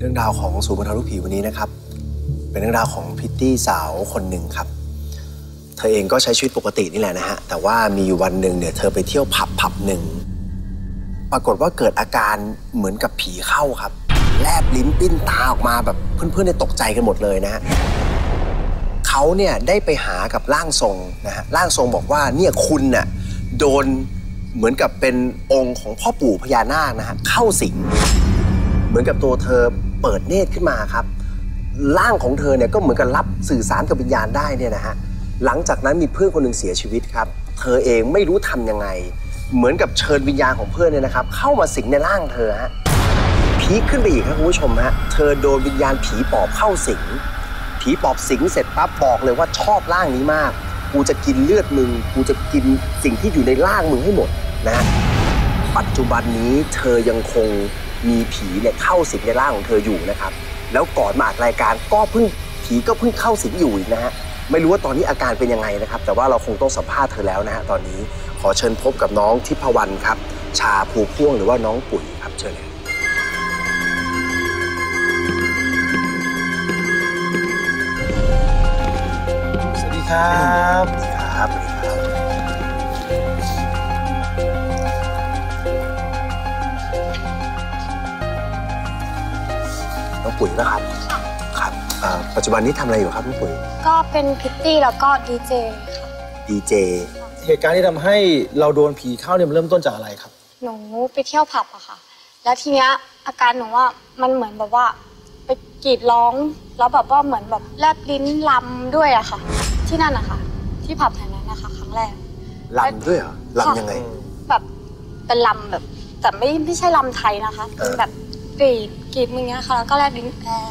รื่องราวของศูนย์บรรเทาทุกข์ผีวันนี้นะครับเป็นเรื่องราวของพิตตี้สาวคนหนึ่งครับเธอเองก็ใช้ชีวิตปกตินี่แหละนะฮะแต่ว่ามีอยู่วันหนึ่งเนี่ยเธอไปเที่ยวผับหนึ่งปรากฏว่าเกิดอาการเหมือนกับผีเข้าครับแลบลิ้นปิ้นตาออกมาแบบเพื่อนๆเนี่ยตกใจกันหมดเลยนะฮะเขาเนี่ยได้ไปหากับร่างทรงนะฮะร่างทรงบอกว่าเนี่ยคุณน่ะโดนเหมือนกับเป็นองค์ของพ่อปู่พญานาคนะฮะเข้าสิงเหมือนกับตัวเธอเปิดเนตรขึ้นมาครับร่างของเธอเนี่ยก็เหมือนกับรับสื่อสารกับวิญญาณได้เนี่ยนะฮะหลังจากนั้นมีเพื่อนคนหนึ่งเสียชีวิตครับเธอเองไม่รู้ทำยังไงเหมือนกับเชิญวิญญาณของเพื่อนเนี่ยนะครับเข้ามาสิงในร่างเธอฮะพีคขึ้นไปอีกครับคุณผู้ชมฮะเธอโดนวิญญาณผีปอบเข้าสิงผีปอบสิงเสร็จปั๊บบอกเลยว่าชอบร่างนี้มากกูจะกินเลือดมึงกูจะกินสิ่งที่อยู่ในร่างมึงให้หมดนะปัจจุบันนี้เธอยังคงมีผีเนี่ยเข้าสิงในร่างของเธออยู่นะครับแล้วก่อนมาอัดรายการก็ผีก็เพิ่งเข้าสิงอยู่อีกนะฮะไม่รู้ว่าตอนนี้อาการเป็นยังไงนะครับแต่ว่าเราคงต้องสัมภาษณ์เธอแล้วนะฮะตอนนี้ขอเชิญพบกับน้องทิพวรรณครับชาภูพ่วงหรือว่าน้องปุ๋ยครับเชิญเลยสวัสดีครับครับน้องปุ๋ยนะครับครับปัจจุบันนี้ทำอะไรอยู่ครับน้องปุ๋ยก็เป็นพิตตี้แล้วก็ดีเจค่ะดีเจเหตุการณ์ที่ทำให้เราโดนผีเข้าเนี่ยมันเริ่มต้นจากอะไรครับหนูไปเที่ยวผับอะค่ะแล้วทีเนี้ยอาการหนูว่ามันเหมือนแบบว่าไปกรีดร้องแล้วแบบว่าเหมือนแบบแลบลิ้นลำด้วยอะค่ะที่นั่นอะค่ะที่ผับแห่งนั้นนะคะครั้งแรกลำด้วยเหรอลำยังไงแบบเป็นลำแบบแต่ไม่ใช่ลำไทยนะคะเป็นแบบกรีดมึงเงี้ยค่ะแล้วก็แลบลิ้น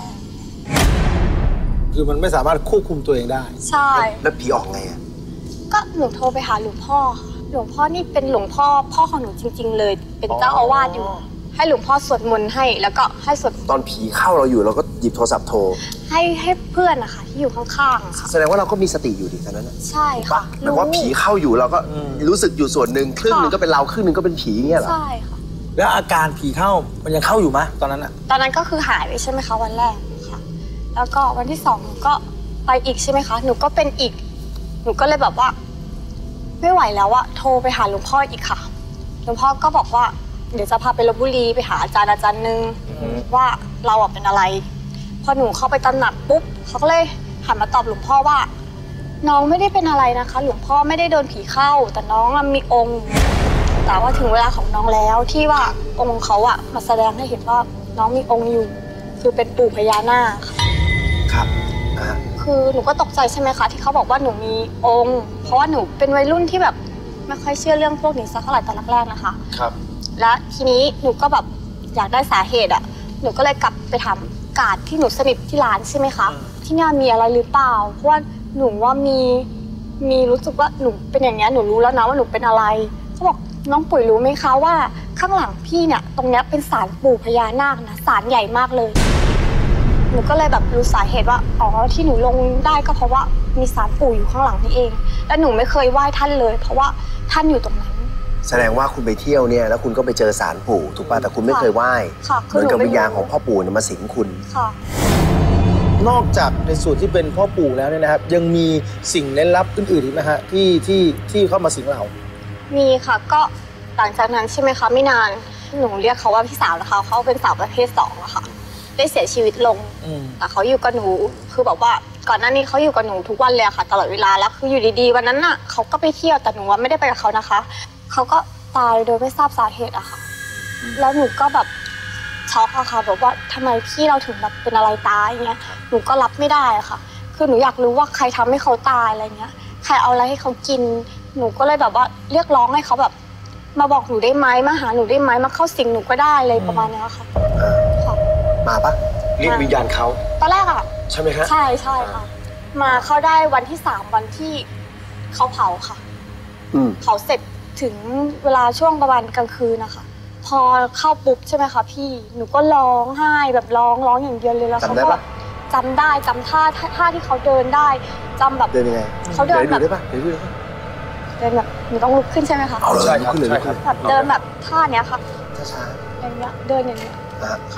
คือมันไม่สามารถควบคุมตัวเองได้ใช่แล้วผีออกไงอะก็หนูโทรไปหาหลวงพ่อหลวงพ่อนี่เป็นหลวงพ่อของหนูจริงๆเลยเป็นเจ้าอาวาสอยู่ให้หลวงพ่อสวดมนต์ให้แล้วก็ให้สวดตอนผีเข้าเราอยู่เราก็หยิบโทรศัพท์โทรให้เพื่อนนะคะที่อยู่ข้างๆค่ะแสดงว่าเราก็มีสติอยู่ดีตอนนั้นใช่ค่ะแต่ว่าผีเข้าอยู่เราก็รู้สึกอยู่ส่วนหนึ่งครึ่งนึงก็เป็นเราครึ่งนึงก็เป็นผีเงี้ยเหรอใช่ค่ะแล้วอาการผีเข้ามันยังเข้าอยู่ไหมตอนนั้นอะตอนนั้นก็คือหายไปใช่ไหมคะวันแรกค่ะแล้วก็วันที่2หนูก็ไปอีกใช่ไหมคะหนูก็เป็นอีกหนูก็เลยแบบว่าไม่ไหวแล้วอะโทรไปหาหลวงพ่ออีกค่ะหลวงพ่อก็บอกว่าเดี๋ยวจะพาไปลพบุรีไปหาอาจารย์นึงว่าเราอะเป็นอะไรพอหนูเข้าไปตำหนักปุ๊บเขาก็เลยหันมาตอบหลวงพ่อว่าน้องไม่ได้เป็นอะไรนะคะหลวงพ่อไม่ได้โดนผีเข้าแต่น้องมีองค์แต่ว่าถึงเวลาของน้องแล้วที่ว่าองค์เขาอะมาแสดงให้เห็นว่าน้องมีองค์อยู่คือเป็นปู่พญานาคครับคือหนูก็ตกใจใช่ไหมคะที่เขาบอกว่าหนูมีองค์เพราะว่าหนูเป็นวัยรุ่นที่แบบไม่ค่อยเชื่อเรื่องพวกนี้สักเท่าไหร่ตอนแรกๆนะคะครับและทีนี้หนูก็แบบอยากได้สาเหตุอะหนูก็เลยกลับไปถามกาดที่หนูสนิทที่ร้านใช่ไหมคะที่นี่มีอะไรหรือเปล่าเพราะว่าหนูว่ามีรู้สึกว่าหนูเป็นอย่างนี้หนูรู้แล้วนะว่าหนูเป็นอะไรเขาบอกน้องปุ๋ยรู้ไหมคะว่าข้างหลังพี่เนี่ยตรงนี้เป็นศาลปู่พญานาคนะศาลใหญ่มากเลยหนูก็เลยแบบรู้สาเหตุว่าอ๋อที่หนูลงได้ก็เพราะว่ามีศาลปู่อยู่ข้างหลังนี่เองและหนูไม่เคยไหว้ท่านเลยเพราะว่าท่านอยู่ตรงนั้นแสดงว่าคุณไปเที่ยวเนี่ยแล้วคุณก็ไปเจอศาลปู่ถูกป่ะแต่คุณไม่เคยไหว้เหมือนกับวิญญาณของพ่อปู่เนี่ยมาสิงคุณค่ะนอกจากในส่วนที่เป็นพ่อปู่แล้วเนี่ยนะครับยังมีสิ่งเร้นลับอื่นๆอีกไหมฮะที่เข้ามาสิงเรามีค่ะก็หลังจากนั้นใช่ไหมคะไม่นานหนูเรียกเขาว่าพี่สาวนะคะเขาเป็นสาวประเภท2อะค่ะได้เสียชีวิตลงแต่เขาอยู่กับหนูคือแบบว่าก่อนหน้านี้เขาอยู่กับหนูทุกวันเลยค่ะตลอดเวลาแล้วคืออยู่ดีๆวันนั้นน่ะเขาก็ไปเที่ยวแต่หนูว่าไม่ได้ไปกับเขานะคะเขาก็ตายโดยไม่ทราบสาเหตุอะค่ะแล้วหนูก็แบบช็อกอะค่ะแบบว่าทำไมพี่เราถึงแบบเป็นอะไรตายเงี้ยหนูก็รับไม่ได้อะค่ะคือหนูอยากรู้ว่าใครทำให้เขาตายอะไรเงี้ยใครเอาอะไรให้เขากินหนูก็เลยแบบว่าเรียกร้องให้เขาแบบมาบอกหนูได้ไหมมาหาหนูได้ไหมมาเข้าสิงหนูก็ได้เลยประมาณนี้ค่ะมาปะเรียกวิญญาณเขาตอนแรกอะใช่ไหมฮะใช่ค่ะมาเข้าได้วันที่3วันที่เขาเผาค่ะเผาเสร็จถึงเวลาช่วงประมาณกลางคืนนะคะพอเข้าปุ๊บใช่ไหมคะพี่หนูก็ร้องไห้แบบร้องอย่างเดียวเลยแล้วเขาก็จำได้จำท่าที่เขาเดินได้จำแบบเดินยังไงเขาเดินแบบได้ปะเดินแบบหนูต้องลุกขึ้นใช่ไหมคะใช่ครับแบบเดินแบบท่าเนี้ยค่ะช้าอย่างเงี้ยเดินอย่างเงี้ยค่ะ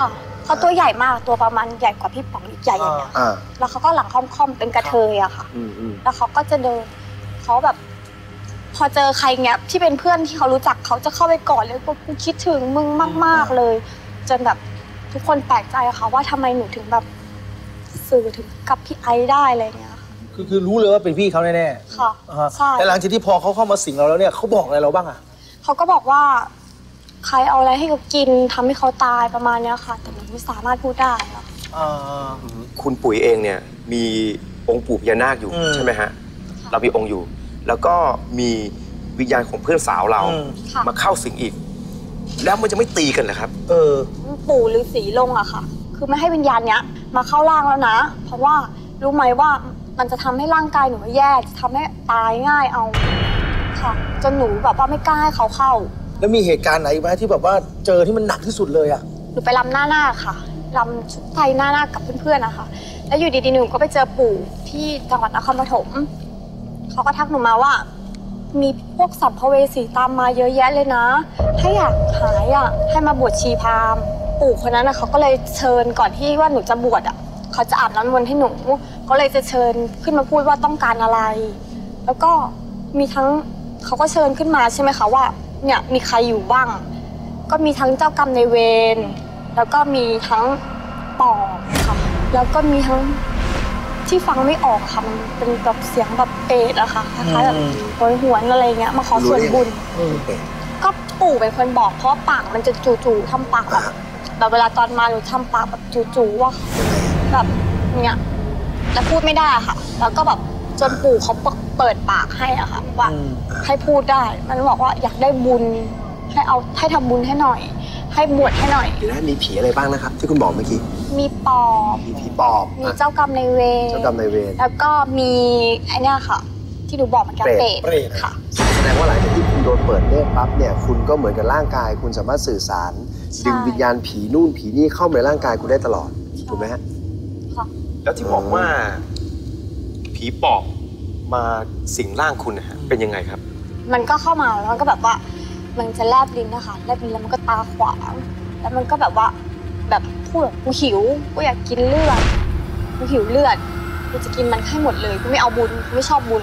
เขาตัวใหญ่มากตัวประมาณใหญ่กว่าพี่ป๋องอีกใหญ่อย่างเงี้ยแล้วเขาก็หลังค่อมๆเป็นกระเทยอะค่ะแล้วเขาก็จะเดินเขาแบบพอเจอใครเงี้ยที่เป็นเพื่อนที่เขารู้จักเขาจะเข้าไปกอดเลยว่ากูคิดถึงมึงมากๆเลยจนแบบทุกคนแปลกใจค่ะว่าทำไมหนูถึงแบบสื่อถึงกับพี่ไอซ์ได้อะไรเงี้ยคือรู้เลยว่าเป็นพี่เขาแน่ๆค่ะใช่แต่หลังจากที่พอเขาเข้ามาสิงเราแล้วเนี่ยเขาบอกอะไรเราบ้างอะเขาก็บอกว่าใครเอาอะไรให้เขากินทำให้เขาตายประมาณนี้ค่ะแต่หนูไม่สามารถพูดได้ค่ะคุณปุ๋ยเองเนี่ยมีองค์ปู่พญานาคอยู่ใช่ไหมฮะเรามีองค์อยู่แล้วก็มีวิญญาณของเพื่อนสาวเรามาเข้าสิงอีกแล้วมันจะไม่ตีกันเหรอครับปู่ฤาษีลงอะค่ะคือไม่ให้วิญญาณเนี้ยมาเข้าร่างแล้วนะเพราะว่ารู้ไหมว่ามันจะทำให้ร่างกายหนูแย่จะทำให้ตายง่ายเอาค่ะจนหนูแบบว่าไม่กล้าให้เขาเข้าแล้วมีเหตุการณ์ไหนไหมที่แบบว่าเจอที่มันหนักที่สุดเลยอะหนูไปรำหน้านาคค่ะรำชุดไทยหน้านาคกับเพื่อนๆนะคะแล้วอยู่ดีๆหนูก็ไปเจอปู่ที่จังหวัดนครปฐมเขาก็ทักหนูมาว่ามีพวกสัมภเวสีตามมาเยอะแยะเลยนะถ้าอยากหายอะให้มาบวชชีพราหมณ์ปู่คนนั้นนะเขาก็เลยเชิญก่อนที่ว่าหนูจะบวชอะเขาจะอาบน้ำมนต์ให้หนูก็เลยจะเชิญขึ้นมาพูดว่าต้องการอะไรแล้วก็มีทั้งเขาก็เชิญขึ้นมาใช่ไหมคะว่าเนี่ยมีใครอยู่บ้างก็มีทั้งเจ้ากรรมนายเวรแล้วก็มีทั้งปอบค่ะแล้วก็มีทั้งที่ฟังไม่ออกค่ะมันเป็นแบบเสียงแบบเปรตอะค่ะคล้ายๆแบบโหยหวนอะไรเงี้ยมาขอส่วนบุญก็ปู่เป็นคนบอกเพราะปากมันจะจู่ๆทำปากแบบเวลาตอนมาหนูทำปากแบบจู่ๆว่าแบบเนี้ยแล้วพูดไม่ได้ค่ะแล้วก็แบบจนปู่เขาเปิดปากให้อะค่ะว่าให้พูดได้มันบอกว่าอยากได้บุญให้ทำบุญให้หน่อยให้บวชให้หน่อยเดี๋ยวนะมีผีอะไรบ้างนะครับที่คุณบอกเมื่อกี้มีปอบมีผีปอบมีเจ้ากรรมนายเวรแล้วก็มีไอ้นี่ค่ะที่หนูบอกเมื่อกี้เปรตค่ะแสดงว่าหลังจากที่คุณโดนเปิดเนตรปั๊บเนี่ยคุณก็เหมือนกับร่างกายคุณสามารถสื่อสารดึงวิญญาณผีนู่นผีนี่เข้ามาในร่างกายคุณได้ตลอดถูกไหมฮะค่ะแล้วที่บอกว่าผีปอบมาสิงร่างคุณนะฮะเป็นยังไงครับมันก็เข้ามาแล้วก็แบบว่ามันจะแลบลิ้นนะคะแลบลิ้นแล้วมันก็ตาขวางแล้วมันก็แบบว่าแบบพูดแบบกูหิวกูอยากกินเลือดกูหิวเลือดกูจะกินมันให้หมดเลยกูไม่เอาบุญกูไม่ชอบบุญ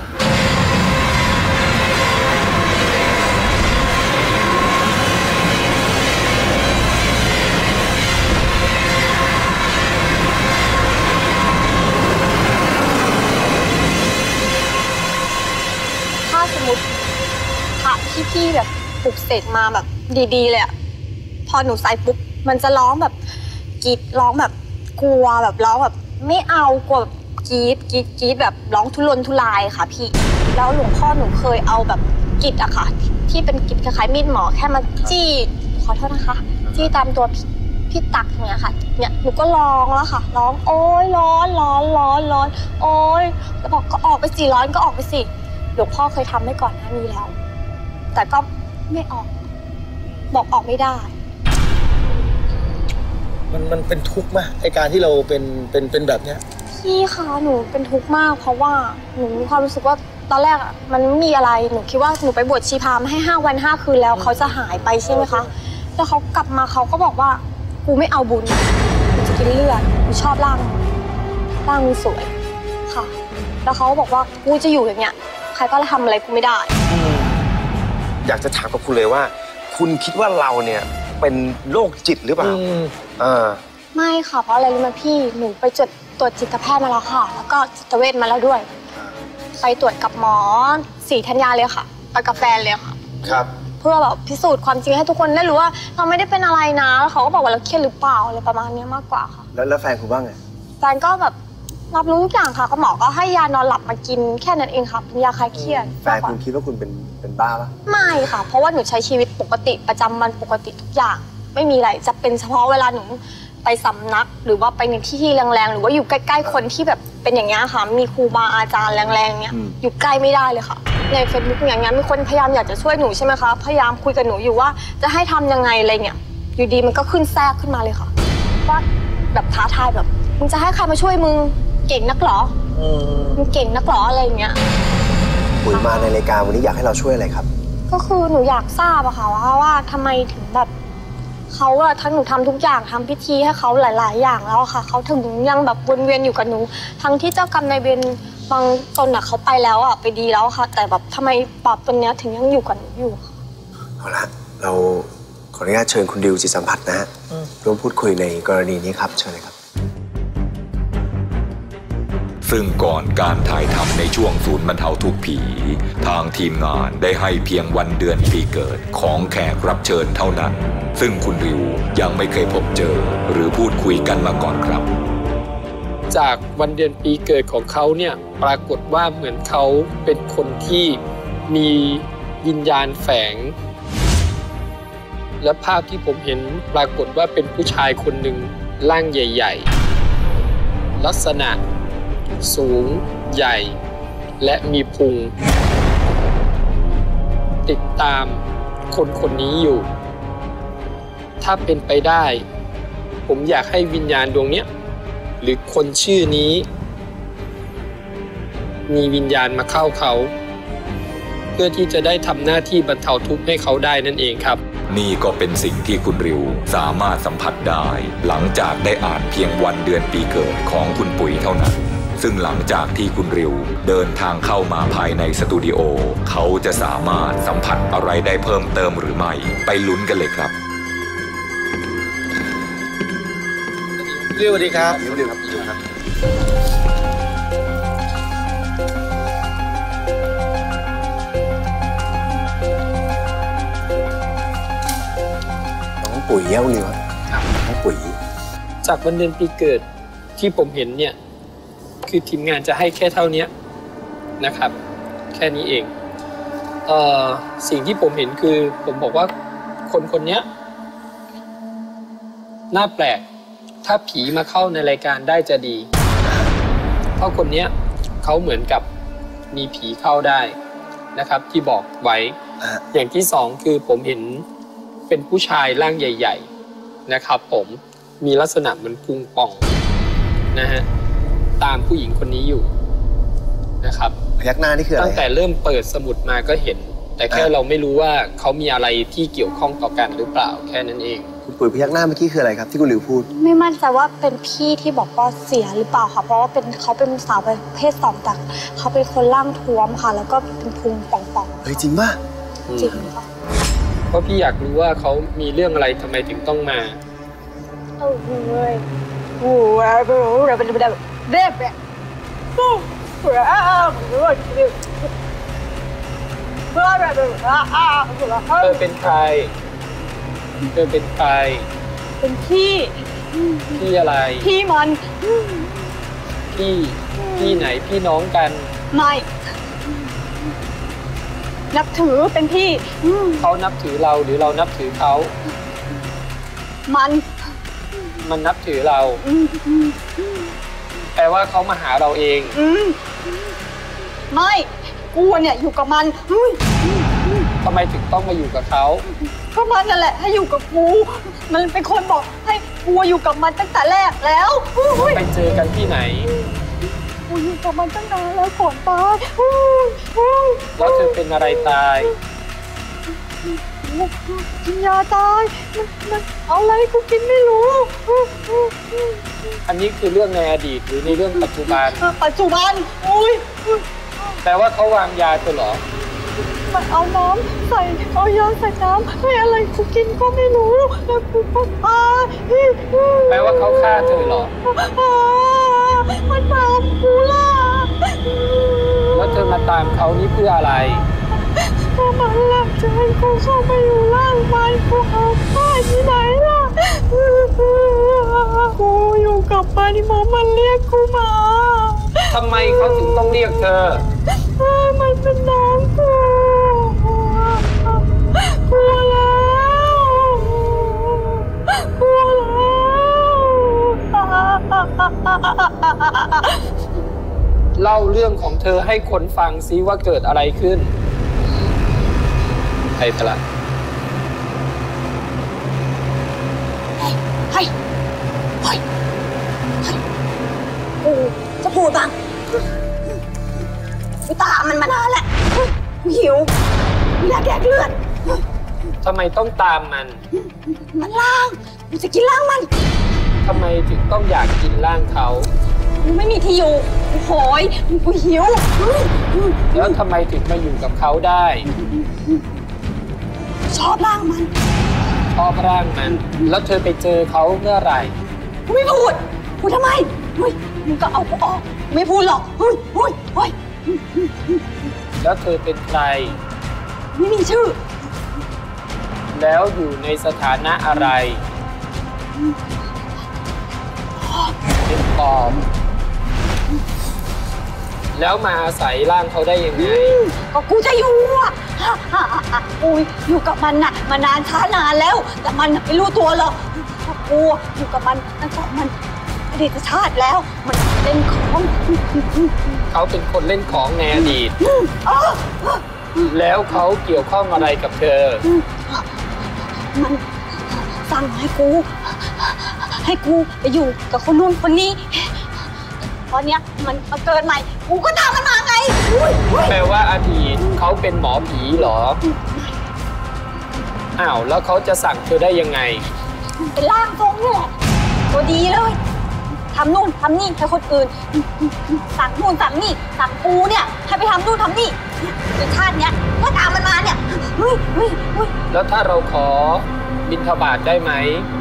ถ้าสมมติพระที่พี่แบบปลุกเสกมาแบบดีๆเลยอะพอหนูใส่ปุ๊บมันจะร้องแบบกรีดร้องแบบกลัวแบบร้องแบบไม่เอากลัวแบบกรีดแบบร้องทุรนทุรายค่ะพี่แล้วหลวงพ่อหนูเคยเอาแบบกรีดอะค่ะที่เป็นกรีดคล้ายๆมีดหมอแค่มาจี้ขอโทษนะคะจี้ตามตัวพี่ตักเนี่ยค่ะเนี่ยหนูก็ร้องแล้วค่ะร้องโอ๊ยร้อนโอ๊ยแล้วบอกก็ออกไปสิร้อนก็ออกไปสิหลวงพ่อเคยทำให้ก่อนหน้านี้แล้วแต่ก็ไม่ออกบอกออกไม่ได้มันเป็นทุกข์ไหมไอการที่เราเป็นแบบเนี้ยพี่คะหนูเป็นทุกข์มากเพราะว่าหนูมีความรู้สึกว่าตอนแรกอะมันไม่มีอะไรหนูคิดว่าหนูไปบวชชีพราหมณ์ให้5 วัน 5 คืนแล้วเขาจะหายไปใช่ไหมคะแล้วเขากลับมาเขาก็บอกว่ากูไม่เอาบุญกูจะกินเลือดกูชอบร่างมึงสวยค่ะแล้วเขาบอกว่ากูจะอยู่อย่างเงี้ยใครก็ทำอะไรกูไม่ได้อยากจะถามกับคุณเลยว่าคุณคิดว่าเราเนี่ยเป็นโรคจิตหรือเปล่าไม่ค่ะเพราะอะไรรู้ไหมพี่หนูไปตรวจจิตแพทย์มาแล้วค่ะแล้วก็จิตเวชมาแล้วด้วยไปตรวจกับหมอศรีธัญญาเลยค่ะไปกับแฟนเลยค่ะครับเพื่อแบบพิสูจน์ความจริงให้ทุกคนได้รู้ว่าเราไม่ได้เป็นอะไรนะแล้วเขาก็บอกว่าเราเครียดหรือเปล่าอะไรประมาณนี้มากกว่าค่ะแล้วแฟนคุณว่าไงแฟนก็แบบรับรู้ทุกอย่างค่ะหมอก็ให้ยานอนหลับมากินแค่นั้นเองค่ะเป็นยาคลายเครียดแฟนคุณคิดว่าคุณเป็นบ้าปะไม่ค่ะเพราะว่าหนูใช้ชีวิตปกติประจำวันปกติทุกอย่างไม่มีอะไรจะเป็นเฉพาะเวลาหนูไปสำนักหรือว่าไปในที่แรงๆหรือว่าอยู่ใกล้ๆคนที่แบบเป็นอย่างเงี้ยค่ะมีครูบาอาจารย์แรงๆเนี้ยอยู่ใกล้ไม่ได้เลยค่ะใน Facebook อย่างเงี้ยมีคนพยายามอยากจะช่วยหนูใช่ไหมคะพยายามคุยกับหนูอยู่ว่าจะให้ทำยังไงอะไรเงี้ยอยู่ดีมันก็ขึ้นแทรกขึ้นมาเลยค่ะว่าแบบท้าทายแบบมึงจะให้ใครมาช่วยมึงเก่งนักหรอมึงเก่งนักหรออะไรเงี้ยปุ๋ยมาในรายการวันนี้อยากให้เราช่วยอะไรครับก็คือหนูอยากทราบอะค่ะว่าทำไมถึงแบบเขาอะทั้งหนูทำทุกอย่างทำพิธีให้เขาหลาย ๆ อย่างแล้วค่ะเขาถึงยังแบบวนเวียนอยู่กับหนูทั้งที่เจ้ากรรมนายเวรบางตนอะเขาไปแล้วอะไปดีแล้วค่ะแต่แบบทำไมปอบตนเนี้ยถึงยังอยู่กับหนูอยู่ค่ะเอาละเราขออนุญาตเชิญคุณดิวจิตสัมผัสนะฮะร่วมพูดคุยในกรณีนี้ครับเชิญเลยครับซึ่งก่อนการถ่ายทำในช่วงศูนย์บรรเทาทุกข์ผีทางทีมงานได้ให้เพียงวันเดือนปีเกิดของแขกรับเชิญเท่านั้นซึ่งคุณริวยังไม่เคยพบเจอหรือพูดคุยกันมาก่อนครับจากวันเดือนปีเกิดของเขาเนี่ยปรากฏว่าเหมือนเขาเป็นคนที่มีวิญญาณแฝงและภาพที่ผมเห็นปรากฏว่าเป็นผู้ชายคนหนึ่งร่างใหญ่ๆลักษณะสูงใหญ่และมีพุงติดตามคนคนนี้อยู่ถ้าเป็นไปได้ผมอยากให้วิญญาณดวงเนี้ยหรือคนชื่อนี้มีวิญญาณมาเข้าเขาเพื่อที่จะได้ทำหน้าที่บรรเทาทุกข์ให้เขาได้นั่นเองครับนี่ก็เป็นสิ่งที่คุณริวสามารถสัมผัสได้หลังจากได้อ่านเพียงวันเดือนปีเกิดของคุณปุ๋ยเท่านั้นซึ่งหลังจากที่คุณริวเดินทางเข้ามาภายในสตูดิโอเขาจะสามารถสัมผัสอะไรได้เพิ่มเติมหรือไม่ไปลุ้นกันเลยครับสวัสดีครับน้องปุ๋ยเย้าเรือน้องปุ๋ยจากวันเดือนปีเกิดที่ผมเห็นเนี่ยคือทีมงานจะให้แค่เท่านี้นะครับแค่นี้เองสิ่งที่ผมเห็นคือผมบอกว่าคนคนนี้น่าแปลกถ้าผีมาเข้าในรายการได้จะดีเพราะคนนี้เขาเหมือนกับมีผีเข้าได้นะครับที่บอกไว้อย่างที่สองคือผมเห็นเป็นผู้ชายร่างใหญ่ๆนะครับผมมีลักษณะเหมือนพุงป่องนะฮะตามผู้หญิงคนนี้อยู่นะครับพยักหน้านี่คืออะไรตั้งแต่เริ่มเปิดสมุดมาก็เห็นแต่แค่เราไม่รู้ว่าเขามีอะไรที่เกี่ยวข้องต่อกันหรือเปล่าแค่นั้นเองคุณปุ๋ยพยักหน้าเมื่อกี้คืออะไรครับที่คุณหลิวพูดไม่มั่นใจว่าเป็นพี่ที่บอกว่าเสียหรือเปล่าค่ะเพราะว่าเขาเป็นสาวประเภทสองแต่เขาเป็นคนร่างท้วมค่ะแล้วก็เป็นพุงป่องๆเฮ้ยจริงป่ะจริงค่ะเพราะพี่อยากรู้ว่าเขามีเรื่องอะไรทำไมถึงต้องมาโอ้โหโอ้โหเราเป็นแบบเด็บเนี่ยเธอเป็นใครเป็นพี่อะไรพี่มันพี่ไหนพี่น้องกันไม่นับถือเป็นพี่เขานับถือเราหรือเรานับถือเขามันนับถือเราแปลว่าเขามาหาเราเองไม่กูเนี่ยอยู่กับมันทำไมถึงต้องมาอยู่กับเขาก็มันนั่นแหละให้อยู่กับกูมันเป็นคนบอกให้กูอยู่กับมันตั้งแต่แรกแล้วไปเจอกันที่ไหนกูอยู่กับมันตั้งนานแล้วก่อนตายแล้วเธอเป็นอะไรตายกินยาตายมันเอาอะไรกูกินไม่รู้อันนี้คือเรื่องในอดีตหรือในเรื่องปัจจุบันอุ้ยแปลว่าเขาวางยาเธอเหรอมันเอาน้ำใส่เอายาใส่น้ำให้อะไรกูกินก็ไม่รู้แล้วกูก็ตายแปลว่าเขาฆ่าเธอเหรอมันตามกูล่ะแล้วเธอมาตามเขานี่เพื่ออะไรก็มันหลักจะให้กูเข้าไปอยู่ล่างไปกูเอาป้ายที่ไหนล่ะกูอยู่กับมันเพราะมันเรียกกูมาทำไมเขาถึงต้องเรียกเธอมันเป็นน้องกูกลัวเล่าเรื่องของเธอให้คนฟังซิว่าเกิดอะไรขึ้นใครตละกูจะพูดบ้างกูตามมันมานานแหละกูหิวกูอยากแดกเลือดทำไมต้องตามมันมันล่างกูจะกินล่างมันทำไมถึงต้องอยากกินร่างเขากูไม่มีที่อยู่กูโหยกูหิวแล้วทำไมถึงมาอยู่กับเขาได้ชอบล่างมันชอบร่างมัน แล้วเธอไปเจอเขาเมื่อไหร่กูไม่พูดพูดทำไมเฮ้ยมึงก็เอากูออกไม่พูดหรอกเฮ้ยเฮ้ยเฮ้ยแล้วเธอเป็นใครไม่มีชื่อแล้วอยู่ในสถานะอะไร เป็นปอบ แล้วมาอาศัยร่างเขาได้ยังไงก็กูจะอยู่อ่ะกูอยู่กับมันน่ะมานานช้านานแล้ว แต่มันไม่รู้ตัวหรอกกูอยู่กับมันตั้งแต่มันอดีตชาติแล้ว มันเล่นของเขาเป็นคนเล่นของในอดีต แล้วเขาเกี่ยวข้องอะไรกับเธอมันสั่งให้กูไปอยู่กับคนนู้นคนนี้ตอนเนี้ยมันมาเกิดใหม่กูก็ตามมันมาไงแปลว่าอดีตเขาเป็นหมอผีเหรอ อ้าวแล้วเขาจะสั่งเธอได้ยังไงเป็นร่างทรงนี่แหละตัวดีเลยทำนู่นทำนี่ให้คนอื่นสั่งนู่นสั่งนี่สั่งกูเนี่ยให้ไปทำนู่นทำนี่ในชาติเนี้ยก็ตามมันมาเนี่ยเฮ้ยแล้วถ้าเราขอบิณฑบาตได้ไหม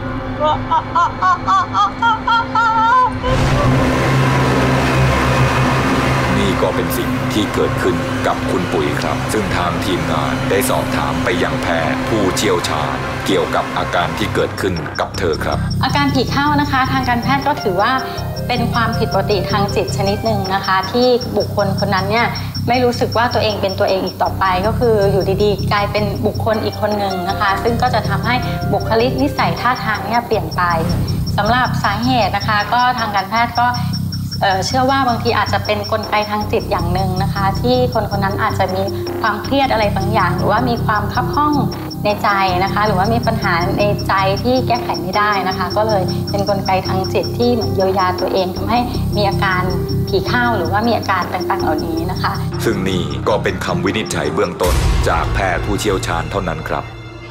นี่ก็เป็นสิ่งที่เกิดขึ้นกับคุณปุ๋ยครับ ซึ่งทางทีมงานได้สอบถามไปยังแพทย์ผู้เชี่ยวชาญเกี่ยวกับอาการที่เกิดขึ้นกับเธอครับอาการผีเข้านะคะ ทางการแพทย์ก็ถือว่าเป็นความผิดปกติทางจิตชนิดหนึ่งนะคะ ที่บุคคลคนนั้นเนี่ยไม่รู้สึกว่าตัวเองเป็นตัวเองอีกต่อไป ก็คืออยู่ดีๆกลายเป็นบุคคลอีกคนหนึ่งนะคะ ซึ่งก็จะทำให้บุคลิกนิสัยท่าทางเนี่ยเปลี่ยนไปสำหรับสาเหตุนะคะก็ทางการแพทย์ก็เชื่อว่าบางทีอาจจะเป็นกลไกทางจิตอย่างหนึ่งนะคะ ที่คนคนนั้นอาจจะมีความเครียดอะไรบางอย่าง หรือว่ามีความคับข้องในใจนะคะ หรือว่ามีปัญหาในใจที่แก้ไขไม่ได้นะคะ ก็เลยเป็นกลไกทางจิตที่เหมือนเยียวยาตัวเองทำให้มีอาการผีเข้าหรือว่ามีอาการต่างๆเหล่านี้นะคะซึ่งนี่ก็เป็นคำวินิจฉัยเบื้องต้นจากแพทย์ผู้เชี่ยวชาญเท่านั้นครับ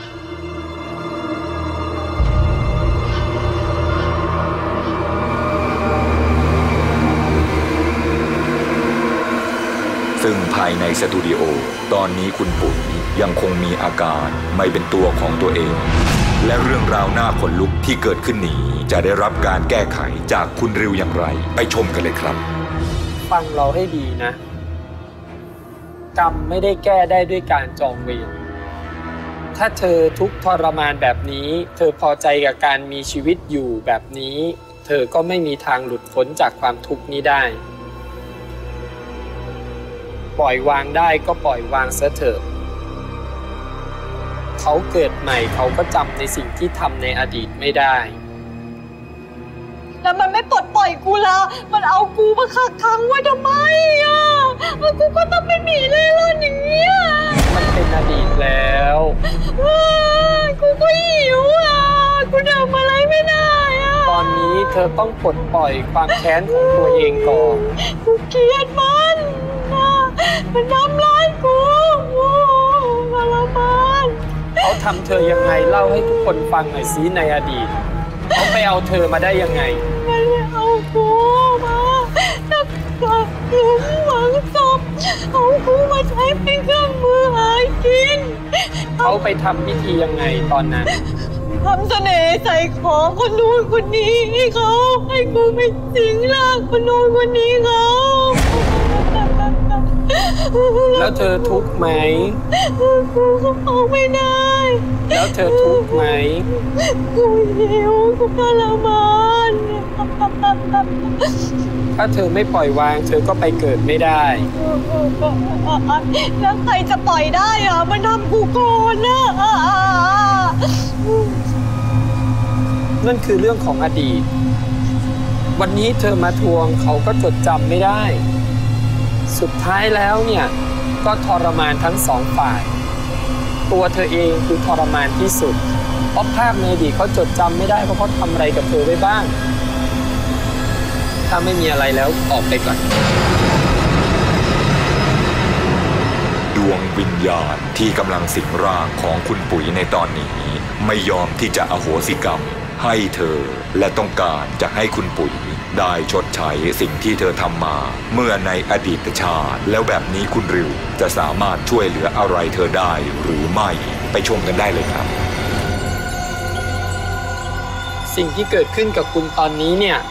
ซึ่งภายในสตูดิโอตอนนี้คุณปุ๋ยยังคงมีอาการไม่เป็นตัวของตัวเอง และเรื่องราวหน้าขนลุกที่เกิดขึ้นนี้จะได้รับการแก้ไขจากคุณริวอย่างไรไปชมกันเลยครับฟังเราให้ดีนะ กรรมไม่ได้แก้ได้ด้วยการจองเวรถ้าเธอทุกข์ทรมานแบบนี้เธอพอใจกับการมีชีวิตอยู่แบบนี้เธอก็ไม่มีทางหลุดพ้นจากความทุกข์นี้ได้ปล่อยวางได้ก็ปล่อยวางซะเถอะเขาเกิดใหม่เขาก็จำในสิ่งที่ทำในอดีตไม่ได้แล้วมันไม่ปลดปล่อยกูละมันเอากูมาขังค้างไว้ทำไมอ่ะกูก็ต้องเป็นหมีเล่ร่อนอย่างเงี้ยมันเป็นอดีตแล้วกูก็หิวอ่ะกูทำอะไรไม่ได้อ่ะตอนนี้เธอต้องปลดปล่อยความแค้นของตัวเองก่อนกูเกลียดมันทำร้ายกูทรมานเขาทำเธอยังไงเล่าให้ทุกคนฟังหน่อยสิในอดีตเขาไปเอาเธอมาได้ยังไงมันเอากูมาจากหลุมฝังศพเอากูมาใช้เป็นเครื่องมือหากินเขาไปทำพิธียังไงตอนนั้นทำเสน่ห์ใส่ของคนนู้นคนนี้ให้เขาให้กูไปสิงร่างคนนู้นคนนี้เขาแล้วเธอทุกข์ไหมกูก็ออกไม่ได้แล้วเธอทุกข์ไหมกูหิวกูทรมานถ้าเธอไม่ปล่อยวางเธอก็ไปเกิดไม่ได้แล้วใครจะปล่อยได้อ่ะมันทำกูก่อนนะนั่นคือเรื่องของอดีตวันนี้เธอมาทวงเขาก็จดจำไม่ได้สุดท้ายแล้วเนี่ยก็ทรมานทั้งสองฝ่ายตัวเธอเองคือทรมานที่สุดเพราะภาพในอดีตเขาจดจำไม่ได้เพราะเขาทำอะไรกับเธอไว้บ้างถ้าไม่มีอะไรแล้วออกไปก่อนดววงวิญญาณที่กำลังสิงร่างของคุณปุ๋ยในตอนนี้ไม่ยอมที่จะอโหสิกรรมให้เธอและต้องการจะให้คุณปุ๋ยได้ชดใช้สิ่งที่เธอทำมาเมื่อในอดีตชาติแล้วแบบนี้คุณริวจะสามารถช่วยเหลืออะไรเธอได้หรือไม่ไปชมกันได้เลยครับสิ่งที่เกิดขึ้นกับคุณตอนนี้เนี่ย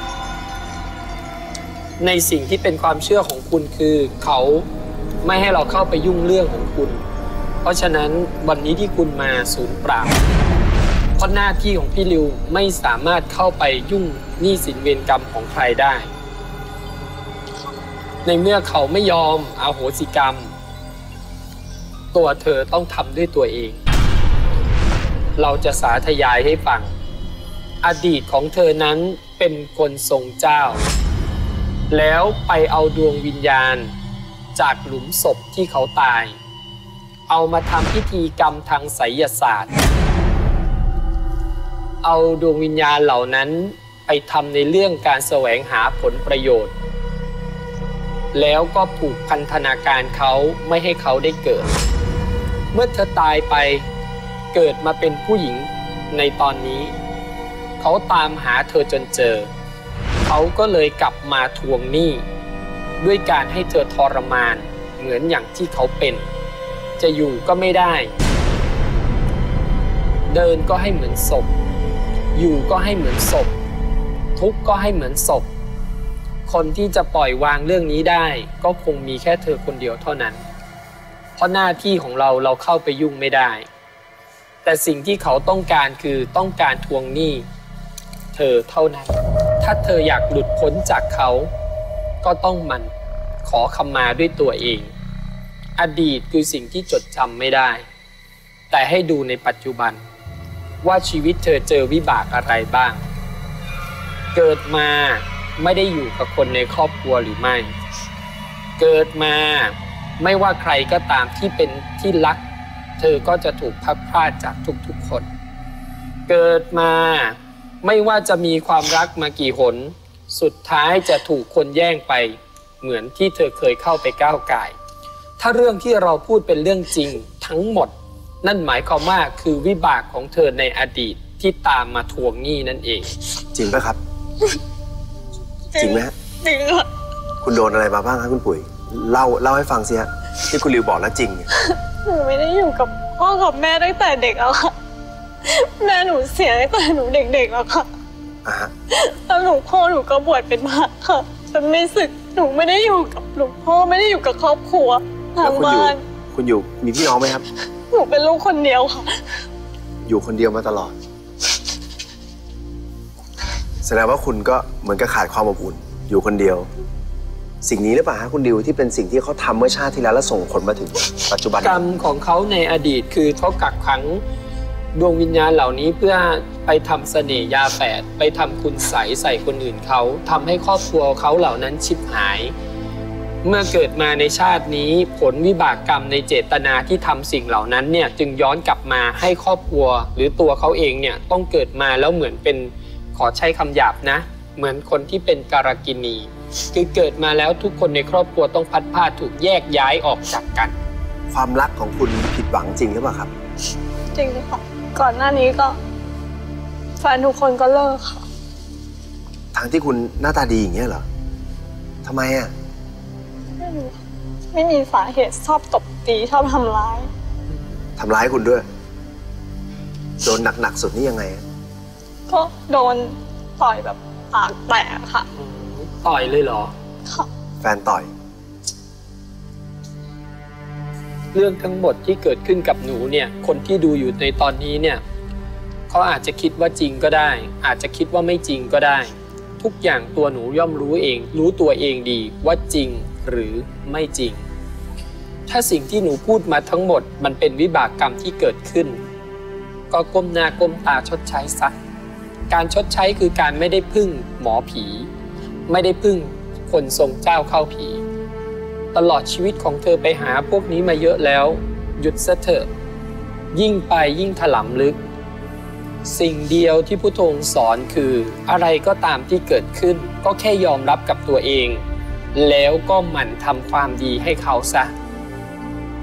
ในสิ่งที่เป็นความเชื่อของคุณคือเขาไม่ให้เราเข้าไปยุ่งเรื่องของคุณเพราะฉะนั้นวันนี้ที่คุณมาศูนย์ปราบเพราะหน้าที่ของพี่ริวไม่สามารถเข้าไปยุ่งหนี้สินเวรกรรมของใครได้ในเมื่อเขาไม่ยอมอโหสิกรรมตัวเธอต้องทำด้วยตัวเองเราจะสาธยายให้ฟังอดีตของเธอนั้นเป็นคนทรงเจ้าแล้วไปเอาดวงวิญญาณจากหลุมศพที่เขาตายเอามาทำพิธีกรรมทางไสยศาสตร์เอาดวงวิญญาณเหล่านั้นไปทำในเรื่องการแสวงหาผลประโยชน์แล้วก็ผูกพันธนาการเขาไม่ให้เขาได้เกิดเมื่อเธอตายไปเกิดมาเป็นผู้หญิงในตอนนี้เขาตามหาเธอจนเจอเขาก็เลยกลับมาทวงหนี้ด้วยการให้เธอทรมานเหมือนอย่างที่เขาเป็นจะอยู่ก็ไม่ได้เดินก็ให้เหมือนศพอยู่ก็ให้เหมือนศพทุกข์ก็ให้เหมือนศพคนที่จะปล่อยวางเรื่องนี้ได้ก็คงมีแค่เธอคนเดียวเท่านั้นเพราะหน้าที่ของเราเข้าไปยุ่งไม่ได้แต่สิ่งที่เขาต้องการคือต้องการทวงหนี้เธอเท่านั้นถ้าเธออยากหลุดพ้นจากเขาก็ต้องมันขอขมาด้วยตัวเองอดีตคือสิ่งที่จดจำไม่ได้แต่ให้ดูในปัจจุบันว่าชีวิตเธอเจอวิบากอะไรบ้างเกิดมาไม่ได้อยู่กับคนในครอบครัวหรือไม่เกิดมาไม่ว่าใครก็ตามที่เป็นที่รักเธอก็จะถูกพัดพรากจากทุกๆคนเกิดมาไม่ว่าจะมีความรักมากี่หนสุดท้ายจะถูกคนแย่งไปเหมือนที่เธอเคยเข้าไปก้าวก่ายถ้าเรื่องที่เราพูดเป็นเรื่องจริงทั้งหมดนั่นหมายความว่าคือวิบากของเธอในอดีตที่ตามมาทวงหนี้นั่นเองจริงป่ะครับ จริงไหมฮะจริงค่ะคุณโดนอะไรมาบ้างครับคุณปุ๋ยเล่าให้ฟังสิฮะที่คุณริวบอกแล้วจริงหนูไม่ได้อยู่กับพ่อกับแม่ตั้งแต่เด็กแล้วค่ะแม่หนูเสียตั้งแต่หนูเด็กๆแล้วค่ะแล้วหลวงพ่อหนูก็บวชเป็นพระค่ะจนไม่สึกหนูไม่ได้อยู่กับหลวงพ่อไม่ได้อยู่กับครอบครัวทางบ้านคุณอยู่มีพี่น้องไหมครับหนูเป็นลูกคนเดียวค่ะอยู่คนเดียวมาตลอดแสดงว่าคุณก็เหมือนกับขาดความอบอุ่นอยู่คนเดียวสิ่งนี้หรือเปล่าฮะคุณดิวที่เป็นสิ่งที่เขาทำเมื่อชาติที่แล้วแล้วส่งผลมาถึงปัจจุบันกรรมของเขาในอดีตคือเขากักขังดวงวิญญาณเหล่านี้เพื่อไปทำเสน่ห์ยาแฝดไปทำคุณใส่คนอื่นเขาทำให้ครอบครัวเขาเหล่านั้นชิบหายเมื่อเกิดมาในชาตินี้ผลวิบากกรรมในเจตนาที่ทำสิ่งเหล่านั้นเนี่ยจึงย้อนกลับมาให้ครอบครัวหรือตัวเขาเองเนี่ยต้องเกิดมาแล้วเหมือนเป็นขอใช้คำหยาบนะเหมือนคนที่เป็นการกินีคือเกิดมาแล้วทุกคนในครอบครัวต้องพัดพาถูกแยกย้ายออกจากกันความรักของคุณผิดหวังจริงหรือเปล่าครับจริงค่ะก่อนหน้านี้ก็แฟนทุกคนก็เลิกค่ะทางที่คุณหน้าตาดีอย่างเงี้ยเหรอทำไมอ่ะไม่มีสาเหตุชอบตบตีชอบทำร้ายคุณด้วยโดนหนักสุดนี่ยังไงก็โดนต่อยแบบปากแตกค่ะต่อยเลยเหรอค่ะแฟนต่อยเรื่องทั้งหมดที่เกิดขึ้นกับหนูเนี่ยคนที่ดูอยู่ในตอนนี้เนี่ยเขาอาจจะคิดว่าจริงก็ได้อาจจะคิดว่าไม่จริงก็ได้ทุกอย่างตัวหนูย่อมรู้เองรู้ตัวเองดีว่าจริงหรือไม่จริงถ้าสิ่งที่หนูพูดมาทั้งหมดมันเป็นวิบากกรรมที่เกิดขึ้นก็ก้มหน้าก้มตาชดใช้ซะการชดใช้คือการไม่ได้พึ่งหมอผีไม่ได้พึ่งคนทรงเจ้าเข้าผีตลอดชีวิตของเธอไปหาพวกนี้มาเยอะแล้วหยุดซะเถอะยิ่งไปยิ่งถลำลึกสิ่งเดียวที่พุทโธสอนคืออะไรก็ตามที่เกิดขึ้นก็แค่ยอมรับกับตัวเองแล้วก็หมั่นทำความดีให้เขาซะ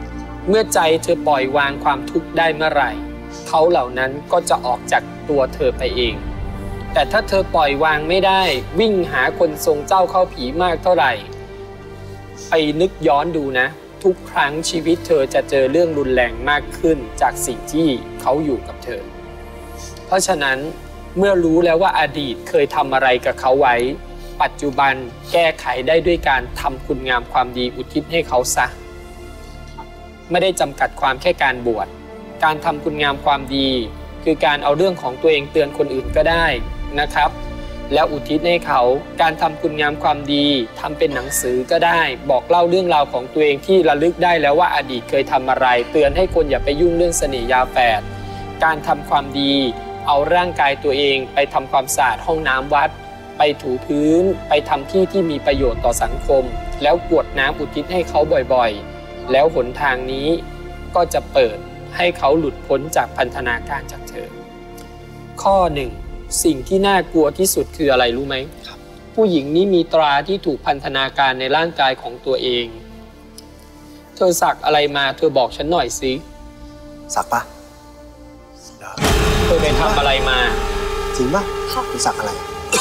เมื่อใจเธอปล่อยวางความทุกข์ได้เมื่อไหร่เขาเหล่านั้นก็จะออกจากตัวเธอไปเองแต่ถ้าเธอปล่อยวางไม่ได้วิ่งหาคนทรงเจ้าเข้าผีมากเท่าไหร่ไปนึกย้อนดูนะทุกครั้งชีวิตเธอจะเจอเรื่องรุนแรงมากขึ้นจากสิ่งที่เขาอยู่กับเธอเพราะฉะนั้นเมื่อรู้แล้วว่าอดีตเคยทำอะไรกับเขาไว้ปัจจุบันแก้ไขได้ด้วยการทำคุณงามความดีอุทิศให้เขาซะไม่ได้จำกัดความแค่การบวชการทำคุณงามความดีคือการเอาเรื่องของตัวเองเตือนคนอื่นก็ได้นะครับแล้วอุทิศให้เขาการทำคุณงามความดีทำเป็นหนังสือก็ได้บอกเล่าเรื่องราวของตัวเองที่ระลึกได้แล้วว่าอดีตเคยทำอะไรเตือนให้คนอย่าไปยุ่งเรื่องเสน่ห์ยาแฝดการทำความดีเอาร่างกายตัวเองไปทำความสะอาดห้องน้ำวัดไปถูพื้นไปทำที่ที่มีประโยชน์ต่อสังคมแล้วกรวดน้ำอุทิศให้เขาบ่อยๆแล้วหนทางนี้ก็จะเปิดให้เขาหลุดพ้นจากพันธนาการจากเธอข้อหนึ่งสิ่งที่น่ากลัวที่สุดคืออะไรรู้ไหมผู้หญิงนี้มีตราที่ถูกพันธนาการในร่างกายของตัวเองเธอสักอะไรมาเธอบอกฉันหน่อยสิสักปะเธอไปทำอะไรมาจริงปะคุณสักอะไร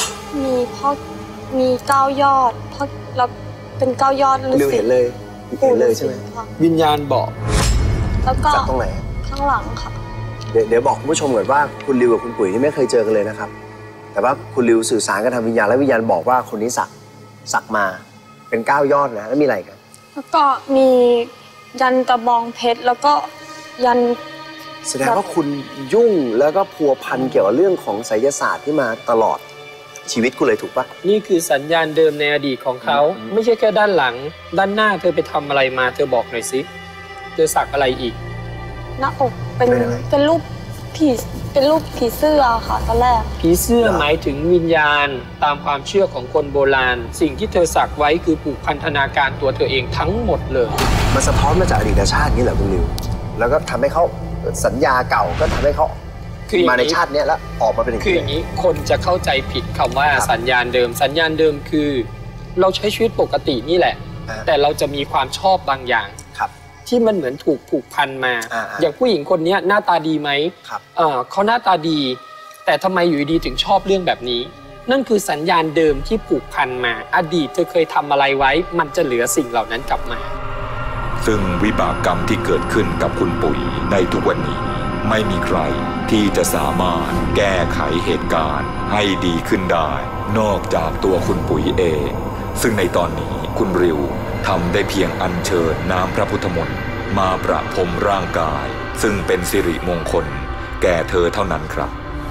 มี9 ยอดเพราะเราเป็น9 ยอดฤาษีเห็นเลยใช่ไหมวิญญาณบอกแล้วก็สักตรงไหนข้างหลังค่ะเดี๋ยวบอกคุณผู้ชมก่อนว่าคุณริวกับคุณปุ๋ยนี่ไม่เคยเจอกันเลยนะครับแต่ว่าคุณริวสื่อสารกับทางวิญญาณและวิญญาณบอกว่าคนนี้สักมาเป็น9 ยอดนะแล้วมีอะไรกันแล้วก็มียันตะบองเพชรแล้วก็ยันแสดงว่าคุณยุ่งแล้วก็พัวพันเกี่ยวกับเรื่องของไสยศาสตร์ที่มาตลอดชีวิตคุณเลยถูกปะนี่คือสัญญาณเดิมในอดีตของเขาไม่ใช่แค่ด้านหลังด้านหน้าเธอไปทำอะไรมาเธอบอกหน่อยสิเธอสักอะไรอีกหน้าอกเป็นรูปผีเสื้อค่ะตอนแรกผีเสื้อหมายถึงวิญญาณตามความเชื่อของคนโบราณสิ่งที่เธอสักไว้คือผูกพันธนาการตัวเธอเองทั้งหมดเลยมันสะท้อนมาจากอดีตชาตินี่แหละคุณริวแล้วก็ทำให้เขาสัญญาเก่าก็ทำให้เขามาในชาตินี้แล้วออกมาเป็นอย่างนี้คนจะเข้าใจผิดคำว่าสัญญาณเดิมคือเราใช้ชีวิตปกตินี่แหละแต่เราจะมีความชอบบางอย่างที่มันเหมือนถูกผูกพันมาอย่างผู้หญิงคนนี้หน้าตาดีไหมเขาหน้าตาดีแต่ทำไมอยู่ดีถึงชอบเรื่องแบบนี้นั่นคือสัญญาณเดิมที่ผูกพันมาอดีตเธอเคยทำอะไรไว้มันจะเหลือสิ่งเหล่านั้นกลับมาซึ่งวิบากกรรมที่เกิดขึ้นกับคุณปุ๋ยในทุกวันนี้ไม่มีใครที่จะสามารถแก้ไขเหตุการณ์ให้ดีขึ้นได้นอกจากตัวคุณปุ๋ยเองซึ่งในตอนนี้คุณริวทำได้เพียงอัญเชิญน้ำพระพุทธมนต์มาประพรมร่างกายซึ่งเป็นสิริมงคลแก่เธอเท่านั้นครับ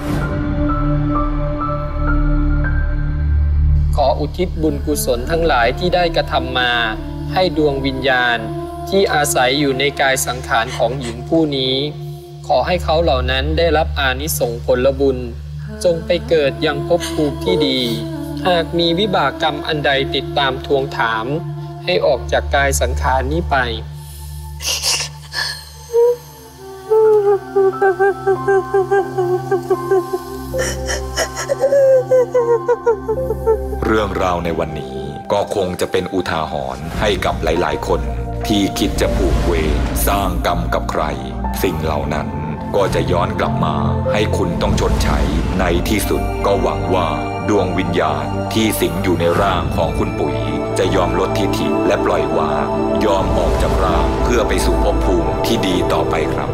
ขออุทิศบุญกุศลทั้งหลายที่ได้กระทำมาให้ดวงวิญญาณที่อาศัยอยู่ในกายสังขารของหญิงผู้นี้ขอให้เขาเหล่านั้นได้รับอานิสงส์ผลบุญจงไปเกิดยังภพภูมิที่ดีหากมีวิบากกรรมอันใดติดตามทวงถามให้ออกจากกายสังขารนี้ไปเรื่องราวในวันนี้ก็คงจะเป็นอุทาหรณ์ให้กับหลายๆคนที่คิดจะผูกเวรสร้างกรรมกับใครสิ่งเหล่านั้นก็จะย้อนกลับมาให้คุณต้องชดใช้ในที่สุดก็หวังว่าดวงวิญญาณที่สิงอยู่ในร่างของคุณปุ๋ยจะยอมลดทิฐิและปล่อยวางยอมออกจากร่างเพื่อไปสู่ภพภูมิที่ดีต่อไปครับ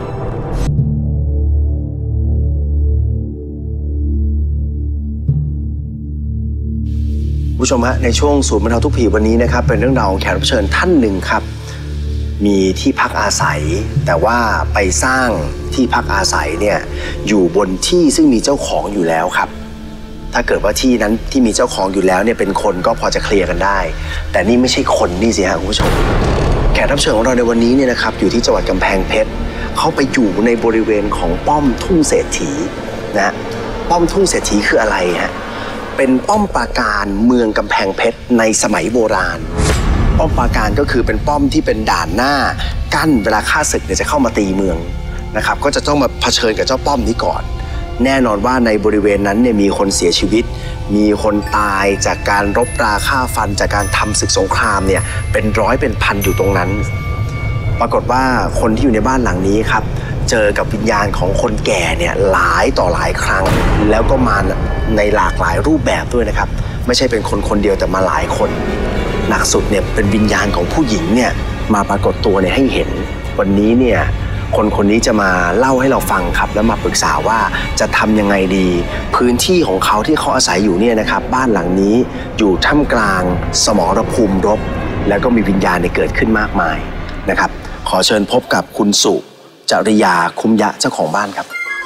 ผู้ชมฮะในช่วงศูนย์บรรเทาทุกข์ผีวันนี้นะครับเป็นเรื่องราวของแขกรับเชิญท่านหนึ่งครับมีที่พักอาศัยแต่ว่าไปสร้างที่พักอาศัยเนี่ยอยู่บนที่ซึ่งมีเจ้าของอยู่แล้วครับถ้าเกิดว่าที่นั้นที่มีเจ้าของอยู่แล้วเนี่ยเป็นคนก็พอจะเคลียร์กันได้แต่นี่ไม่ใช่คนนี่สิฮะคุณผู้ชมแขกรับเชิญของเราในวันนี้เนี่ยนะครับอยู่ที่จังหวัดกำแพงเพชรเขาไปอยู่ในบริเวณของป้อมทุ่งเศรษฐีนะป้อมทุ่งเศรษฐีคืออะไรฮะเป็นป้อมปราการเมืองกำแพงเพชรในสมัยโบราณป้อมปราการก็คือเป็นป้อมที่เป็นด่านหน้ากั้นเวลาข้าศึกเนี่ยจะเข้ามาตีเมืองนะครับก็จะต้องมาเผชิญกับเจ้าป้อมนี้ก่อนแน่นอนว่าในบริเวณนั้นเนี่ยมีคนเสียชีวิตมีคนตายจากการรบราฆ่าฟันจากการทำศึกสงครามเนี่ยเป็นร้อยเป็นพันอยู่ตรงนั้นปรากฏว่าคนที่อยู่ในบ้านหลังนี้ครับเจอกับวิญญาณของคนแก่เนี่ยหลายต่อหลายครั้งแล้วก็มาในหลากหลายรูปแบบด้วยนะครับไม่ใช่เป็นคนคนเดียวแต่มาหลายคนหนักสุดเนี่ยเป็นวิญญาณของผู้หญิงเนี่ยมาปรากฏตัวเนี่ยให้เห็นวันนี้เนี่ยคนคนนี้จะมาเล่าให้เราฟังครับแล้วมาปรึกษาว่าจะทำยังไงดีพื้นที่ของเขาที่เขาอาศัยอยู่เนี่ยนะครับบ้านหลังนี้อยู่ท่ามกลางสมรภูมิรบแล้วก็มีวิญญาณเกิดขึ้นมากมายนะครับขอเชิญพบกับคุณสุจริยาคุ้มยะเจ้าของบ้านครับ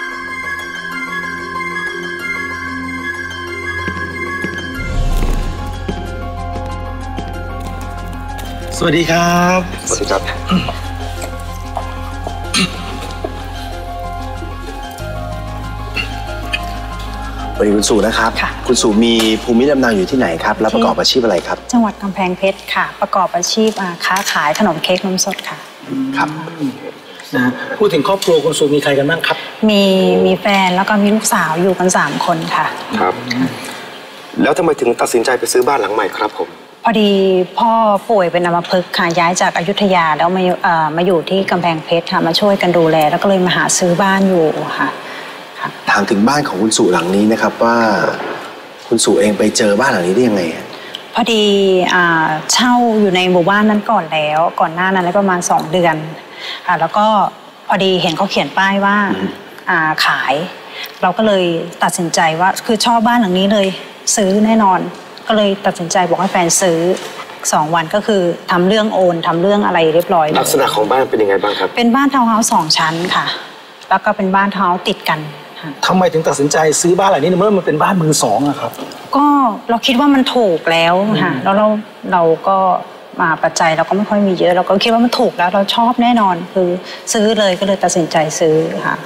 สวัสดีครับสวัสดีครับสวัสดีคุณสุนะครับคุณสุมีภูมิลำเนาอยู่ที่ไหนครับแล้วประกอบอาชีพอะไรครับจังหวัดกำแพงเพชรค่ะประกอบอาชีพค้าขายขนมเค้กนมสดค่ะครับนะพูดถึงครอบครัวคุณสุมีใครกันบ้างครับมีแฟนแล้วก็มีลูกสาวอยู่กัน3 คนค่ะครับแล้วทำไมถึงตัดสินใจไปซื้อบ้านหลังใหม่ครับผมพอดีพ่อป่วยเป็นอัมพฤกษ์ค่ะย้ายจากอยุธยาแล้วมาอยู่ที่กำแพงเพชรค่ะมาช่วยกันดูแลแล้วก็เลยมาหาซื้อบ้านอยู่ค่ะถามถึงบ้านของคุณสุหลังนี้นะครับว่าคุณสุเองไปเจอบ้านหลังนี้ได้ยังไงพอดีเช่าอยู่ในหมู่บ้านนั้นก่อนแล้วก่อนหน้านั้นประมาณ2 เดือนค่ะแล้วก็พอดีเห็นเขาเขียนป้ายว่าขายเราก็เลยตัดสินใจว่าคือชอบบ้านหลังนี้เลยซื้อแน่นอนก็เลยตัดสินใจบอกให้แฟนซื้อ2 วันก็คือทำเรื่องโอนทำเรื่องอะไรเรียบร้อยลักษณะของบ้านเป็นยังไงบ้างครับเป็นบ้านทาวน์เฮาส์2 ชั้นค่ะแล้วก็เป็นบ้านทาวน์เฮาส์ติดกันทำไมถึงตัดสินใจซื้อบ้านหลังนี้เมื่อมันเป็นบ้านมือสองอะครับก็เราคิดว่ามันถูกแล้วค่ะแล้วเราก็มาปัจจัยเราก็ไม่ค่อยมีเยอะเราก็คิดว่ามันถูกแล้วเราชอบแน่นอนคือซื้อเลยก็เลยตัดสินใจซื้อค่ะ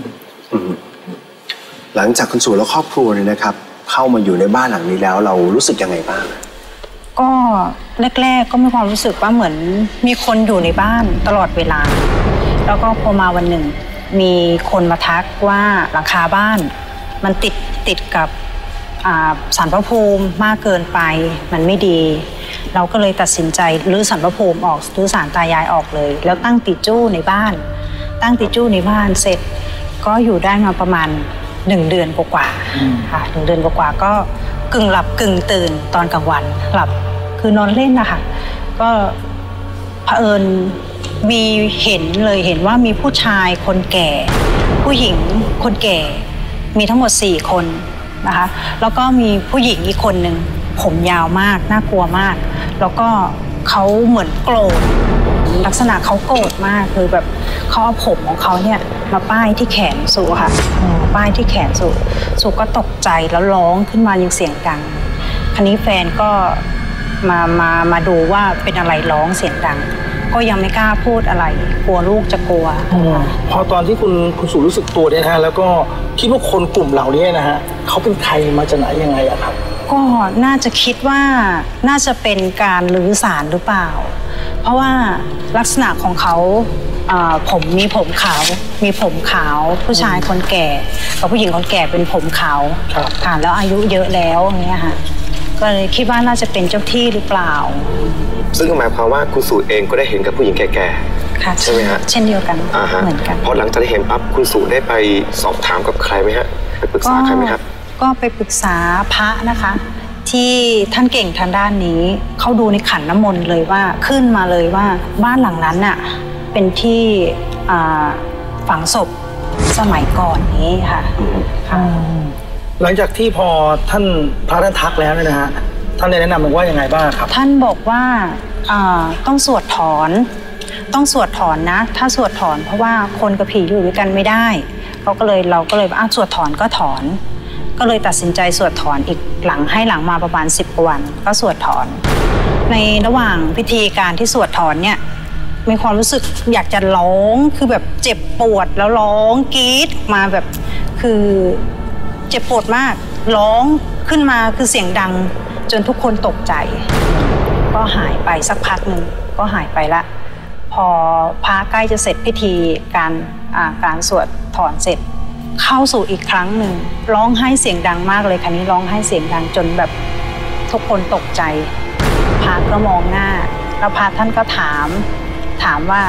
หลังจากคุณสุและครอบครัวเนี่ยนะครับเข้ามาอยู่ในบ้านหลังนี้แล้วเรารู้สึกยังไงบ้างก็แรกๆก็มีความรู้สึกว่าเหมือนมีคนอยู่ในบ้านตลอดเวลาแล้วก็พอมาวันหนึ่งมีคนมาทักว่าหลังคาบ้านมันติดกับศาลพระภูมิมากเกินไปมันไม่ดีเราก็เลยตัดสินใจรื้อศาลพระภูมิออกรื้อศาลตายายออกเลยแล้วตั้งติจู้ในบ้านเสร็จก็อยู่ได้มาประมาณ1 เดือนกว่าๆค่ะ1 เดือนกว่าๆก็กึ่งหลับกึ่งตื่นตอนกลางวันหลับคือนอนเล่นนะคะก็เผอิญมีเห็นว่ามีผู้ชายคนแก่ผู้หญิงคนแก่มีทั้งหมด4 คนนะคะแล้วก็มีผู้หญิงอีกคนหนึ่งผมยาวมากน่ากลัวมากแล้วก็เขาเหมือนโกรธลักษณะเขาโกรธมากคือแบบเขาเอาผมของเขาเนี่ยมาป้ายที่แขนสุค่ะป้ายที่แขนสุก็ตกใจแล้วร้องขึ้นมาอย่างเสียงดังคราวนี้แฟนก็มาดูว่าเป็นอะไรร้องเสียงดังก็ยังไม่กล้าพูดอะไรกลัวลูกจะกลัวพอตอนที่คุณสุรู้สึกตัวเนี่ยนะฮะแล้วก็คิดว่าคนกลุ่มเหล่านี้นะฮะเขาเป็นใครมาจากไหนยังไงอะครับก็น่าจะคิดว่าน่าจะเป็นการรื้อศาลหรือเปล่าเพราะว่าลักษณะของเขามีผมขาวผู้ชายคนแก่กับผู้หญิงคนแก่เป็นผมขาวค่ะแล้วอายุเยอะแล้วอย่างเงี้ยค่ะก็เลยคิดว่าน่าจะเป็นเจ้าที่หรือเปล่าซึ่งหมายความว่าคุณสุเองก็ได้เห็นกับผู้หญิงแก่ๆใช่ไหมฮะเช่นเดียวกันเหมือนกันพอหลังจากที่เห็นปั๊บคุณสุได้ไปสอบถามกับใครไหมฮะไปปรึกษาใครไหมครับก็ไปปรึกษาพระนะคะที่ท่านเก่งทางด้านนี้เขาดูในขันน้ำมนต์เลยว่าขึ้นมาเลยว่าบ้านหลังนั้นน่ะเป็นที่ฝังศพสมัยก่อนนี้ค่ะหลังจากที่พอท่านพระท่านทักแล้วเนี่ยนะฮะท่านได้แนะนำว่ายังไงบ้างครับท่านบอกว่าต้องสวดถอนนะถ้าสวดถอนเพราะว่าคนกับผีอยู่ด้วยกันไม่ได้เราก็เลยสวดถอนก็ถอนก็เลยตัดสินใจสวดถอนอีกหลังมาประมาณ10 กว่าวันก็สวดถอนในระหว่างพิธีการที่สวดถอนเนี่ยมีความรู้สึกอยากจะร้องคือแบบเจ็บปวดแล้วร้องกรี๊ดมาแบบคือเจ็บปวดมากร้องขึ้นมาคือเสียงดังจนทุกคนตกใจก็หายไปสักพักหนึ่งก็หายไปละพอพระใกล้จะเสร็จพิธีการสวดถอนเสร็จเข้าสู่อีกครั้งหนึ่งร้องไห้เสียงดังมากเลยคันนี้ร้องไห้เสียงดังจนแบบทุกคนตกใจพระก็มองหน้าแล้วพระท่านก็ถามว่า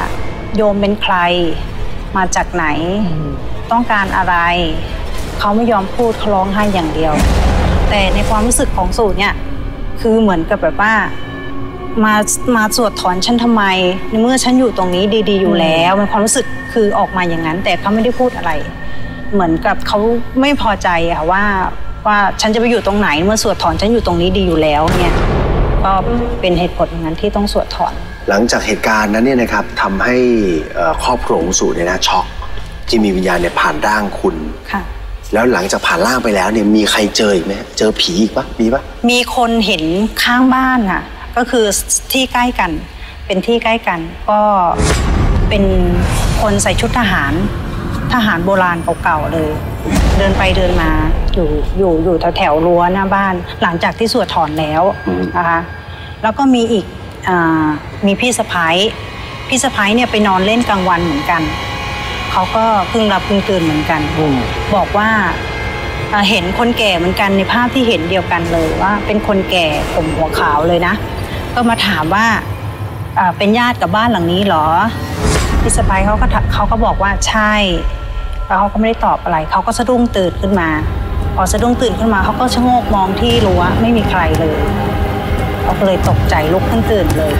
โยมเป็นใครมาจากไหนต้องการอะไรเขาไม่ยอมพูดเขาร้องไห้อย่างเดียวแต่ในความรู้สึกของสูตรเนี่ยคือเหมือนกับแบบว่ามาสวดถอนฉันทำไมในเมื่อฉันอยู่ตรงนี้ดีๆอยู่แล้วมันความรู้สึกคือออกมาอย่างนั้นแต่เขาไม่ได้พูดอะไรเหมือนกับเขาไม่พอใจอะว่าฉันจะไปอยู่ตรงไหนเมื่อสวดถอนฉันอยู่ตรงนี้ดีอยู่แล้วเนี่ยก็เป็นเหตุผลอย่างนั้นที่ต้องสวดถอนหลังจากเหตุการณ์นั้นเนี่ยนะครับทำให้ครอบครัวของสูตรเนี่ยนะช็อกที่มีวิญญาณเนี่ยผ่านร่างคุณค่ะแล้วหลังจากผ่านร่างไปแล้วเนี่ยมีใครเจออีกไหมเจอผีอีกปะมีปะมีคนเห็นข้างบ้านค่ะก็คือที่ใกล้กันเป็นที่ใกล้กันก็เป็นคนใส่ชุดทหารโบราณเก่าๆเลยเดินไปเดินมาอยู่แถวรั้วหน้าบ้านหลังจากที่สวดถอนแล้วนะคะแล้วก็มีอีกมีพี่สะพ้ายเนี่ยไปนอนเล่นกลางวันเหมือนกันเขาก็เพิ่งรับเพิ่งตื่นเหมือนกันบอกว่าเห็นคนแก่เหมือนกันในภาพที่เห็นเดียวกันเลยว่าเป็นคนแก่ผมหัวขาวเลยนะก็มาถามว่าเป็นญาติกับบ้านหลังนี้เหรอพี่สะพ้ายเขาก็บอกว่าใช่แล้วเขาก็ไม่ได้ตอบอะไรเขาก็สะดุ้งตื่นขึ้นมาพอสะดุ้งตื่นขึ้นมาเขาก็ชะโงกมองที่รั้วไม่มีใครเลยเขาก็เลยตกใจลุกขึ้นตื่นเลย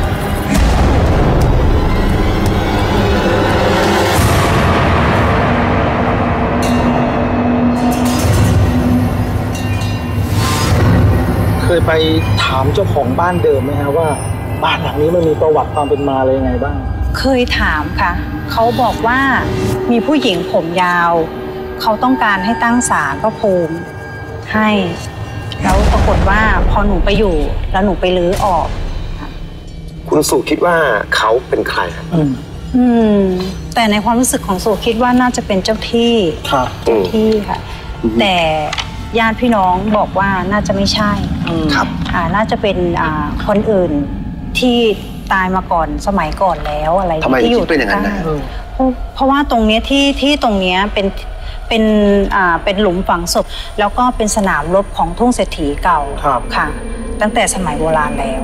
เคยไปถามเจ้าของบ้านเดิมไหมฮะว่าบ้านหลังนี้มันมีประวัติความเป็นมาอะไรยังไงบ้างเคยถามค่ะเขาบอกว่ามีผู้หญิงผมยาวเขาต้องการให้ตั้งศาลพระภูมิให้แล้วปรากฏว่าพอหนูไปอยู่แล้วหนูไปรื้อออกคุณสุคิดว่าเขาเป็นใครครับแต่ในความรู้สึกของสุคิดว่าน่าจะเป็นเจ้าที่ค่ะแต่ญาติพี่น้องบอกว่าน่าจะไม่ใช่ครับน่าจะเป็นคนอื่นที่ตายมาก่อนสมัยก่อนแล้วอะไรที่อยู่เป็นอย่างนั้นเพราะว่าตรงนี้ที่ตรงนี้เป็นหลุมฝังศพแล้วก็เป็นสนามรบของทุ่งเศรษฐีเก่าค่ะตั้งแต่สมัยโบราณแล้ว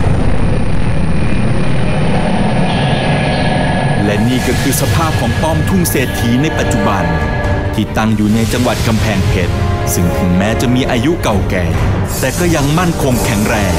และนี่ก็คือสภาพของป้อมทุ่งเศรษฐีในปัจจุบันที่ตั้งอยู่ในจังหวัดกำแพงเพชรซึ่งถึงแม้จะมีอายุเก่าแก่แต่ก็ยังมั่นคงแข็งแรง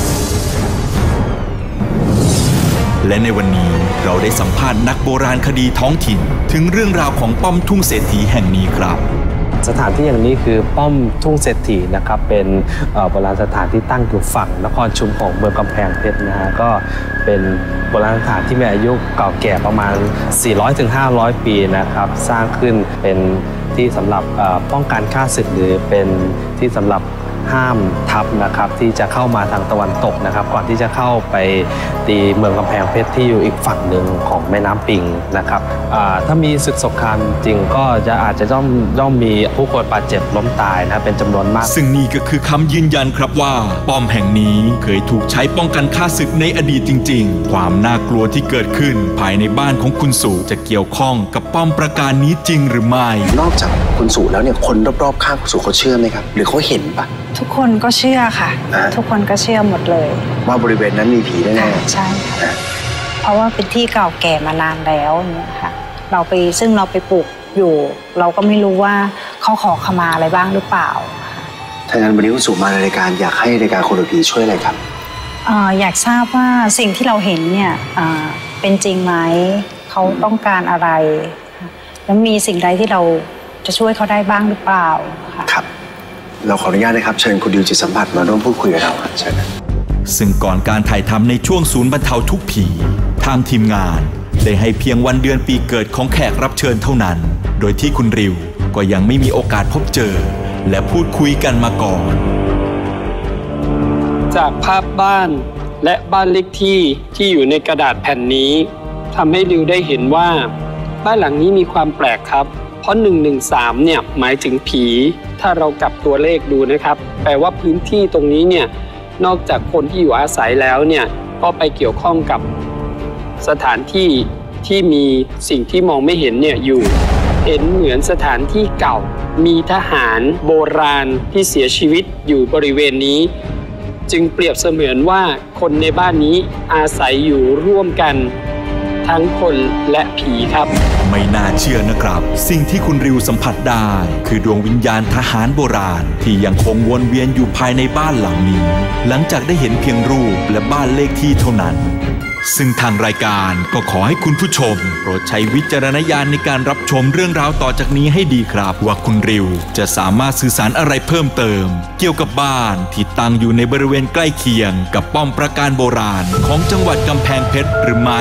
และในวันนี้เราได้สัมภาษณ์นักโบราณคดีท้องถิ่นถึงเรื่องราวของป้อมทุ่งเศรษฐีแห่งนี้ครับสถานที่อย่างนี้คือป้อมทุ่งเศรษฐีนะครับเป็นโบราณสถานที่ตั้งอยู่ฝั่งนครชุมของเมืองกำแพงเพชรนะฮะก็เป็นโบราณสถานที่มีอายุเก่าแก่ประมาณ 400-500 ปีนะครับสร้างขึ้นเป็นที่สำหรับป้องกันฆ่าศึกหรือเป็นที่สำหรับห้ามทัพนะครับที่จะเข้ามาทางตะวันตกนะครับก่อนที่จะเข้าไปตีเมืองกำแพงเพชรที่อยู่อีกฝั่งหนึ่งของแม่น้ำปิงนะครับถ้ามีศึกสงครามจริงก็อาจจะย่อมมีผู้คนบาดเจ็บล้มตายนะเป็นจำนวนมากซึ่งนี่ก็คือคำยืนยันครับว่าป้อมแห่งนี้เคยถูกใช้ป้องกันฆ่าศึกในอดีตจริงๆความน่ากลัวที่เกิดขึ้นภายในบ้านของคุณสุจะเกี่ยวข้องกับป้อมประการนี้จริงหรือไม่นอกจากคุณสุแล้วเนี่ยคนรอบๆข้างคุณสุเขาเชื่อไหมครับหรือเขาเห็นปะทุกคนก็เชื่อค่ะทุกคนก็เชื่อหมดเลยว่าบริเวณนั้นมีผีแน่ๆใช่ค่ะเพราะว่าเป็นที่เก่าแก่มานานแล้วเนี่ยค่ะซึ่งเราไปปลูกอยู่เราก็ไม่รู้ว่าเขาขอขมาอะไรบ้างหรือเปล่าถ้างั้นวันนี้คุณสุมาในรายการอยากให้รายการคนดูผีช่วยอะไรครับอยากทราบว่าสิ่งที่เราเห็นเนี่ยเป็นจริงไหมเขาต้องการอะไรแล้วมีสิ่งใดที่เราจะช่วยเขาได้บ้างหรือเปล่าครับเราขออนุญาตนะครับเชิญคุณดิวจิตสัมผัสมาร่วมพูดคุยกับเราเชิญนะซึ่งก่อนการถ่ายทำในช่วงศูนย์บรรเทาทุกข์ผีทางทีมงานได้ให้เพียงวันเดือนปีเกิดของแขกรับเชิญเท่านั้นโดยที่คุณริวก็ยังไม่มีโอกาสพบเจอและพูดคุยกันมาก่อนจากภาพบ้านและบ้านเลขที่อยู่ในกระดาษแผ่นนี้ทำให้ริวได้เห็นว่าบ้านหลังนี้มีความแปลกครับเพราะ113เนี่ยหมายถึงผีถ้าเรากลับตัวเลขดูนะครับแปลว่าพื้นที่ตรงนี้เนี่ยนอกจากคนที่อยู่อาศัยแล้วเนี่ยก็ไปเกี่ยวข้องกับสถานที่ที่มีสิ่งที่มองไม่เห็นเนี่ยอยู่เห็นเหมือนสถานที่เก่ามีทหารโบราณที่เสียชีวิตอยู่บริเวณนี้จึงเปรียบเสมือนว่าคนในบ้านนี้อาศัยอยู่ร่วมกันทั้งคนและผีครับไม่น่าเชื่อนะครับสิ่งที่คุณริวสัมผัสได้คือดวงวิญญาณทหารโบราณที่ยังคงวนเวียนอยู่ภายในบ้านหลังนี้หลังจากได้เห็นเพียงรูปและบ้านเลขที่เท่านั้นซึ่งทางรายการก็ขอให้คุณผู้ชมโปรดใช้วิจารณญาณในการรับชมเรื่องราวต่อจากนี้ให้ดีครับว่าคุณริวจะสามารถสื่อสารอะไรเพิ่มเติมเกี่ยวกับบ้านที่ตั้งอยู่ในบริเวณใกล้เคียงกับป้อมปราการโบราณของจังหวัดกำแพงเพชรหรือไม่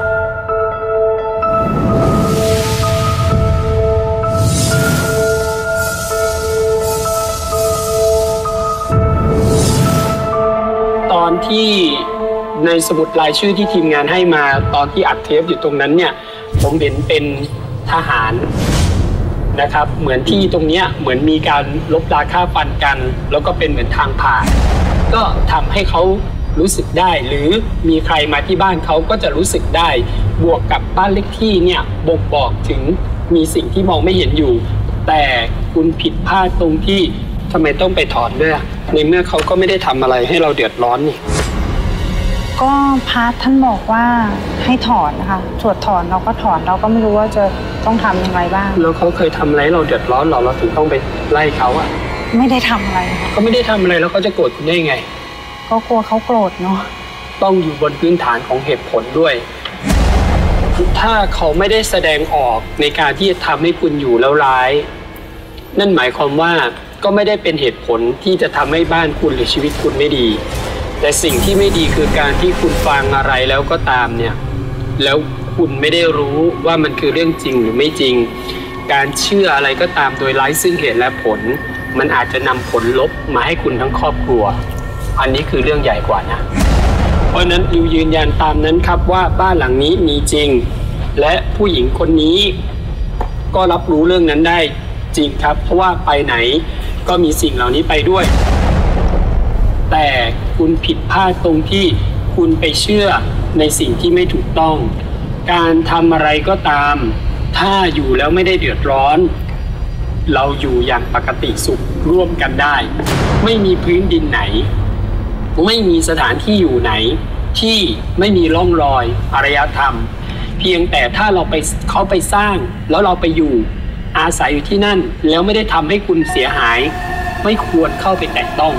ตอนที่ในสมุดรายชื่อที่ทีมงานให้มาตอนที่อัดเทปอยู่ตรงนั้นเนี่ยผมเห็นเป็นทหารนะครับเหมือนที่ตรงเนี้ยเหมือนมีการลบราฆ่าฟันกันแล้วก็เป็นเหมือนทางผ่านก็ทำให้เขารู้สึกได้หรือมีใครมาที่บ้านเขาก็จะรู้สึกได้บวกกับบ้านเลขที่เนี่ยบ่งบอกถึงมีสิ่งที่มองไม่เห็นอยู่แต่คุณผิดพลาดตรงที่ทำไมต้องไปถอนด้วยในเมื่อเขาก็ไม่ได้ทำอะไรให้เราเดือดร้อนนี่ก็พระท่านบอกว่าให้ถอนนะคะสวดถอนเราก็ถอนเราก็ไม่รู้ว่าจะต้องทำอย่างไรบ้างแล้วเขาเคยทำอะไรเราเดือดร้อนเราถึงต้องไปไล่เขาอะไม่ได้ทำอะไรค่ะเขาไม่ได้ทำอะไรแล้วเขาจะโกรธคุณได้ไงก็กลัวเขาโกรธเนาะต้องอยู่บนพื้นฐานของเหตุผลด้วยถ้าเขาไม่ได้แสดงออกในการที่จะทำให้คุณอยู่แล้วร้ายนั่นหมายความว่าก็ไม่ได้เป็นเหตุผลที่จะทำให้บ้านคุณหรือชีวิตคุณไม่ดีแต่สิ่งที่ไม่ดีคือการที่คุณฟังอะไรแล้วก็ตามเนี่ยแล้วคุณไม่ได้รู้ว่ามันคือเรื่องจริงหรือไม่จริงการเชื่ออะไรก็ตามโดยไร้ซึ่งเหตุและผลมันอาจจะนำผลลบมาให้คุณทั้งครอบครัวอันนี้คือเรื่องใหญ่กว่านะเพราะนั้นอยู่ยืนยันตามนั้นครับว่าบ้านหลังนี้มีจริงและผู้หญิงคนนี้ก็รับรู้เรื่องนั้นได้จริงครับเพราะว่าไปไหนก็มีสิ่งเหล่านี้ไปด้วยแต่คุณผิดพลาดตรงที่คุณไปเชื่อในสิ่งที่ไม่ถูกต้องการทำอะไรก็ตามถ้าอยู่แล้วไม่ได้เดือดร้อนเราอยู่อย่างปกติสุขร่วมกันได้ไม่มีพื้นดินไหนไม่มีสถานที่อยู่ไหนที่ไม่มีร่องรอยอารยธรรมเพียงแต่ถ้าเขาไปสร้างแล้วเราไปอยู่อาศัยอยู่ที่นั่นแล้วไม่ได้ทำให้คุณเสียหายไม่ควรเข้าไปแตะต้อง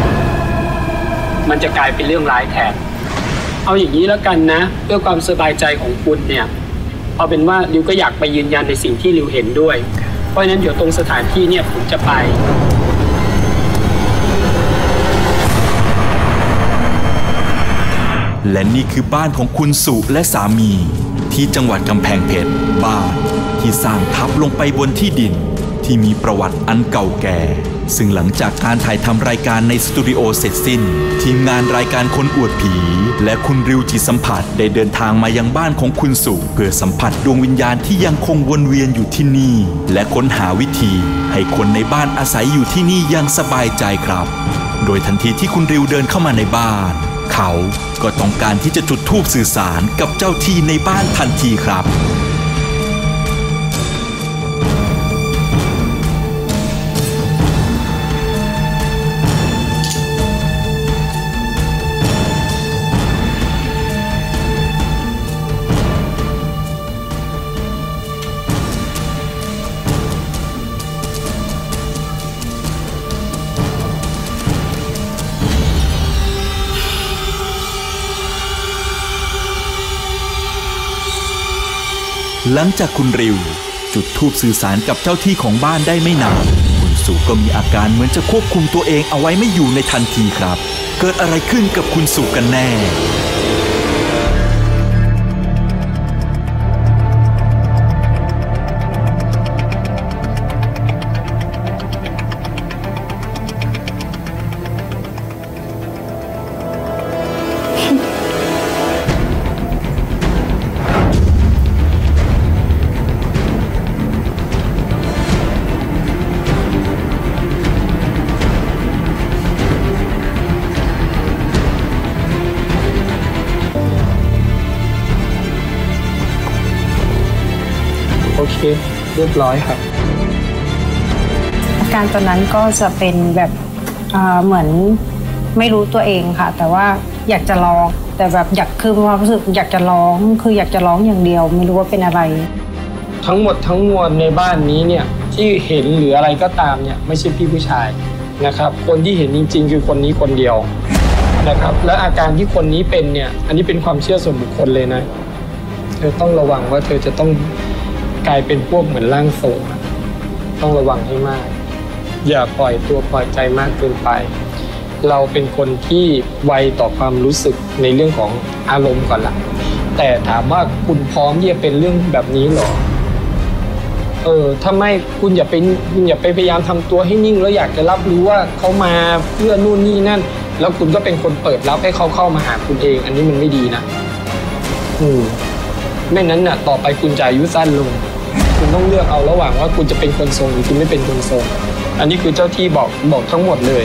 มันจะกลายเป็นเรื่องร้ายแทนเอาอย่างนี้แล้วกันนะเพื่อความสบายใจของคุณเนี่ยเอาเป็นว่าริวก็อยากไปยืนยันในสิ่งที่ริวเห็นด้วยเพราะฉะนั้นเดี๋ยวตรงสถานที่เนี่ยผมจะไปและนี่คือบ้านของคุณสุและสามีที่จังหวัดกำแพงเพชรบ้านที่สร้างทับลงไปบนที่ดินที่มีประวัติอันเก่าแก่ซึ่งหลังจากการถ่ายทำรายการในสตูดิโอเสร็จสิ้นทีมงานรายการคนอวดผีและคุณริวจิตสัมผัสได้เดินทางมายังบ้านของคุณสุเพื่อสัมผัสดวงวิญญาณที่ยังคงวนเวียนอยู่ที่นี่และค้นหาวิธีให้คนในบ้านอาศัยอยู่ที่นี่อย่างสบายใจครับโดยทันทีที่คุณริวเดินเข้ามาในบ้านเขาก็ต้องการที่จะจุดธูปสื่อสารกับเจ้าที่ในบ้านทันทีครับหลังจากคุณริวจุดธูปสื่อสารกับเจ้าที่ของบ้านได้ไม่นานคุณสุก็มีอาการเหมือนจะควบคุมตัวเองเอาไว้ไม่อยู่ในทันทีครับเกิดอะไรขึ้นกับคุณสุกันแน่โอเคเรียบร้อยครับอาการตอนนั้นก็จะเป็นแบบเหมือนไม่รู้ตัวเองค่ะแต่ว่าอยากจะร้องแต่แบบคือความรู้สึกอยากจะร้องคืออยากจะร้องอย่างเดียวไม่รู้ว่าเป็นอะไรทั้งหมดทั้งมวลในบ้านนี้เนี่ยที่เห็นหรืออะไรก็ตามเนี่ยไม่ใช่พี่ผู้ชายนะครับคนที่เห็นจริงๆคือคนนี้คนเดียวนะครับและอาการที่คนนี้เป็นเนี่ยอันนี้เป็นความเชื่อส่วนบุคคลเลยนะเธอต้องระวังว่าเธอจะต้องกลายเป็นพวกเหมือนร่างทรงต้องระวังให้มากอย่าปล่อยตัวปล่อยใจมากเกินไปเราเป็นคนที่ไวต่อความรู้สึกในเรื่องของอารมณ์ก่อนละแต่ถามว่าคุณพร้อมที่จะเป็นเรื่องแบบนี้หรอถ้าไม่คุณอย่าไปพยายามทำตัวให้นิ่งแล้วอยากจะรับรู้ว่าเขามาเพื่อนู่นนี่นั่นแล้วคุณก็เป็นคนเปิดรับให้เขาเข้ามาหาคุณเองอันนี้มันไม่ดีนะไม่นั้นน่ะต่อไปคุณจะอายุสั้นลงคุณต้องเลือกเอาระหว่างว่าคุณจะเป็นคนทรงหรือคุณไม่เป็นคนทรงอันนี้คือเจ้าที่บอกทั้งหมดเลย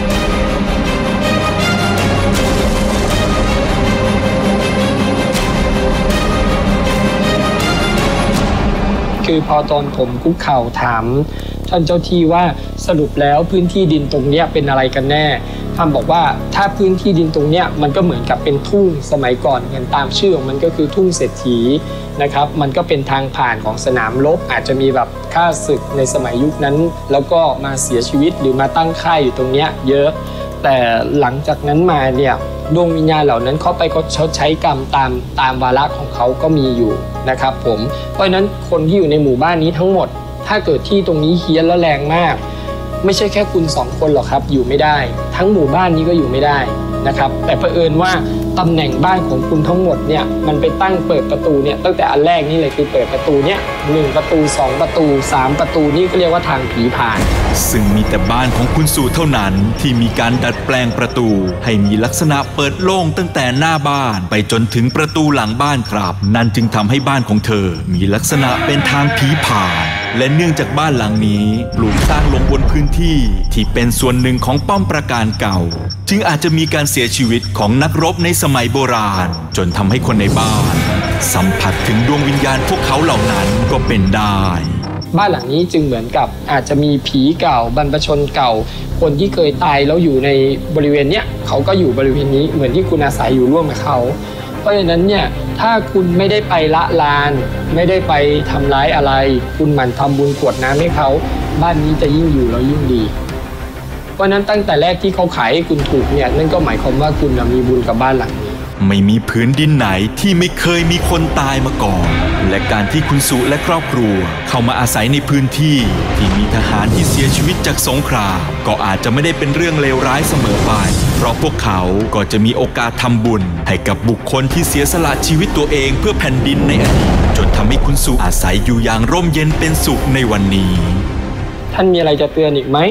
คือพอตอนผมคุกเข่าถามท่านเจ้าที่ว่าสรุปแล้วพื้นที่ดินตรงนี้เป็นอะไรกันแน่ท่านบอกว่าถ้าพื้นที่ดินตรงนี้มันก็เหมือนกับเป็นทุ่งสมัยก่อนเห็นตามชื่อของมันก็คือทุ่งเศรษฐีนะครับมันก็เป็นทางผ่านของสนามรบอาจจะมีแบบข้าศึกในสมัยยุคนั้นแล้วก็มาเสียชีวิตหรือมาตั้งค่ายอยู่ตรงนี้เยอะแต่หลังจากนั้นมาเนี่ยดวงวิญญาณเหล่านั้นเขาไปชดใช้กรรมตามวาระของเขาก็มีอยู่นะครับผมเพราะฉะนั้นคนที่อยู่ในหมู่บ้านนี้ทั้งหมดถ้าเกิดที่ตรงนี้เฮี้ยนและแรงมากไม่ใช่แค่คุณ2 คนหรอกครับอยู่ไม่ได้ทั้งหมู่บ้านนี้ก็อยู่ไม่ได้นะครับแต่เผอิญว่าตำแหน่งบ้านของคุณทั้งหมดเนี่ยมันไปตั้งเปิดประตูเนี่ยตั้งแต่อันแรกนี่เลยคือเปิดประตูเนี่ย1 ประตู2 ประตู3 ประตูนี่ก็เรียกว่าทางผีผ่านซึ่งมีแต่บ้านของคุณสู่เท่านั้นที่มีการดัดแปลงประตูให้มีลักษณะเปิดโล่งตั้งแต่หน้าบ้านไปจนถึงประตูหลังบ้านครับนั่นจึงทำให้บ้านของเธอมีลักษณะเป็นทางผีผ่านและเนื่องจากบ้านหลังนี้ปลูกสร้างลงบนพื้นที่ที่เป็นส่วนหนึ่งของป้อมปราการเก่าจึงอาจจะมีการเสียชีวิตของนักรบในสมัยโบราณจนทำให้คนในบ้านสัมผัสถึงดวงวิญญาณพวกเขาเหล่านั้นก็เป็นได้บ้านหลังนี้จึงเหมือนกับอาจจะมีผีเก่าบรรพชนเก่าคนที่เคยตายแล้วอยู่ในบริเวณเนี้ยเขาก็อยู่บริเวณนี้เหมือนที่คุณอาศัยอยู่ร่วมกับเขาเพราะฉะนั้นเนี่ยถ้าคุณไม่ได้ไปละลานไม่ได้ไปทำร้ายอะไรคุณหมั่นทำบุญกรวดน้ำให้เขาบ้านนี้จะยิ่งอยู่แล้วยิ่งดีเพราะนั้นตั้งแต่แรกที่เขาขายให้คุณถูกเนี่ยนั่นก็หมายความว่าคุณมีบุญกับบ้านหลังนี้ไม่มีพื้นดินไหนที่ไม่เคยมีคนตายมาก่อนและการที่คุณสุและครอบครัวเข้ามาอาศัยในพื้นที่ที่มีทหารที่เสียชีวิตจากสงครามก็อาจจะไม่ได้เป็นเรื่องเลวร้ายเสมอไปเพราะพวกเขาก็จะมีโอกาสทำบุญให้กับบุคคลที่เสียสละชีวิตตัวเองเพื่อแผ่นดินในอดีตจนทำให้คุณสุอาศัยอยู่อย่างร่มเย็นเป็นสุขในวันนี้ท่านมีอะไรจะเตือนอีกไหม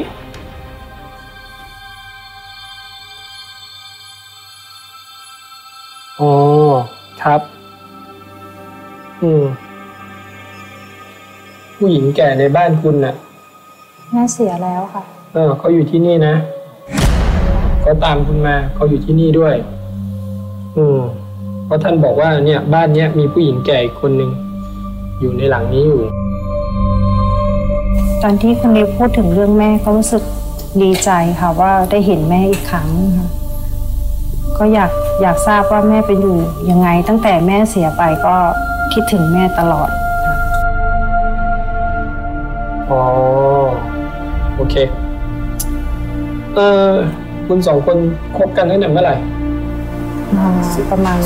อ๋อครับผู้หญิงแก่ในบ้านคุณน่ะแม่เสียแล้วค่ะเขาอยู่ที่นี่นะเขาตามคุณมาเขาอยู่ที่นี่ด้วยเพราะท่านบอกว่าเนี่ยบ้านเนี้ยมีผู้หญิงแก่อีกคนนึงอยู่ในหลังนี้อยู่ตอนที่คุณนิวพูดถึงเรื่องแม่ก็รู้สึกดีใจค่ะว่าได้เห็นแม่อีกครั้งค่ะก็อยากทราบว่าแม่เป็นอยู่ยังไงตั้งแต่แม่เสียไปก็คิดถึงแม่ตลอดอ๋อโอเคคุณ2 คนคบกันตั้งแต่เมื่อไหร่ประมาณ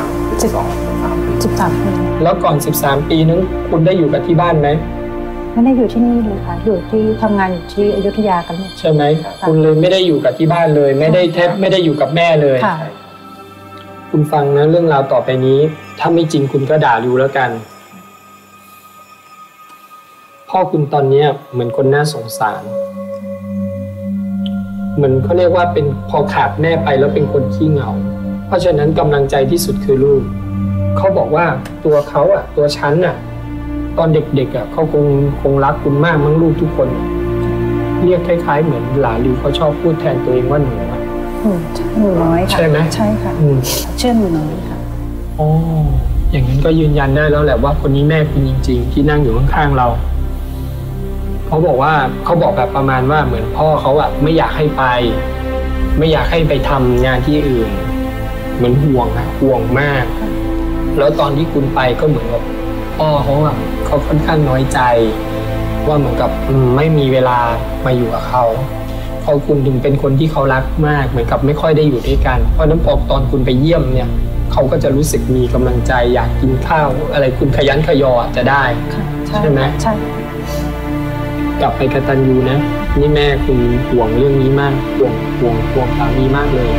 13 ปีแล้วก่อน13 ปีนั้นคุณได้อยู่กับที่บ้านไหมไม่ได้อยู่ที่นี่เลยค่ะอยู่ที่ทำงานอยู่ที่อยุธยากันใช่ไหมคุณเลยไม่ได้อยู่กับที่บ้านเลยไม่ได้อยู่กับแม่เลยคุณฟังนะเรื่องราวต่อไปนี้ถ้าไม่จริงคุณก็ด่าริวแล้วกันพ่อคุณตอนนี้เหมือนคนน่าสงสารเหมือนเขาเรียกว่าเป็นพอขาดแม่ไปแล้วเป็นคนขี้เหงาเพราะฉะนั้นกำลังใจที่สุดคือลูกเขาบอกว่าตัวเขาตัวฉันตอนเด็กๆเขาคงรักคุณมากมั้งลูกทุกคนเรียกคล้ายๆเหมือนหลานริวเขาชอบพูดแทนตัวเองว่าหนูน้อยค่ะใช่ไหมใช่ค่ะเชื่อหนูน้อยค่ะอ๋ออย่างนั้นก็ยืนยันได้แล้วแหละว่าคนนี้แม่คุณจริงๆที่นั่งอยู่ข้างๆเราเขาบอกแบบประมาณว่าเหมือนพ่อเขาไม่อยากให้ไปทำงานที่อื่นเหมือนห่วงนะห่วงมากแล้วตอนที่คุณไปก็เหมือนกับพ่อเขาค่อนข้างน้อยใจว่าเหมือนกับไม่มีเวลามาอยู่กับเขาพอคุณถึงเป็นคนที่เขารักมากเหมือนกับไม่ค่อยได้อยู่ด้วยกันเพราะนั้นพอตอนคุณไปเยี่ยมเนี่ยเขาก็จะรู้สึกมีกำลังใจอยากกินข้าวอะไรคุณขยันขยอจะได้ใช่ไหมใช่กลับไปกตัญญูนะนี่แม่คุณห่วงเรื่องนี้มากห่วงสามีมากเลย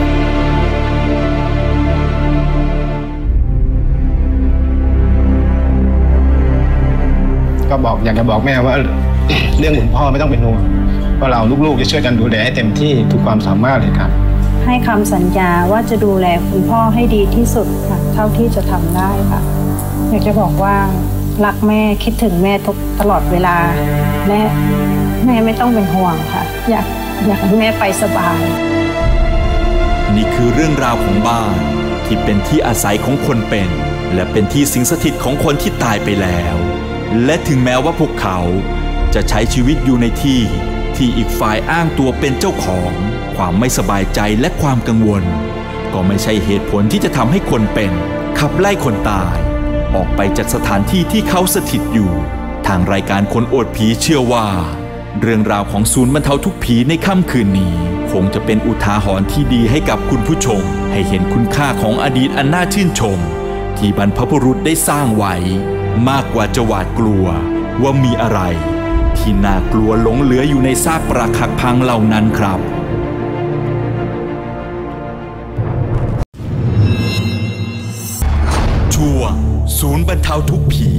ก็อยากจะบอกแม่ว่าเรื่องคุณพ่อไม่ต้องเป็นห่วงเพราะเราลูกๆจะช่วยกันดูแลให้เต็มที่ทุกความสามารถเลยครับให้คำสัญญาว่าจะดูแลคุณพ่อให้ดีที่สุดค่ะเท่าที่จะทำได้ค่ะอยากจะบอกว่ารักแม่คิดถึงแม่ตลอดเวลาแม่ไม่ต้องเป็นห่วงค่ะอยากให้แม่ไปสบายนี่คือเรื่องราวของบ้านที่เป็นที่อาศัยของคนเป็นและเป็นที่สิงสถิตของคนที่ตายไปแล้วและถึงแม้ว่าพวกเขาจะใช้ชีวิตอยู่ในที่อีกฝ่ายอ้างตัวเป็นเจ้าของความไม่สบายใจและความกังวลก็ไม่ใช่เหตุผลที่จะทำให้คนเป็นขับไล่คนตายออกไปจากสถานที่ที่เขาสถิตอยู่ทางรายการคนอวดผีเชื่อว่าเรื่องราวของศูนย์บรรเทาทุกข์ผีในค่ำคืนนี้คงจะเป็นอุทาหรณ์ที่ดีให้กับคุณผู้ชมให้เห็นคุณค่าของอดีตอันน่าชื่นชมที่บรรพบุรุษได้สร้างไว้มากกว่าจะหวาดกลัวว่ามีอะไรที่น่ากลัวหลงเหลืออยู่ในซากปรักหักพังเหล่านั้นครับช่วงศูนย์บรรเทาทุกข์ผี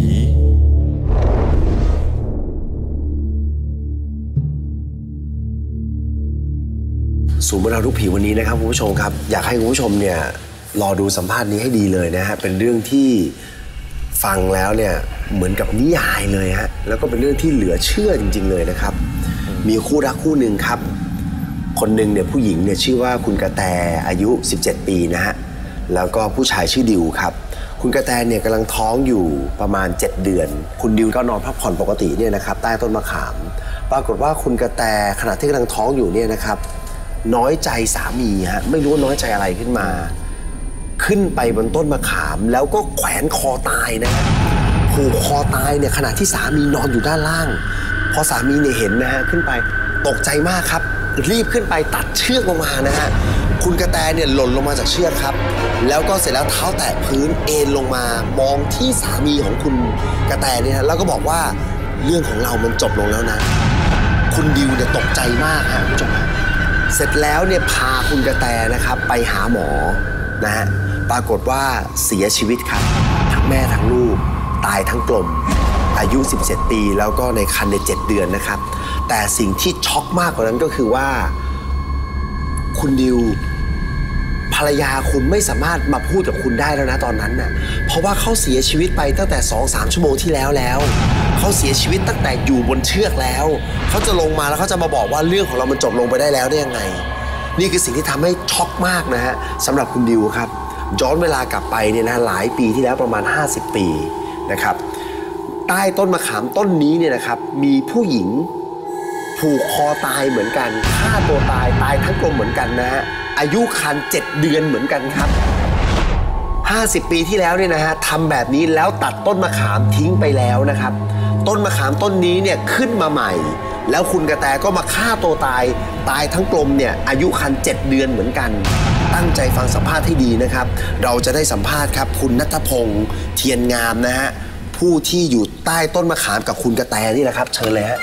ศูนย์บรรเทาทุกข์ผีวันนี้นะครับคุณผู้ชมครับอยากให้คุณผู้ชมเนี่ยรอดูสัมภาษณ์นี้ให้ดีเลยนะฮะเป็นเรื่องที่ฟังแล้วเนี่ยเหมือนกับนิยายเลยฮะแล้วก็เป็นเรื่องที่เหลือเชื่อจริงๆเลยนะครับมีคู่รักคู่หนึ่งครับคนหนึ่งเนี่ยผู้หญิงเนี่ยชื่อว่าคุณกระแตอายุ17ปีนะฮะแล้วก็ผู้ชายชื่อดิวครับคุณกระแตเนี่ยกำลังท้องอยู่ประมาณ7เดือนคุณดิวก็นอนพักผ่อนปกติเนี่ยนะครับใต้ต้นมะขามปรากฏว่าคุณกระแตขณะที่กำลังท้องอยู่เนี่ยนะครับน้อยใจสามีฮะไม่รู้ว่าน้อยใจอะไรขึ้นมาขึ้นไปบนต้นมะขามแล้วก็แขวนคอตายนะผูกคอตายเนี่ยขณะที่สามีนอนอยู่ด้านล่างพอสามีเนี่ยเห็นนะฮะขึ้นไปตกใจมากครับรีบขึ้นไปตัดเชือกลงมานะฮะคุณกระแตเนี่ยหล่นลงมาจากเชือกครับแล้วก็เสร็จแล้วเท้าแตะพื้นเอนลงมามองที่สามีของคุณกระแตเนี่ยแล้วก็บอกว่าเรื่องของเรามันจบลงแล้วนะคุณดิวเนี่ยตกใจมากฮะคุณผู้ชมเสร็จแล้วเนี่ยพาคุณกระแตนะครับไปหาหมอนะฮะปรากฏว่าเสียชีวิตครับทั้งแม่ทั้งลูกตายทั้งกลมอายุ17ปีแล้วก็ในครรภ์ใน7เดือนนะครับแต่สิ่งที่ช็อกมากกว่านั้นก็คือว่าคุณดิวภรรยาคุณไม่สามารถมาพูดกับคุณได้แล้วนะตอนนั้นน่ะเพราะว่าเขาเสียชีวิตไปตั้งแต่ 2-3 ชั่วโมงที่แล้วเขาเสียชีวิตตั้งแต่อยู่บนเชือกแล้วเขาจะลงมาแล้วเขาจะมาบอกว่าเรื่องของเรามันจบลงไปได้แล้วได้ยังไงนี่คือสิ่งที่ทำให้ช็อกมากนะฮะสำหรับคุณดิวครับย้อนเวลากลับไปเนี่ยนะหลายปีที่แล้วประมาณ50ปีนะครับใต้ต้นมะขามต้นนี้เนี่ยนะครับมีผู้หญิงผูกคอตายเหมือนกันฆ่าตัวตายทั้งกลมเหมือนกันนะฮะอายุครรภ์7เดือนเหมือนกันครับ50ปีที่แล้วเนี่ยนะฮะทำแบบนี้แล้วตัดต้นมะขามทิ้งไปแล้วนะครับต้นมะขามต้นนี้เนี่ยขึ้นมาใหม่แล้วคุณกระแตก็มาฆ่าตัวตายทั้งกลมเนี่ยอายุครรภ์7เดือนเหมือนกันตั้งใจฟังสัมภาษณ์ให้ดีนะครับเราจะได้สัมภาษณ์ครับคุณณัฐพงษ์เทียนงามนะฮะผู้ที่อยู่ใต้ต้นมะขามกับคุณกระแตนี่แหละครับเชิญเลยฮะ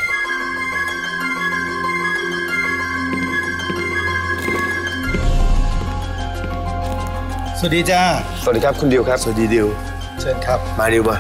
สวัสดีจ้าสวัสดีครับคุณดิวครับสวัสดีดิวเชิญครับมาดิวมา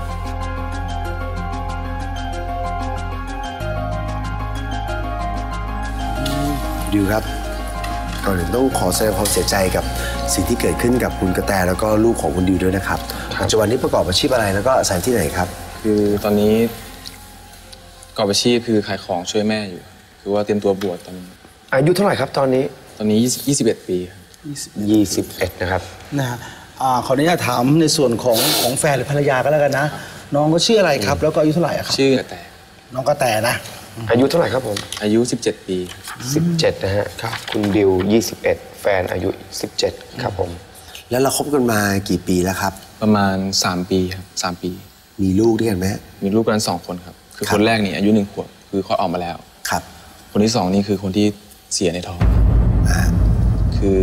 ดิวครับก่อนอื่นต้องขอแสดงความเสียใจกับสิ่งที่เกิดขึ้นกับคุณกระแตแล้วก็ลูกของคุณดิวด้วยนะครับปัจจุบันนี้ประกอบอาชีพอะไรแล้วก็อาศัยที่ไหนครับคือตอนนี้ประกอบอาชีพคือขายของช่วยแม่อยู่คือว่าเตรียมตัวบวชตอนนี้อายุเท่าไหร่ครับตอนนี้ 21 ปี 21นะครับนะฮะขออนุญาตถามในส่วนของแฟนหรือภรรยาก็แล้วกันนะน้องก็ชื่ออะไรครับแล้วก็อายุเท่าไหร่ครับชื่อกระแตน้องกระแตนะอายุเท่าไหร่ครับผมอายุ17 ปี 17นะฮะคุณดิว21แฟนอายุ17ครับผมแล้วเราคบกันมากี่ปีแล้วครับประมาณ3 ปีครับ3 ปีมีลูกด้วยกันไหมมีลูกกัน2 คนครับคือคนแรกนี่อายุ1 ขวบคือเขาออกมาแล้วครับคนที่2นี่คือคนที่เสียในท้องคือ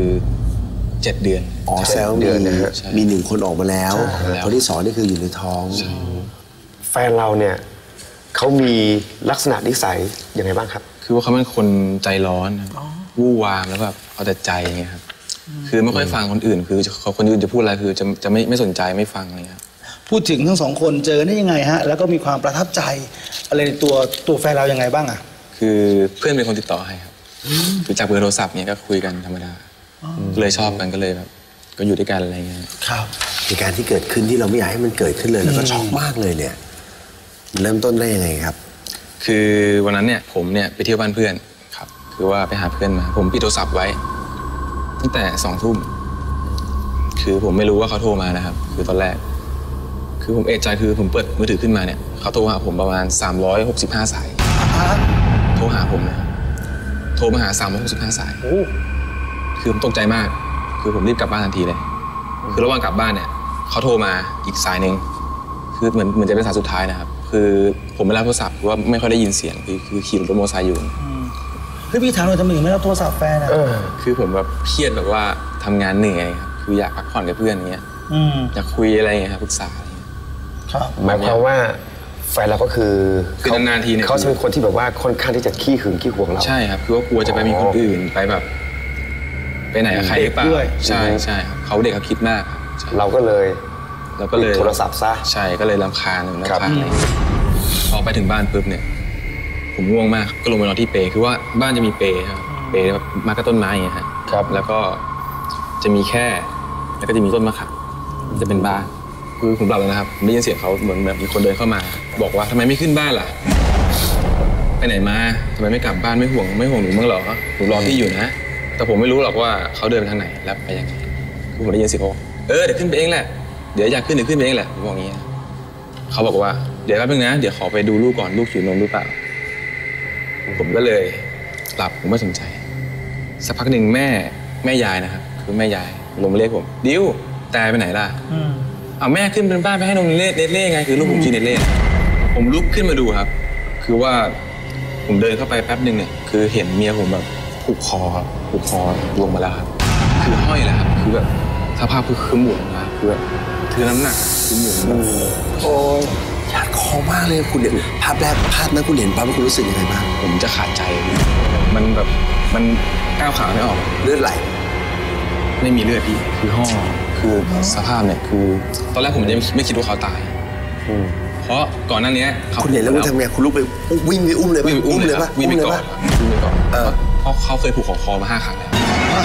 7 เดือนแซวมี1 คนออกมาแล้วคนที่2นี่คืออยู่ในท้องแฟนเราเนี่ยเขามีลักษณะนิสัยยังไงบ้างครับคือว่าเขาเป็นคนใจร้อนวู่วามแล้วแบบเอาแต่ใจอย่างเงี้ยครับคือไม่ค่อยฟังคนอื่นคือคนอื่นจะพูดอะไรคือจะไม่สนใจไม่ฟังอะไรครับพูดถึงทั้ง2 คนเจอได้ยังไงฮะแล้วก็มีความประทับใจอะไรในตัวแฟนเรายังไงบ้างอ่ะคือเพื่อนเป็นคนติดต่อให้ครับคือจากเบอร์โทรศัพท์เนี่ยก็คุยกันธรรมดาเลยชอบกันก็เลยแบบก็อยู่ด้วยกันอะไรเงี้ยครับเหตุการณ์ที่เกิดขึ้นที่เราไม่อยากให้มันเกิดขึ้นเลยแล้วก็ช็อกมากเลยเนี่ยเริ่มต้นได้ยังไงครับคือวันนั้นเนี่ยผมเนี่ยไปเที่ยวบ้านเพื่อนครับคือว่าไปหาเพื่อนมาผมปิดโทรศัพท์ไว้ตั้งแต่20 ทุ่มคือผมไม่รู้ว่าเขาโทรมานะครับคือตอนแรกคือผมเอะใจคือผมเปิดมือถือขึ้นมาเนี่ยเขาโทรหาผมประมาณ365 สายโทรหาผมนะครับโทรมาหา365 สายคือผมตกใจมากคือผมรีบกลับบ้านทันทีเลยคือระหว่างกลับบ้านเนี่ยเขาโทรมาอีกสายนึงคือเหมือนจะเป็นสายสุดท้ายนะครับคือผมไม่รับโทรศัพท์เพราะว่าไม่ค่อยได้ยินเสียงคือขี่รถมอเตอร์ไซค์อยู่คือพี่ถามหน่อยทำไมถึงไม่รับโทรศัพท์แฟนอ่ะคือผมแบบเครียดแบบว่าทำงานเหนื่อยครับคืออยากพักผ่อนกับเพื่อนอย่างเงี้ยอยากคุยอะไรอย่างเงี้ยครับปรึกษาครับหมายความว่าแฟนเราก็คือนานๆทีเนี่ยเขาจะเป็นคนที่แบบว่าค่อนข้างที่จะขี้หึงขี้หวงเราใช่ครับคือว่ากลัวจะไปมีคนอื่นไปแบบไปไหนกับใครหรือเปล่าใช่ใช่ครับเขาเด็กเขาคิดมากเราก็เลยโทรศัพท์ซะใช่ก็เลยรำคาญอะไรพอไปถึงบ้านปุ๊บเนี่ยผมง่วงมากก็ลงไปนอนที่เปคือว่าบ้านจะมีเปครับเปมากับต้นไม้อย่างเงี้ยครับแล้วก็จะมีแค่แล้วก็จะมีต้นมะขามจะเป็นบ้านคือผมหลับแล้วนะครับผมได้ยินเสียงเขาเหมือนแบบมีคนเดินเข้ามาบอกว่าทำไมไม่ขึ้นบ้านล่ะไปไหนมาทำไมไม่กลับบ้านไม่ห่วงหนูมั้งเหรอหนูรอพี่อยู่นะแต่ผมไม่รู้หรอกว่าเขาเดินไปทางไหนแล้วไปยังไงคือผมได้ยินเสียงเขาเดี๋ยวขึ้นไปเองแหละเดี๋ยวอยากขึ้นเดี๋ยวขึ้นไปเองแหละผมบอกอย่างนี้เขาบอกว่าเดี๋ยวแป๊บนึงนะเดี๋ยวขอไปดูลูกก่อนลูกหิวนมหรือเปล่าผมก็เลยหลับผมไม่สนใจสักพักหนึ่งแม่ยายนะครับคือแม่ยายลงมาเรียกผมดิวแต่ไปไหนล่ะเอาแม่ขึ้นเป็นบ้านไปให้นมเล่ไงคือลูกผมชื่อเล่ผมลุกขึ้นมาดูครับคือว่าผมเดินเข้าไปแป๊บนึงเนี่ยคือเห็นเมียผมแบบผูกคอลงมาแล้วครับคือห้อยแล้วครับคือแบบสภาพคือหมุนมาคือแบบคือน้ำหนักคือหมุนแบบโอ้ยหยาดคอมากเลยคุณเห็นภาพนั้นคุณเห็นปั๊บคุณรู้สึกยังไงบ้างผมจะขาดใจมันแบบมันก้าวขาไม่ออกเลือดไหลไม่มีเลือดพี่คือห่อคือสภาพเนี่ยคือตอนแรกผมยังไม่คิดว่าเขาตายเพราะก่อนหน้านี้คุณเห็นแล้วคุณทำไงคุณลุกไปวิ่งไปอุ้มเลยป่ะวิ่งเลยป่ะวิ่งไปก่อนเพราะเขาเคยผูกคอมา5 ครั้งแล้ว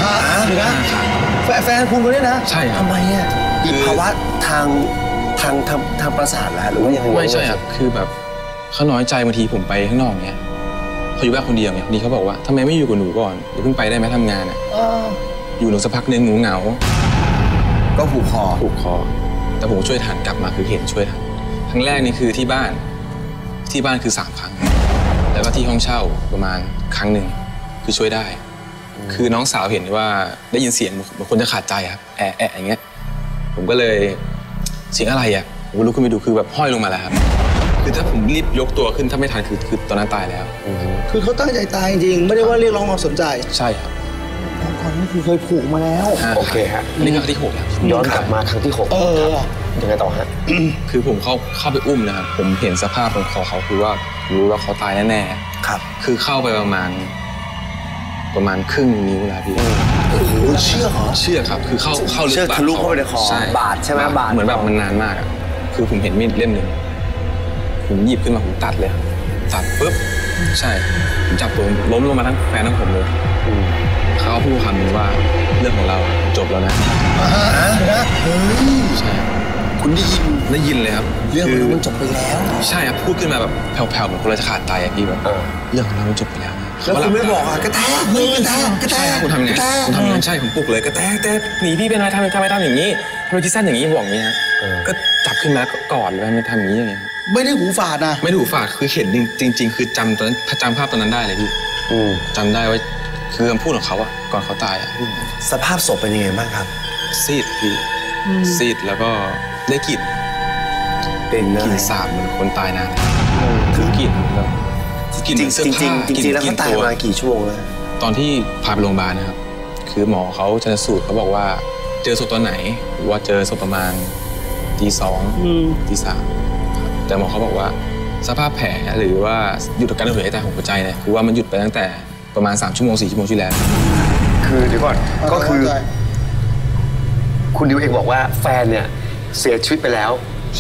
แฟนคุณคนนี้นะใช่ครับทำไมอ่ะมีภาวะทางประสาทแล้วหรือว่ายังไงไม่ใช่ครับคือแบบเขาน้อยใจบางทีผมไปข้างนอกเนี้ยเขาอยู่บ้านคนเดียวเนี่ยนี่เขาบอกว่าทำไมไม่อยู่กับหนูก่อนเดี๋ยวเพิ่งไปได้ไหมทำงานอ่ะอยู่หนูสักพักนึงหนูเหงาก็ผูกคอแต่ผมช่วยทันกลับมาคือเห็นช่วยทันครั้งแรกนี่คือที่บ้านคือ3 ครั้งแล้วก็ที่ห้องเช่าประมาณครั้งหนึ่งคือช่วยได้คือน้องสาวเห็นว่าได้ยินเสียงบางคนจะขาดใจครับแอะอย่างเงี้ยผมก็เลยเสียงอะไรอ่ะผมลุกขึ้นไปดูคือแบบห้อยลงมาแล้วครับคือถ้าผมรีบยกตัวขึ้นถ้าไม่ทันคือตอนนั้นตายแล้วคือเขาตั้งใจตายจริงไม่ได้ว่าเรียกร้องความสนใจใช่ครับก่อนนี้คือเคยผูกมาแล้วโอเคฮะนี่ครั้งที่6แล้วย้อนกลับมาครั้งที่6ยังไงต่อฮะคือผมเข้าไปอุ้มนะครับผมเห็นสภาพตรงคอเขาคือว่ารู้ว่าเขาตายแน่ๆครับคือเข้าไปประมาณครึ่งนิ้วนะพี่เชื่อเหรอเชื่อครับคือเข้าลึกทะลุเข้าไปในคอบาดใช่ไหมบาดเหมือนแบบมันนานมากคือผมเห็นมีดเล่มหนึ่งผมหยิบขึ้นมาผมตัดเลยตัดปุ๊บใช่ผมจับตัวล้มลงมาทั้งแฟนทั้งผมเลยเขาพูดคำนึงว่าเรื่องของเราจบแล้วนะใช่คุณได้ยินเลยครับเรื่องของเรามันจบไปแล้วใช่ครับพูดขึ้นมาแบบแผ่วๆเหมือนคนจะขาดตายพี่แบบเรื่องของเรามันจบไปแล้วแล้วคุณไม่บอกกระแทกใช่คุณทำไงคุณทำงั้นใช่ผมปลุกเลยกระแทกหนีพี่เป็นอะไรทำไมอย่างนี้ทำไมคิดสั้นอย่างนี้บอกอย่างนี้ฮะก็จับขึ้นมาแล้วกอดเลยไม่ทำอย่างนี้ยังไงไม่ได้หูฝาดนะไม่ได้หูฝาดคือเห็นจริงคือจำภาพตอนนั้นได้เลยพี่จำได้ว่าคือคำพูดของเขาอะก่อนเขาตายอะสภาพศพเป็นยังไงบ้างครับซีดพี่ซีดแล้วก็ได้กลิ่นเป็นกลิ่นสาบเหมือนคนตายนานคือกลิ่นแบบกลิ่นเสื้อผ้าจริงๆแล้วเขาตายมากี่ชั่วโมงแล้วตอนที่พาไปโรงพยาบาลนะครับคือหมอเขาชันสูตรเขาบอกว่าเจอศพตอนไหนว่าเจอศพประมาณตี 2 ตี 3แต่หมอเขาบอกว่าสภาพแผลหรือว่าหยุดการระเหยแต่ของหัวใจเนี่ยคือว่ามันหยุดไปตั้งแต่ประมาณ3 ชั่วโมง 4 ชั่วโมงที่แล้วคือเดี๋ยวก่อนก็คือคุณดิวเองบอกว่าแฟนเนี่ยเสียชีวิตไปแล้ว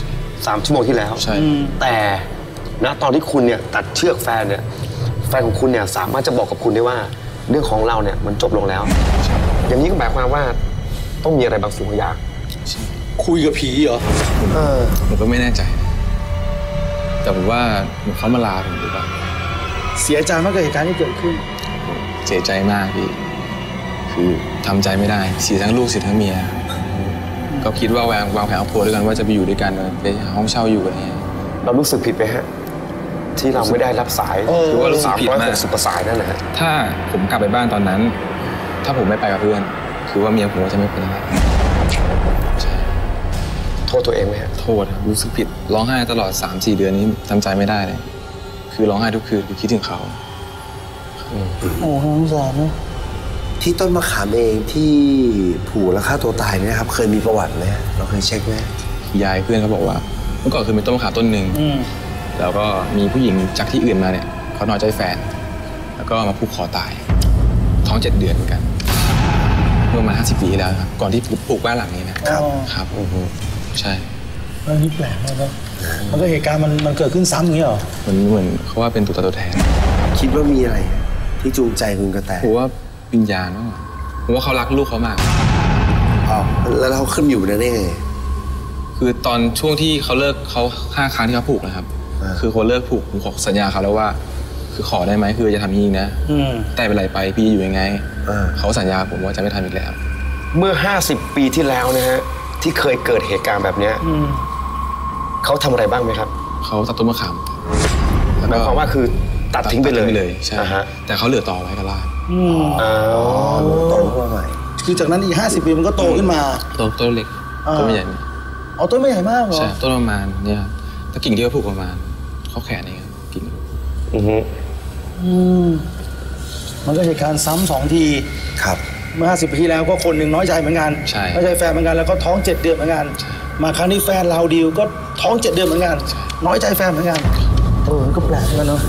3 ชั่วโมงที่แล้วแต่ณตอนที่คุณเนี่ยตัดเชือกแฟนเนี่ยแฟนของคุณเนี่ยสามารถจะบอกกับคุณได้ว่าเรื่องของเราเนี่ยมันจบลงแล้วอย่างนี้ก็หมายความว่าต้องมีอะไรบางสิ่งบางอย่างคุยกับผีเหรอผมก็ไม่แน่ใจแต่ผมว่าเขามาลาผมหรือเปล่าเสียใจมากกับเหตุการณ์ที่เกิดขึ้นเสียใจมากพี่คือทำใจไม่ได้เสียทั้งลูกเสียทั้งเมียก็คิดว่าวางแผนเอาผัวด้วยกันว่าจะไปอยู่ด้วยกันไปห้องเช่าอยู่อะไรเงี้ยเรารู้สึกผิดไหมฮะที่เราไม่ได้รับสายหรือว่ารู้สึกผิดมาก 360 สายนั่นแหละถ้าผมกลับไปบ้านตอนนั้นถ้าผมไม่ไปกับเพื่อนคือว่าเมียผมจะไม่เป็นอะไรใช่โทษตัวเองไหมฮะโทษรู้สึกผิดร้องไห้ตลอด 3-4 เดือนนี้ทำใจไม่ได้เลยคือร้องไห้ทุกคืนคือคิดถึงเขาโอ้โหสงสารนะที่ต้นมะขามเองที่ผูกและฆ่าตัวตายเนี่ยครับเคยมีประวัติไหมเราเคยเช็คไหมยายเพื่อนเขาบอกว่าเมื่อก่อนเคยเป็นต้นมะขามต้นหนึ่งแล้วก็มีผู้หญิงจากที่อื่นมาเนี่ยเขาน้อยใจแฟนแล้วก็มาผูกคอตายท้อง7 เดือนเหมือนกันเมื่อมา50 ปีที่แล้วครับก่อนที่ปลูกบ้านหลังนี้นะครับครับใช่นี่แปลกมากนะมันก็เหตุการณ์มันเกิดขึ้นซ้ำอย่างนี้เหรอเหมือนเขาว่าเป็นตัวแทนคิดว่ามีอะไรที่จูงใจคุณกระแตผมว่าวิญญาณผมว่าเขารักลูกเขามากแล้วเขาขึ้นอยู่ได้ไงคือตอนช่วงที่เขาเลิกเขา5 ครั้งที่เขาผูกนะครับคือคนเลิกผูกผมขอสัญญาเขาแล้วว่าคือขอได้ไหมคือจะทำอย่างนี้นะแต่เป็นไรไปพี่อยู่ยังไงเขาสัญญาผมว่าจะไม่ทำอีกแล้วเมื่อ50 ปีที่แล้วนะฮะที่เคยเกิดเหตุการณ์แบบนี้เขาทำอะไรบ้างไหมครับเขาตัดต้นมะขามหมายความว่าคือตัดทิ้งไปเลยใช่แต่เขาเหลือต่อไว้กับลากโตขึ้นมาใหม่คือจากนั้นอีก50 ปีมันก็โตขึ้นมาต้นเล็กต้นไม่ใหญ่เอาต้นไม่ใหญ่มากเหรอใช่ต้นประมาณเนี่ยถ้ากิ่งที่เขาผูกประมาณเขาแขนนี่กิ่งมันก็เหตุการณ์ซ้ำ2 ทีครับเมื่อ50 ปีที่แล้วก็คนหนึ่งน้อยใจเหมือนกันน้อยใจแฟนเหมือนกันแล้วก็ท้อง7 เดือนเหมือนกันมาครั้งนี้แฟนเราดิวก็ท้อง7 เดือนเหมือนกันน้อยใจแฟนเหมือนกันก็แปลกเหมือนกันเนาะ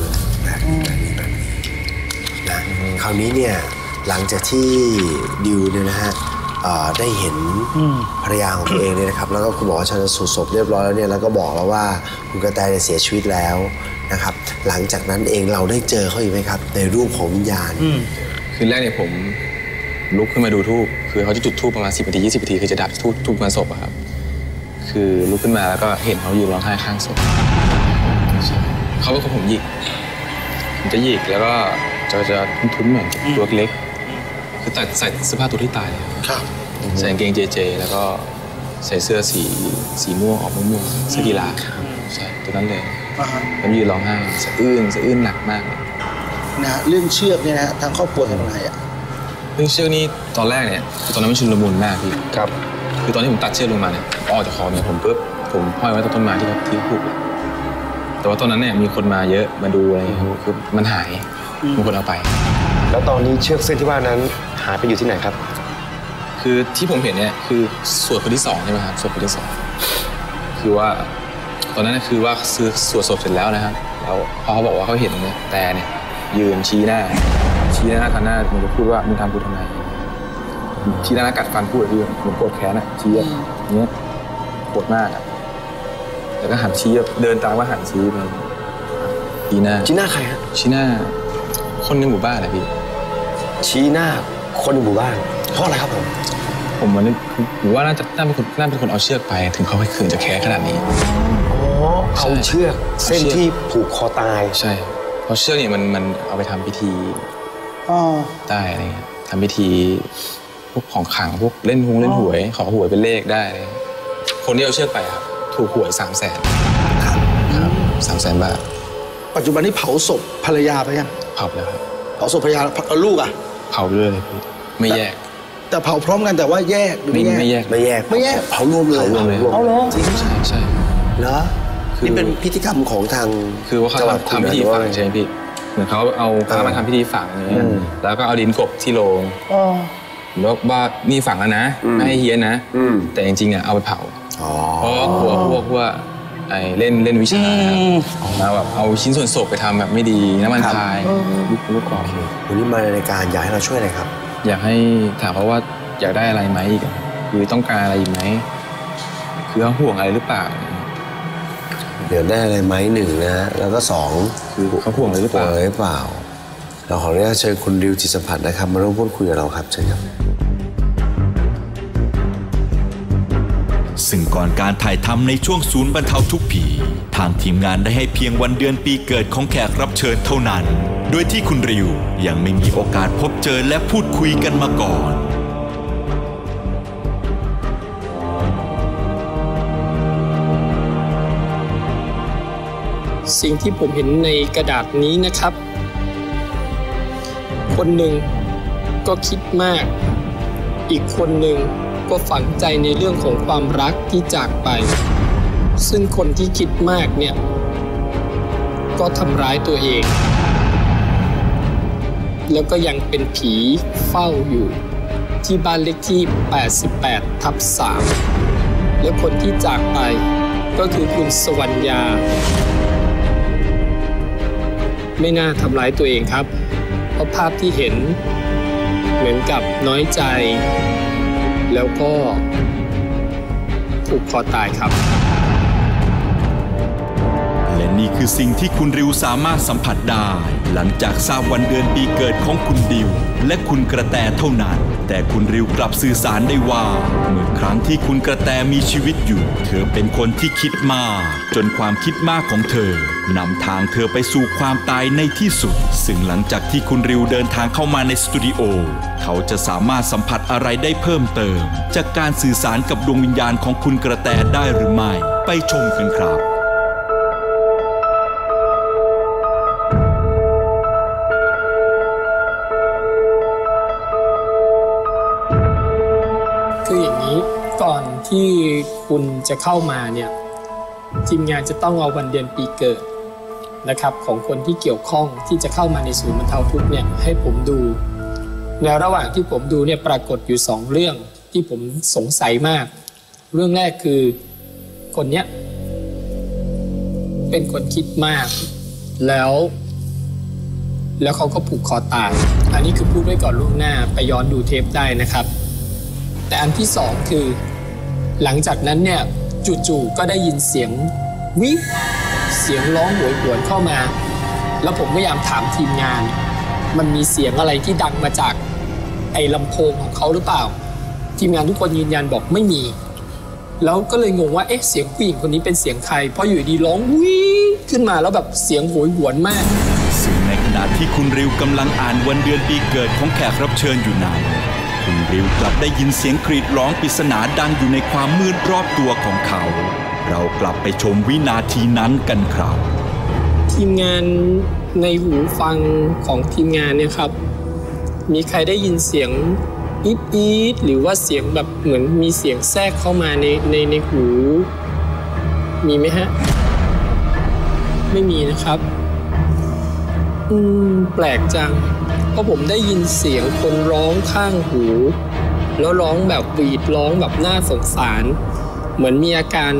คราวนี้เนี่ยหลังจากที่ดิวเนี่ยนะฮะได้เห็นภรรยาของตัวเองเนี่ยนะครับแล้วก็คุณหมอชันสูตรศพเรียบร้อยแล้วเนี่ยแล้วก็บอกแล้วว่าคุณกระแตเสียชีวิตแล้วนะครับหลังจากนั้นเองเราได้เจอเขาอีกไหมครับในรูปของวิญญาณคืนแรกเนี่ยผมลุกขึ้นมาดูธูปคือเขาจะจุดธูปประมาณ10 นาที 20 นาทีคือจะดับธูปงานศพอะครับคือลุกขึ้นมาแล้วก็เห็นเขายืนร้องไห้ข้างศพเขาเป็นคนผมหยิกจะหยิกแล้วก็จะทุ้มๆเหมือนตัวเล็กคือใส่เสื้อผ้าตัวที่ตายเลยใส่กางเกงเจแล้วก็ใส่เสื้อสีม่วงออกม่วงเสื้อกีฬาใช่ตัวนั้นเลยแล้วยืนร้องไห้สะอื้นหนักมากเลยนะเรื่องเชือกเนี่ยนะทางครอบครัวทำอะไรอ่ะเรื่องเชือกนี่ตอนแรกเนี่ยตอนนั้นมันชุลมุนมากพี่ครับคือตอนที่ผมตัดเชือกลงมาเนี่ยออกจากคอเนี่ยผมห้อยไว้ต้นไม้ที่ผูกแต่ว่าตอนนั้นเนี่ยมีคนมาเยอะมาดูอะไรคือมันหายมีคนเอาไปแล้วตอนนี้เชือกเส้นที่ว่านั้นหายไปอยู่ที่ไหนครับคือที่ผมเห็นเนี่ยคือสวดคนที่2ใช่ไหมครับสวดคนที่2คือว่าตอนนั้นคือว่าซื้อสวดศพเสร็จแล้วนะครับแล้วพอเขาบอกว่าเขาเห็นเนี่ยแต่เนี่ยยืนชี้หน้าทางหน้ามันจะพูดว่ามึงทำกูทำไมชี้หน้ากัดฟันพูดที่เหมือนโกรธแค้นอ่ะชี้อย่างเงี้ยโกรธมากแล้วก็หันชี้เดินตามว่าหันชี้ไปชี้หน้าใครฮะชี้หน้าคนในหมู่บ้านอะไรพี่ชี้หน้าคนในหมู่บ้านเพราะอะไรครับผมว่าน่าเป็นคนเอาเชือกไปถึงเขาไปขืนจะแค้นขนาดนี้เอาเชือกเส้นที่ผูกคอตายใช่เพราะเชือกเนี่ยมันเอาไปทำพิธีได้อะไรเงี้ยทำพิธีพวกของขลังพวกเล่นหวยขอหวยเป็นเลขได้คนที่เอาเชือกไปครับถูกหวย300,000ครับ300,000 บาทปัจจุบันนี้เผาศพภรรยาไปยังเผาแล้วครับเผาศพภรรยาเอาลูกอ่ะเผาเรื่อยไม่แยกแต่เผาพร้อมกันแต่ว่าแยกหรือไม่แยกไม่แยกเผารวมเลยเอาเลยจริงใช่เหรอนี่เป็นพิธีกรรมของทางคือว่าเขาทำพิธีฝังใช่ไหมพี่เหมือนเขาเอาพระมาทำพิธีฝังอย่างเงี้ยแล้วก็เอาดินกบที่โลงแล้วว่านี่ฝังแล้วนะไม่ให้เฮี้ยนนะแต่จริงๆอ่ะเอาไปเผาเพราะกลัวพวกว่าเล่นวิชามาแบบเอาชิ้นส่วนศพไปทำแบบไม่ดีน้ำมันพายลูกกรอกวันนี้มาในรายการอยากให้เราช่วยอะไรครับอยากให้ถามเขาว่าอยากได้อะไรไหมอีกคือต้องการอะไรอีกไหมคือเขาห่วงอะไรหรือเปล่าเดี๋ยวได้อะไรไหมหนึ่งนะแล้วก็สองคือเขาห่วงอะไรหรือเปล่าเราขออนุญาตเชิญคุณริวจิตสัมผัสนะครับมาร่วมพูดคุยกับเราครับเชิญครับซึ่งก่อนการถ่ายทำในช่วงศูนย์บรรเทาทุกข์ผีทางทีมงานได้ให้เพียงวันเดือนปีเกิดของแขกรับเชิญเท่านั้นโดยที่คุณริวยังไม่มีโอกาสพบเจอและพูดคุยกันมาก่อนสิ่งที่ผมเห็นในกระดาษนี้นะครับ คนหนึ่งก็คิดมากอีกคนหนึ่งก็ฝังใจในเรื่องของความรักที่จากไปซึ่งคนที่คิดมากเนี่ยก็ทำร้ายตัวเองแล้วก็ยังเป็นผีเฝ้าอยู่ที่บ้านเลขที่88/3และคนที่จากไปก็คือคุณสวรรยาไม่น่าทำร้ายตัวเองครับเพราะภาพที่เห็นเหมือนกับน้อยใจแล้วก็ผูกคอตายครับและนี่คือสิ่งที่คุณริวสามารถสัมผัสได้หลังจากทราบวันเดือนปีเกิดของคุณดิวและคุณกระแตเท่านั้นแต่คุณริวกลับสื่อสารได้ว่าเมื่อครั้งที่คุณกระแตมีชีวิตอยู่เธอเป็นคนที่คิดมากจนความคิดมากของเธอนำทางเธอไปสู่ความตายในที่สุดซึ่งหลังจากที่คุณริวเดินทางเข้ามาในสตูดิโอเขาจะสามารถสัมผัสอะไรได้เพิ่มเติมจากการสื่อสารกับดวงวิญญาณของคุณกระแตได้หรือไม่ไปชมกันครับคืออย่างนี้ก่อนที่คุณจะเข้ามาเนี่ยทีมงานจะต้องเอาวันเดือนปีเกิดนะครับของคนที่เกี่ยวข้องที่จะเข้ามาในศูนย์บรรเทาทุกข์เนี่ยให้ผมดูในระหว่างที่ผมดูเนี่ยปรากฏอยู่2เรื่องที่ผมสงสัยมากเรื่องแรกคือคนเนี้ยเป็นคนคิดมากแล้วเขาก็ผูกคอตายอันนี้คือพูดไว้ก่อนล่วงหน้าไปย้อนดูเทปได้นะครับแต่อันที่2คือหลังจากนั้นเนี่ยจู่ๆก็ได้ยินเสียงวิเสียงร้องโหยหวนเข้ามาแล้วผมพยายามถามทีมงานมันมีเสียงอะไรที่ดังมาจากไอ้ลำโพงของเขาหรือเปล่าทีมงานทุกคนยืนยันบอกไม่มีแล้วก็เลยงงว่าเอ๊ะเสียงผู้หญิงคนนี้เป็นเสียงใครเพราะอยู่ดีร้องวิขึ้นมาแล้วแบบเสียงโหยหวนมากซึ่งในขณะที่คุณริวกำลังอ่านวันเดือนปีเกิดของแขกรับเชิญอยู่นั้นคุณริวกลับได้ยินเสียงกรีดร้องปริศนาดังอยู่ในความมืดรอบตัวของเขาเรากลับไปชมวินาทีนั้นกันครับทีมงานในหูฟังของทีมงานเนี่ยครับมีใครได้ยินเสียงอีดหรือว่าเสียงแบบเหมือนมีเสียงแทรกเข้ามาในหูมีไหมฮะไม่มีนะครับแปลกจังเพราะผมได้ยินเสียงคนร้องข้างหูแล้วร้องแบบหวีดร้องแบบน่าสงสารเหมือนมีอาการ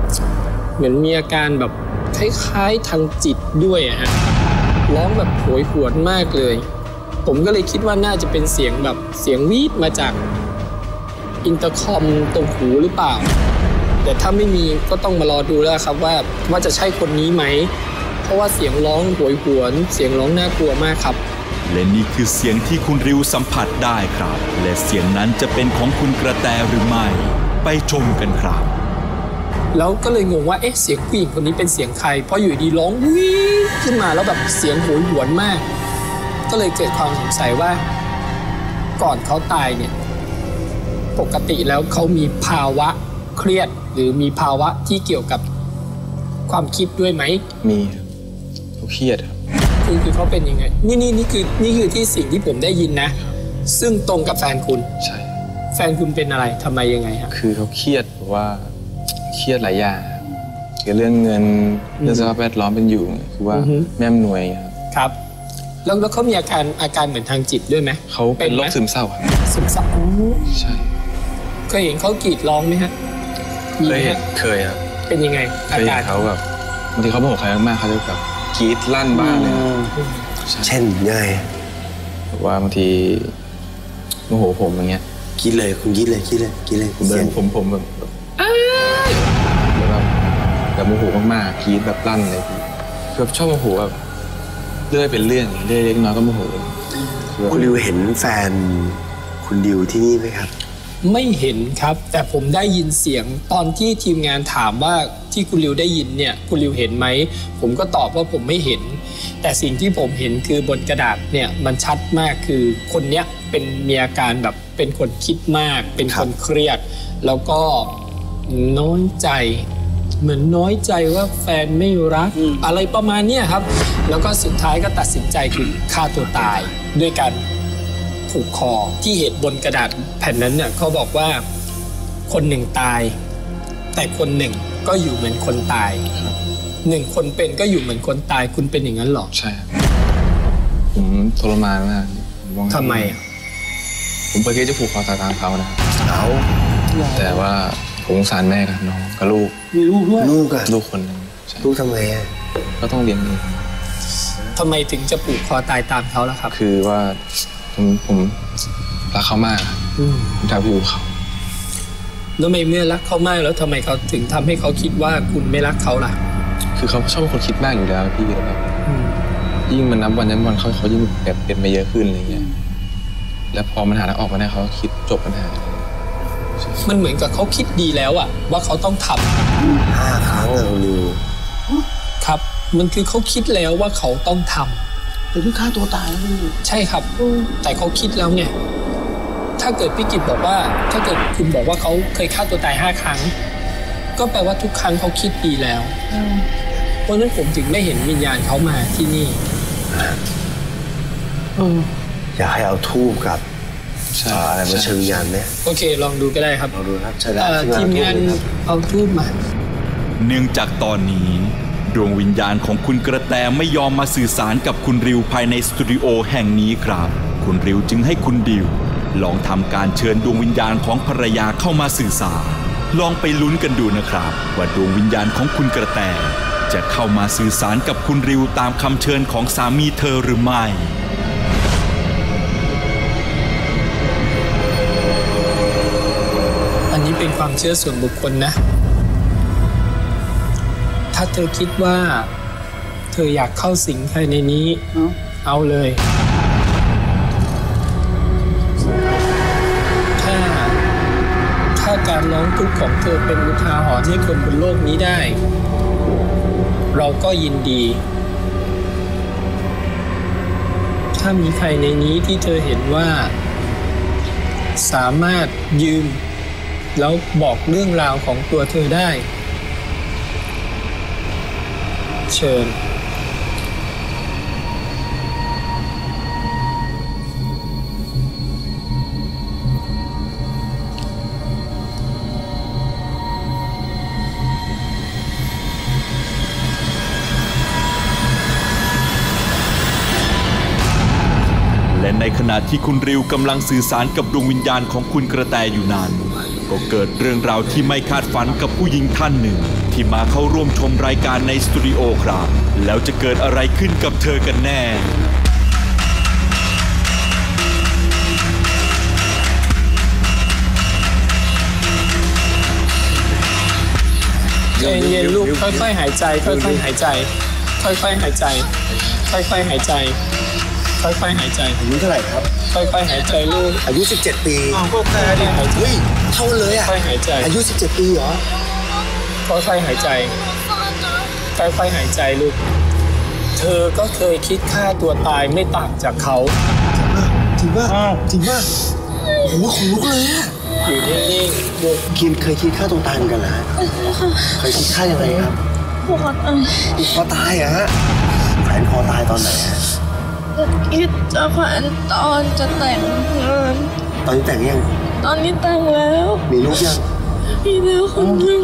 แบบคล้ายๆทางจิตด้วยฮะร้องแบบโหยหวนมากเลยผมก็เลยคิดว่าน่าจะเป็นเสียงแบบเสียงวีดมาจากอินเตอร์คอมตรงหูหรือเปล่าแต่ถ้าไม่มีก็ต้องมารอดูแล้วครับว่าจะใช่คนนี้ไหมเพราะว่าเสียงร้องโหยหวนเสียงร้องน่ากลัวมากครับและนี่คือเสียงที่คุณริวสัมผัสได้ครับและเสียงนั้นจะเป็นของคุณกระแตหรือไม่ไปชมกันครับแล้วก็เลยงงว่าเอ๊ะเสียงผู้หญิงคนนี้เป็นเสียงใครเพราะอยู่ดีร้องวิขึ้นมาแล้วแบบเสียงโหยหวนมากก็เลยเกิดความสงสัยว่าก่อนเขาตายเนี่ยปกติแล้วเขามีภาวะเครียดหรือมีภาวะที่เกี่ยวกับความคิดด้วยไหมมีเขาเครียดคือเขาเป็นยังไงนี่คือที่สิ่งที่ผมได้ยินนะซึ่งตรงกับแฟนคุณใช่แฟนคุณเป็นอะไรทำไมยังไงฮะคือเขาเครียดแบบว่าเครียดหลายอย่างเรื่องเงินเรื่องสภาพแวดล้อมเป็นอยู่คือว่าแม่อำนวยครับแล้วเขามีอาการเหมือนทางจิตด้วยไหมเขาเป็นโรคซึมเศร้าครับซึมเศร้าใช่เคยเห็นเขากรีดร้องไหมฮะเคยครับเป็นยังไงอาการเขาแบบบางทีเขาโมโหใครมากๆเขาจะแบบกรีดลั่นบ้านเลยเช่นยังไงแบบว่าบางทีโมโหผมอย่างเงี้ยกรีดเลยคุณกรีดเลยผมเดินผมแบบแบบโมโหมากๆกรีดแบบลั่นเลยคือชอบโมโหแบบเรื่อยเป็นเรื่องเล็กน้อยก็โมโหคุณดิวเห็นแฟนคุณดิวที่นี่ไหมครับไม่เห็นครับแต่ผมได้ยินเสียงตอนที่ทีมงานถามว่าที่คุณริวได้ยินเนี่ยคุณริวเห็นไหมผมก็ตอบว่าผมไม่เห็นแต่สิ่งที่ผมเห็นคือบนกระดาษเนี่ยมันชัดมากคือคนเนี้ยมีอาการแบบเป็นคนคิดมากเป็นคนเครียดแล้วก็น้อยใจเหมือนน้อยใจว่าแฟนไม่รักอะไรประมาณนี้ครับแล้วก็สุดท้ายก็ตัดสินใจคือฆ่าตัวตายด้วยการผูกคอที่เห็นบนกระดาษแผ่นนั้นเนี่ยเขาบอกว่าคนหนึ่งตายแต่คนหนึ่งก็อยู่เหมือนคนตายหนึ่งคนเป็นก็อยู่เหมือนคนตายคุณเป็นอย่างนั้นหรอใช่ผมทรมานมากทำไมผมเคยคิดจะผูกคอตายตามเขานะแต่ว่าผมสงสารแม่กับน้องกับลูกมีลูกด้วยลูกคนนึงลูกทำไงก็ต้องเลี้ยงเองทำไมถึงจะผูกคอตายตามเขาล่ะครับคือว่าผมรักเขามากผมทำอยู่เขาแล้วเมื่อรักเขามากแล้วทำไมเขาถึงทำให้เขาคิดว่าคุณไม่รักเขาล่ะคือเขาชอบเป็นคนคิดมากอยู่แล้วพี่แล้วแบบยิ่งมันนับวันนั้นวันเขายิ่งแบบเป็นมาเยอะขึ้นอะไรเงี้ยแล้วพอมันหาทางออกมาได้เขาคิดจบปัญหามันเหมือนกับเขาคิดดีแล้วอะว่าเขาต้องทำ5 ครั้งนิวครับมันคือเขาคิดแล้วว่าเขาต้องทำแต่ที่ฆ่าตัวตายแล้วใช่ครับแต่เขาคิดแล้วไงถ้าเกิดพี่กิตบอกว่าถ้าเกิดคุณบอกว่าเขาเคยฆ่าตัวตาย5 ครั้งก็แปลว่าทุกครั้งเขาคิดดีแล้วเพราะนั้นผมถึงได้เห็นวิญญาณเขามาที่นี่อยากให้เอาธูปกับอะไรมาเชิญวิญญาณไหมโอเคลองดูก็ได้ครับลองดูครับทีมงานเอาธูปมาเนื่องจากตอนนี้ดวงวิญญาณของคุณกระแตไม่ยอมมาสื่อสารกับคุณริวภายในสตูดิโอแห่งนี้ครับคุณริวจึงให้คุณดิวลองทำการเชิญดวงวิญญาณของภรรยาเข้ามาสื่อสารลองไปลุ้นกันดูนะครับว่าดวงวิญญาณของคุณกระแตจะเข้ามาสื่อสารกับคุณริวตามคำเชิญของสามีเธอหรือไม่อันนี้เป็นความเชื่อส่วนบุคคลนะถ้าเธอคิดว่าเธออยากเข้าสิงใครในนี้เอาเลยถ้าการร้องทุกข์ของเธอเป็นอุทาหรณ์ให้คนบนโลกนี้ได้เราก็ยินดีถ้ามีใครในนี้ที่เธอเห็นว่าสามารถยืมแล้วบอกเรื่องราวของตัวเธอได้เชิญและในขณะที่คุณริวกำลังสื่อสารกับดวงวิญญาณของคุณกระแตอยู่นั้นก็เกิดเรื่องราวที่ไม่คาดฝันกับผู้หญิงท่านหนึ่งที่มาเข้าร่วมชมรายการในสตูดิโอครับแล้วจะเกิดอะไรขึ้นกับเธอกันแน่ใจเย็นลูกค่อยๆหายใจค่อยๆหายใจค่อยๆหายใจค่อยๆหายใจค่อยๆหายใจอายุเท่าไหร่ครับค่อยๆหายใจลูกอายุ17 ปีก็แค่นี้เฮ้ยเท่าเลยอ่ะค่อยๆหายใจอายุ17 ปีเหรอค่อยๆหายใจค่อยๆหายใจลูกเธอก็เคยคิดฆ่าตัวตายไม่ต่างจากเขาจริงป่ะโอ้โหขนลุกเลยอ่ะอยู่นิ่งๆดูเคยคิดฆ่าตัวตายเหมือนกันนะเคยคิดฆ่ายังไงครับผูกคอตายอะฮะแขวนคอตายตอนไหนฮะคิดจะแขวนตอนจะแต่งงานตอนนี้แต่งยังตอนนี้แต่งแล้วมีลูกยังมีแล้วคนหนึ่ง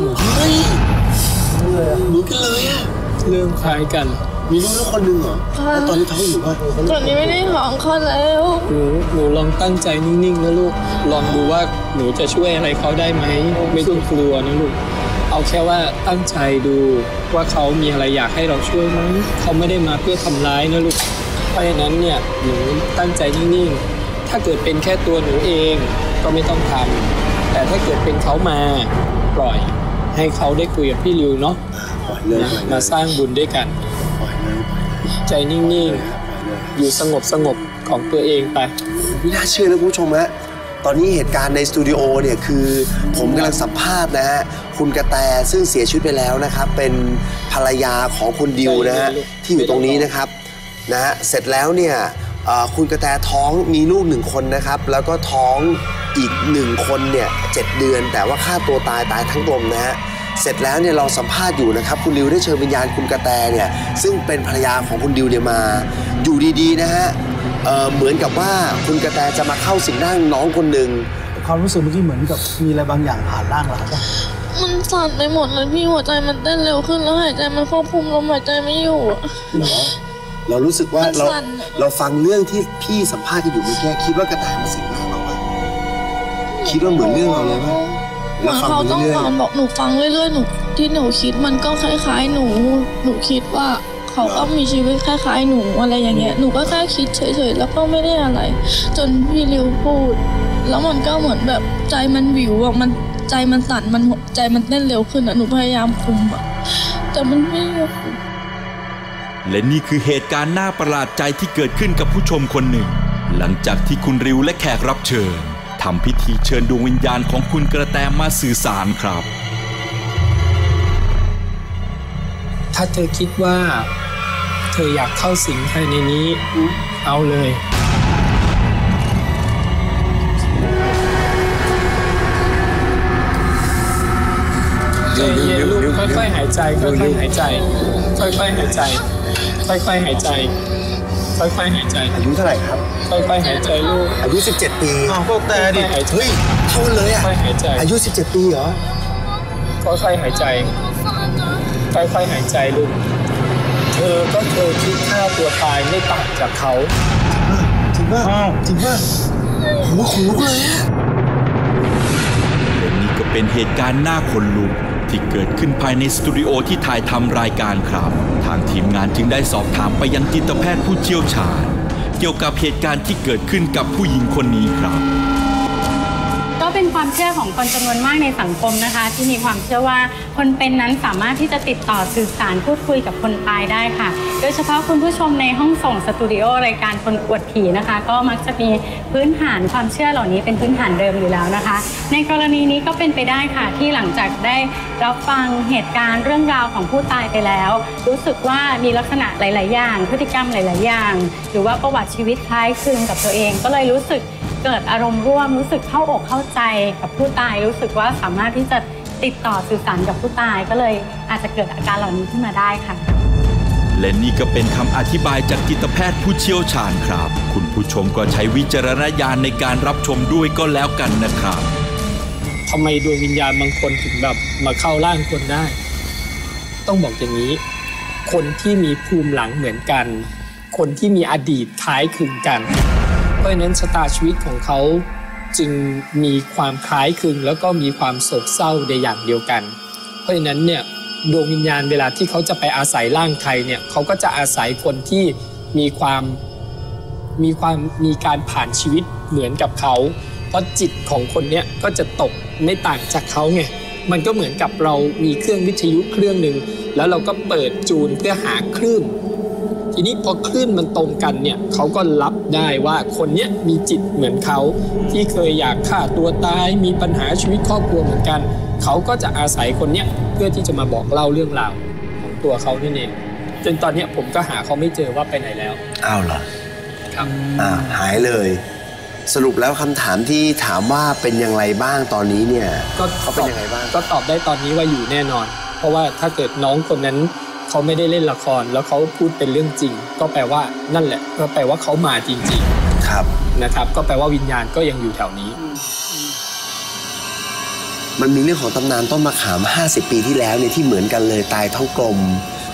รู้กันเลยอะเรื่องคล้ายกันมีลูกแล้วคนหนึ่งเหรอแล้วตอนนี้ท้องอยู่ป่ะตอนนี้ไม่ได้ท้องเขาแล้วหนูลองตั้งใจนิ่งๆนะลูกลองดูว่าหนูจะช่วยอะไรเขาได้ไหมไม่ต้องกลัวนะลูกเอาแค่ว่าตั้งใจดูว่าเขามีอะไรอยากให้เราช่วยไหมเขาไม่ได้มาเพื่อทำร้ายนะลูกเพราะฉะนั้นเนี่ยหนูตั้งใจนิ่งๆถ้าเกิดเป็นแค่ตัวหนูเองก็ไม่ต้องทำแต่ถ้าเกิดเป็นเขามาปล่อยให้เขาได้คุยกับพี่ริวเนาะมาสร้างบุญด้วยกันใจนิ่งๆอยู่สงบของตัวเองไปไม่น่าเชื่อนะคุณผู้ชมฮะตอนนี้เหตุการณ์ในสตูดิโอเนี่ยคือผมกำลังสัมภาษณ์นะฮะคุณกระแตซึ่งเสียชีวิตไปแล้วนะครับเป็นภรรยาของคุณดิวนะฮะที่อยู่ตรงนี้นะครับนะฮะเสร็จแล้วเนี่ยคุณกระแตท้องมีลูก1 คนนะครับแล้วก็ท้องอีก1 คนเนี่ย7 เดือนแต่ว่าฆ่าตัวตายทั้งกลมนะฮะเสร็จแล้วเนี่ยเราสัมภาษณ์อยู่นะครับคุณดิวได้เชิญวิญญาณคุณกระแตเนี่ยซึ่งเป็นภรรยาของคุณดิวเนี่ยมาอยู่ดีๆนะฮะเหมือนกับว่าคุณกระแตจะมาเข้าสิงร่างน้องคนหนึ่งความรู้สึกเมื่อกี้เหมือนกับมีอะไรบางอย่างผ่านร่างเราป่ะมันสั่นไปหมดเลยพี่หัวใจมันเต้นเร็วขึ้นแล้วหายใจมันควบคุมลมหายใจไม่อยู่อะเรารู้สึกว่าเราฟังเรื่องที่พี่สัมภาษณ์กันอยู่เมื่อกี้คิดว่ากระแตมาสิงร่างเราป่ะคิดว่าเหมือนเรื่องเราเลยป่ะเหมือนเขาต้องการบอกหนูฟังเรื่อยๆหนูที่หนูคิดมันก็คล้ายๆหนูคิดว่าเขาก็มีชีวิตคล้ายๆหนูอะไรอย่างเงี้ยหนูก็แค่คิดเฉยๆแล้วก็ไม่ได้อะไรจนพี่ริวพูดแล้วมันก็เหมือนแบบใจมันวิวอ่ะมันใจมันสั่นมันใจมันเต้นเร็วขึ้นอ่ะหนูพยายามคุมอ่ะแต่มันไม่คุมและนี่คือเหตุการณ์น่าประหลาดใจที่เกิดขึ้นกับผู้ชมคนหนึ่งหลังจากที่คุณริวและแขกรับเชิญทำพิธีเชิญดวงวิญญาณของคุณกระแตมาสื่อสารครับถ้าเธอคิดว่าเธออยากเข้าสิงภายในนี้เอาเลยใจเย็นลูกค่อยๆหายใจค่อยๆหายใจค่อยๆหายใจค่อยๆหายใจค่อยๆหายใจอายุเท่าไหร่ครับค่อยๆหายใจลูกอายุ17 ปีอ้าวก็แต่ดิเฮ้ยเท่าเลยอ่ะอายุ17 ปีเหรอค่อยๆหายใจค่อยๆหายใจลูกเธอก็เคยคิดฆ่าตัวตายไม่ต่างจากเขาจริงป่ะโหขนลุกเลยอ่ะและนี่ก็เป็นเหตุการณ์น่าขนลุกที่เกิดขึ้นภายในสตูดิโอที่ถ่ายทำรายการครับทางทีมงานจึงได้สอบถามไปยังจิตแพทย์ผู้เชี่ยวชาญเกี่ยวกับเหตุการณ์ที่เกิดขึ้นกับผู้หญิงคนนี้ครับก็เป็นความเชื่อของคนจำนวนมากในสังคมนะคะที่มีความเชื่อว่าคนเป็นนั้นสามารถที่จะติดต่อสื่อสารพูดคุยกับคนตายได้ค่ะโดยเฉพาะคุณผู้ชมในห้องส่งสตูดิโอรายการคนอวดผีนะคะก็มักจะมีพื้นฐานความเชื่อเหล่านี้เป็นพื้นฐานเดิมอยู่แล้วนะคะในกรณีนี้ก็เป็นไปได้ค่ะที่หลังจากได้รับฟังเหตุการณ์เรื่องราวของผู้ตายไปแล้วรู้สึกว่ามีลักษณะหลายๆอย่างพฤติกรรมหลายๆอย่างหรือว่าประวัติชีวิตคล้ายคลึงกับตัวเองก็เลยรู้สึกเกิดอารมณ์ร่วมรู้สึกเข้าอกเข้าใจกับผู้ตายรู้สึกว่าสามารถที่จะติดต่อสื่อสารกับผู้ตายก็เลยอาจจะเกิดอาการเหล่านี้ขึ้นมาได้ค่ะและนี่ก็เป็นคำอธิบายจากจิตแพทย์ผู้เชี่ยวชาญครับคุณผู้ชมก็ใช้วิจารณญาณในการรับชมด้วยก็แล้วกันนะครับทำไมดวงวิญญาณบางคนถึงแบบมาเข้าร่างคนได้ต้องบอกอย่างนี้คนที่มีภูมิหลังเหมือนกันคนที่มีอดีตคล้ายคลึงกันเพราะฉะนั้นชะตาชีวิตของเขาจึงมีความคล้ายคลึงแล้วก็มีความโศกเศร้าในอย่างเดียวกันเพราะฉะนั้นเนี่ยดวงวิญญาณเวลาที่เขาจะไปอาศัยร่างใครเนี่ยเขาก็จะอาศัยคนที่มีการผ่านชีวิตเหมือนกับเขาเพราะจิตของคนเนี้ยก็จะตกไม่ต่างจากเขาไงมันก็เหมือนกับเรามีเครื่องวิทยุเครื่องหนึ่งแล้วเราก็เปิดจูนเพื่อหาคลื่นทีนี้พอคลื่นมันตรงกันเนี่ยเขาก็รับได้ว่าคนเนี้ยมีจิตเหมือนเขาที่เคยอยากฆ่าตัวตายมีปัญหาชีวิตครอบครัวเหมือนกันเขาก็จะอาศัยคนเนี้ยเพื่อที่จะมาบอกเล่าเรื่องราวของตัวเขานั่นเองจนตอนนี้ผมก็หาเขาไม่เจอว่าไปไหนแล้วอ้าวเหรอครับหายเลยสรุปแล้วคำถามที่ถามว่าเป็นอย่างไรบ้างตอนนี้เนี่ยเขาเป็นยังไงบ้างก็ตอบได้ตอนนี้ว่าอยู่แน่นอนเพราะว่าถ้าเกิดน้องคนนั้นเขาไม่ได้เล่นละครแล้วเขาพูดเป็นเรื่องจริงก็แปลว่านั่นแหละก็แปลว่าเขามาจริงๆครับนะครับก็แปลว่าวิญญาณก็ยังอยู่แถวนี้มันมีเรื่องของตำนานต้นมะขาม50 ปีที่แล้วเนี่ยที่เหมือนกันเลยตายท้องกลม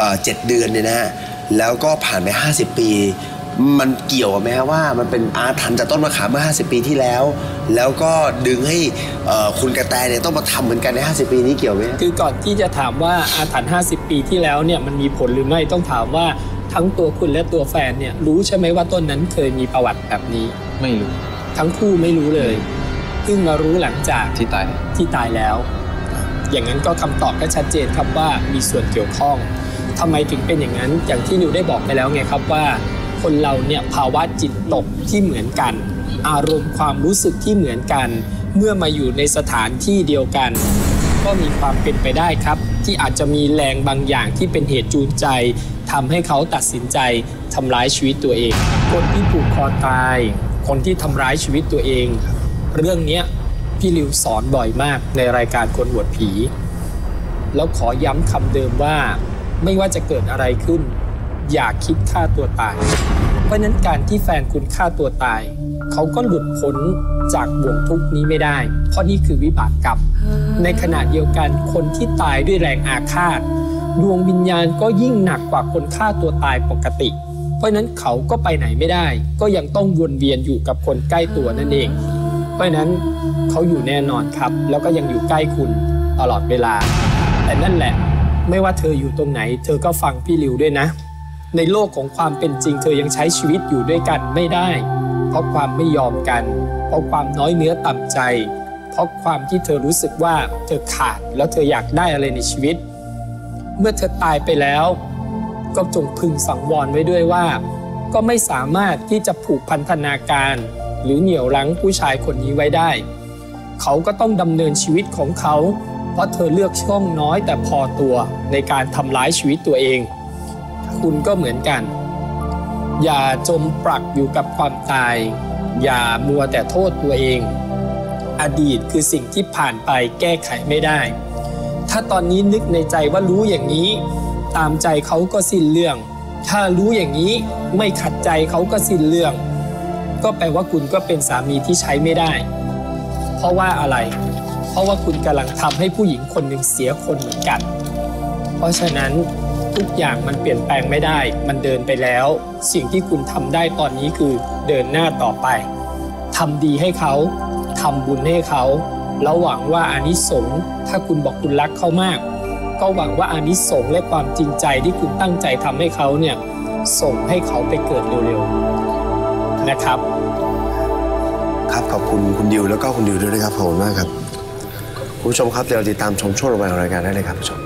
7 เดือนเนี่ยนะฮะแล้วก็ผ่านไป50 ปีมันเกี่ยวกับไหมฮะว่ามันเป็นอาถรรพ์จากต้นมะขามเมื่อ50 ปีที่แล้วแล้วก็ดึงให้คุณกระแตเนี่ยต้องมาทำเหมือนกันใน50 ปีนี้เกี่ยวไหมคือก่อนที่จะถามว่าอาถรรพ์50 ปีที่แล้วเนี่ยมันมีผลหรือไม่ต้องถามว่าทั้งตัวคุณและตัวแฟนเนี่ยรู้ใช่ไหมว่าต้นนั้นเคยมีประวัติแบบนี้ไม่รู้ทั้งคู่ไม่รู้เลยเพิ่งมารู้หลังจากที่ตายแล้วอย่างนั้นก็คำตอบก็ชัดเจนครับว่ามีส่วนเกี่ยวข้องทำไมถึงเป็นอย่างนั้นอย่างที่นิวได้บอกไปแล้วไงครับว่าคนเราเนี่ยภาวะจิตตกที่เหมือนกันอารมณ์ความรู้สึกที่เหมือนกันเมื่อมาอยู่ในสถานที่เดียวกันก็มีความเป็นไปได้ครับที่อาจจะมีแรงบางอย่างที่เป็นเหตุจูงใจทำให้เขาตัดสินใจทำร้ายชีวิตตัวเองคนที่ผูกคอตายคนที่ทำร้ายชีวิตตัวเองเรื่องนี้พี่ริวสอนบ่อยมากในรายการคนอวดผีแล้วขอย้ำคำเดิมว่าไม่ว่าจะเกิดอะไรขึ้นอย่าคิดฆ่าตัวตายเพราะนั้นการที่แฟนคุณฆ่าตัวตายเขาก็หลุดพ้นจากบ่วงทุกข์นี้ไม่ได้เพราะนี่คือวิบากกรรมในขณะเดียวกันคนที่ตายด้วยแรงอาฆาตดวงวิญญาณก็ยิ่งหนักกว่าคนฆ่าตัวตายปกติเพราะนั้นเขาก็ไปไหนไม่ได้ก็ยังต้องวนเวียนอยู่กับคนใกล้ตัวนั่นเองเพราะนั้นเขาอยู่แน่นอนครับแล้วก็ยังอยู่ใกล้คุณตลอดเวลาแต่นั่นแหละไม่ว่าเธออยู่ตรงไหนเธอก็ฟังพี่ริวด้วยนะในโลกของความเป็นจริงเธอยังใช้ชีวิตอยู่ด้วยกันไม่ได้เพราะความไม่ยอมกันเพราะความน้อยเนื้อต่ำใจเพราะความที่เธอรู้สึกว่าเธอขาดแล้วเธออยากได้อะไรในชีวิตเมื่อเธอตายไปแล้วก็จงพึงสังวรไว้ด้วยว่าก็ไม่สามารถที่จะผูกพันธนาการหรือเหนี่ยวรั้งผู้ชายคนนี้ไว้ได้เขาก็ต้องดำเนินชีวิตของเขาเพราะเธอเลือกช่องน้อยแต่พอตัวในการทำร้ายชีวิตตัวเองคุณก็เหมือนกันอย่าจมปลักอยู่กับความตายอย่ามัวแต่โทษตัวเองอดีตคือสิ่งที่ผ่านไปแก้ไขไม่ได้ถ้าตอนนี้นึกในใจว่ารู้อย่างนี้ตามใจเขาก็สิ้นเรื่องถ้ารู้อย่างนี้ไม่ขัดใจเขาก็สิ้นเรื่องก็แปลว่าคุณก็เป็นสามีที่ใช้ไม่ได้เพราะว่าอะไรเพราะว่าคุณกำลังทำให้ผู้หญิงคนหนึ่งเสียคนเหมือนกันเพราะฉะนั้นทุกอย่างมันเปลี่ยนแปลงไม่ได้มันเดินไปแล้วสิ่งที่คุณทำได้ตอนนี้คือเดินหน้าต่อไปทำดีให้เขาทำบุญให้เขาแล้วหวังว่าอานิสงส์ถ้าคุณบอกคุณรักเขามากก็หวังว่าอานิสงส์และความจริงใจที่คุณตั้งใจทำให้เขาเนี่ยส่งให้เขาไปเกิดเร็วๆนะครับครับขอบคุณคุณดิวแล้วก็คุณดิวด้วยนะครับขอบคุณมากครับคุณผู้ชมครับเดี๋ยวเราติดตามชมช่วงต่อไปของรายการได้เลยครับผู้ชม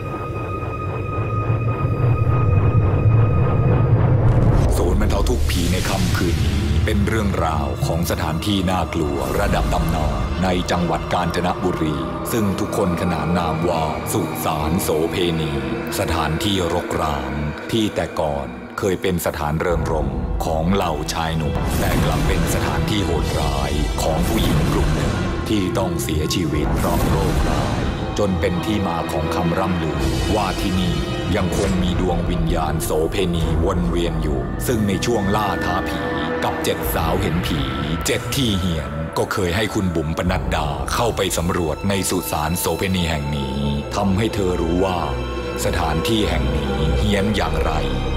ศูนย์บรรเทาทุกข์ผีในค่ำคืนนี้เป็นเรื่องราวของสถานที่น่ากลัวระดับตำนานในจังหวัดกาญจนบุรีซึ่งทุกคนขนานนามว่าสุสานโสเพณีสถานที่รกร้างที่แต่ก่อนเคยเป็นสถานเริงรมย์ของเหล่าชายหนุ่มแต่กลับเป็นสถานที่โหดร้ายของผู้หญิงกลุ่มหนึ่งที่ต้องเสียชีวิตเพราะโรคร้ายจนเป็นที่มาของคำร่ำลือว่าที่นี่ยังคงมีดวงวิญญาณโสเพณีวนเวียนอยู่ซึ่งในช่วงล่าท้าผีกับ7 สาวเห็นผี7 ที่เหียนก็เคยให้คุณบุ๋มปนัดดาเข้าไปสำรวจในสุสานโสเพณีแห่งนี้ทำให้เธอรู้ว่าสถานที่แห่งนี้เฮี้ยนอย่างไร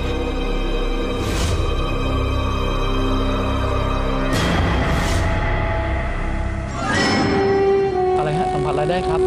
อะไรฮะสัมผัสอะไรได้ครับ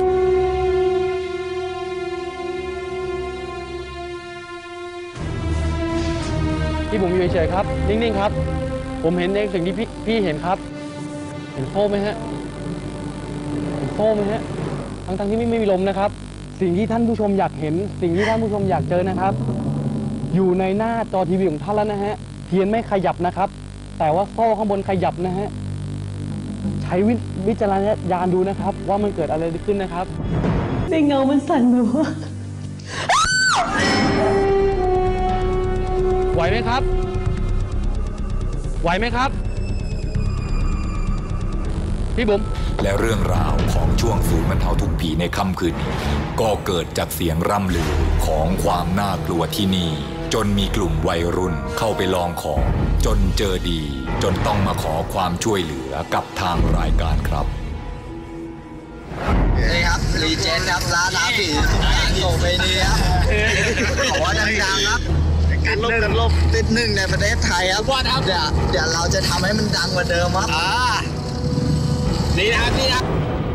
ที่ผมอยู่เฉยๆครับนิ่งๆครับผมเห็นในสิ่งที่พี่เห็นครับเห็นโซ่ไหมฮะเห็นโซ่ไหมฮะทั้งที่ไม่มีลมนะครับสิ่งที่ท่านผู้ชมอยากเห็นสิ่งที่ท่านผู้ชมอยากเจอนะครับอยู่ในหน้าจอทีวีของท่านแล้วนะฮะเทียนไม่ขยับนะครับแต่ว่าโซ่ข้างบนขยับนะฮะใช้วิจารณญาณดูนะครับว่ามันเกิดอะไรขึ้นนะครับสิ่งเงามันสั่นแบบว่าไหวไหมครับไหวไหมครับพี่บุ๋มและเรื่องราวของช่วงศูนย์บรรเทาทุกข์ผีในค่ำคืนนี้ก็เกิดจากเสียงร่ำลือของความน่ากลัวที่นี่จนมีกลุ่มวัยรุ่นเข้าไปลองของจนเจอดีจนต้องมาขอความช่วยเหลือกับทางรายการครับนี่ครับรีเจนครับร้านอาผีโตไปนี่ครับขอดังๆครับกันลบติดหนึ่งในประเทศไทยครับเดี๋ยวเราจะทำให้มันดังกว่าเดิมครับนี่นะครับนี่นะ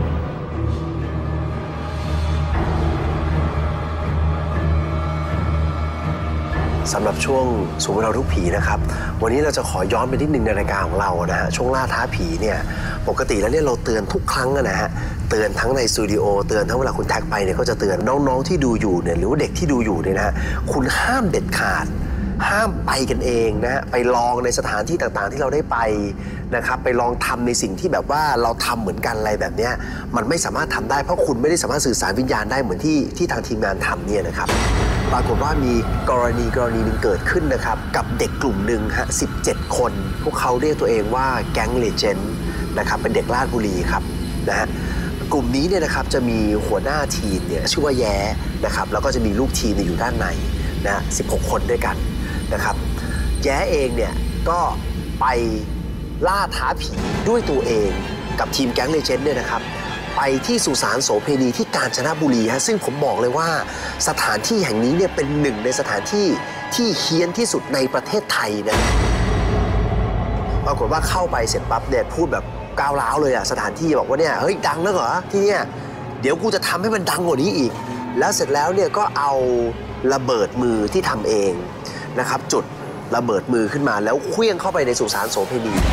สำหรับช่วงศูนย์บรรเทาทุกข์ผีนะครับวันนี้เราจะขอย้อนไปนิดนึงในรายการของเรานะฮะช่วงล่าท้าผีเนี่ยปกติแล้วเนี่ยเราเตือนทุกครั้งนะฮะเตือนทั้งในสตูดิโอเตือนทั้งเวลาคุณแท็กไปเนี่ยก็จะเตือนน้องๆที่ดูอยู่เนี่ยหรือว่าเด็กที่ดูอยู่เนี่ยนะฮะคุณห้ามเด็ดขาดห้ามไปกันเองนะฮะไปลองในสถานที่ต่างๆที่เราได้ไปนะครับไปลองทำในสิ่งที่แบบว่าเราทำเหมือนกันอะไรแบบเนี้ยมันไม่สามารถทำได้เพราะคุณไม่ได้สามารถสื่อสารวิญญาณได้เหมือนที่ทางทีมงานทำเนี่ยนะครับปรากฏว่ามีกรณีหนึ่งเกิดขึ้นนะครับกับเด็กกลุ่มหนึ่งฮะ17 คนพวกเขาเรียกตัวเองว่าแก๊งเลเจนด์นะครับเป็นเด็กราชบุรีครับนะฮะกลุ่มนี้เนี่ยนะครับจะมีหัวหน้าทีมเนี่ยชื่อว่าแย้นะครับแล้วก็จะมีลูกทีมอยู่ด้านในนะ16 คนด้วยกันนะครับแย้เองเนี่ยก็ไปล่าท้าผีด้วยตัวเองกับทีมแก๊งเลเจนด์เนี่ยนะครับไปที่สุสานโสเภณีที่กาญจนบุรีฮะซึ่งผมบอกเลยว่าสถานที่แห่งนี้เนี่ยเป็นหนึ่งในสถานที่ที่เฮี้ยนที่สุดในประเทศไทยนะปรากฏว่าเข้าไปเสร็จปั๊บเนี่ยพูดแบบก้าวร้าวเลยอะสถานที่บอกว่าเนี่ยเฮ้ยดังแล้วเหรอที่เนี่ยเดี๋ยวกูจะทำให้มันดังกว่านี้อีกแล้วเสร็จแล้วเนี่ยก็เอาระเบิดมือที่ทำเองนะครับจุดระเบิดมือขึ้นมาแล้วเคลื่องเข้าไปในสุสานโสเภณี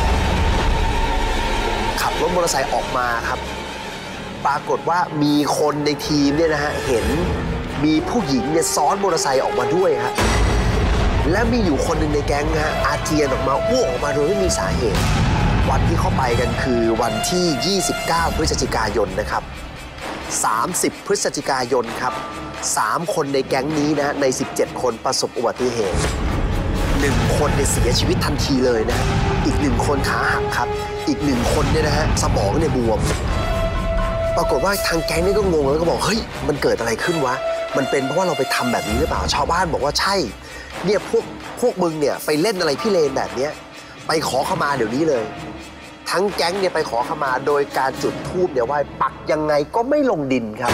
ขับรถมอเตอร์ไซค์ออกมาครับปรากฏว่ามีคนในทีมเนี่ยนะฮะเห็นมีผู้หญิงเนี่ยซ้อนมอเตอร์ไซค์ออกมาด้วยฮะและมีอยู่คนหนึ่งในแก๊งฮะอาเจียนออกมาอ้วกออกมาโดยไม่มีสาเหตุวันที่เข้าไปกันคือวันที่29พฤศจิกายนนะครับ30พฤศจิกายนครับ3คนในแก๊งนี้นะใน17คนประสบอุบัติเหตุ1คนเนี่ยเสียชีวิตทันทีเลยนะอีก1คนขาหักครับอีก1คนเนี่ยนะฮะสมองเนี่ยบวมปรากฏว่าทางแก๊งนี่ก็งงแล้วก็บอกเฮ้ยมันเกิดอะไรขึ้นวะมันเป็นเพราะว่าเราไปทำแบบนี้หรือเปล่าชาวบ้านบอกว่าใช่เนี่ยพวกมึงเนี่ยไปเล่นอะไรพี่เลนแบบเนี้ยไปขอขมาเดี๋ยวนี้เลยทั้งแก๊งเนี่ยไปขอขมาโดยการจุดธูปเนี่ยไหว้ปักยังไงก็ไม่ลงดินครับ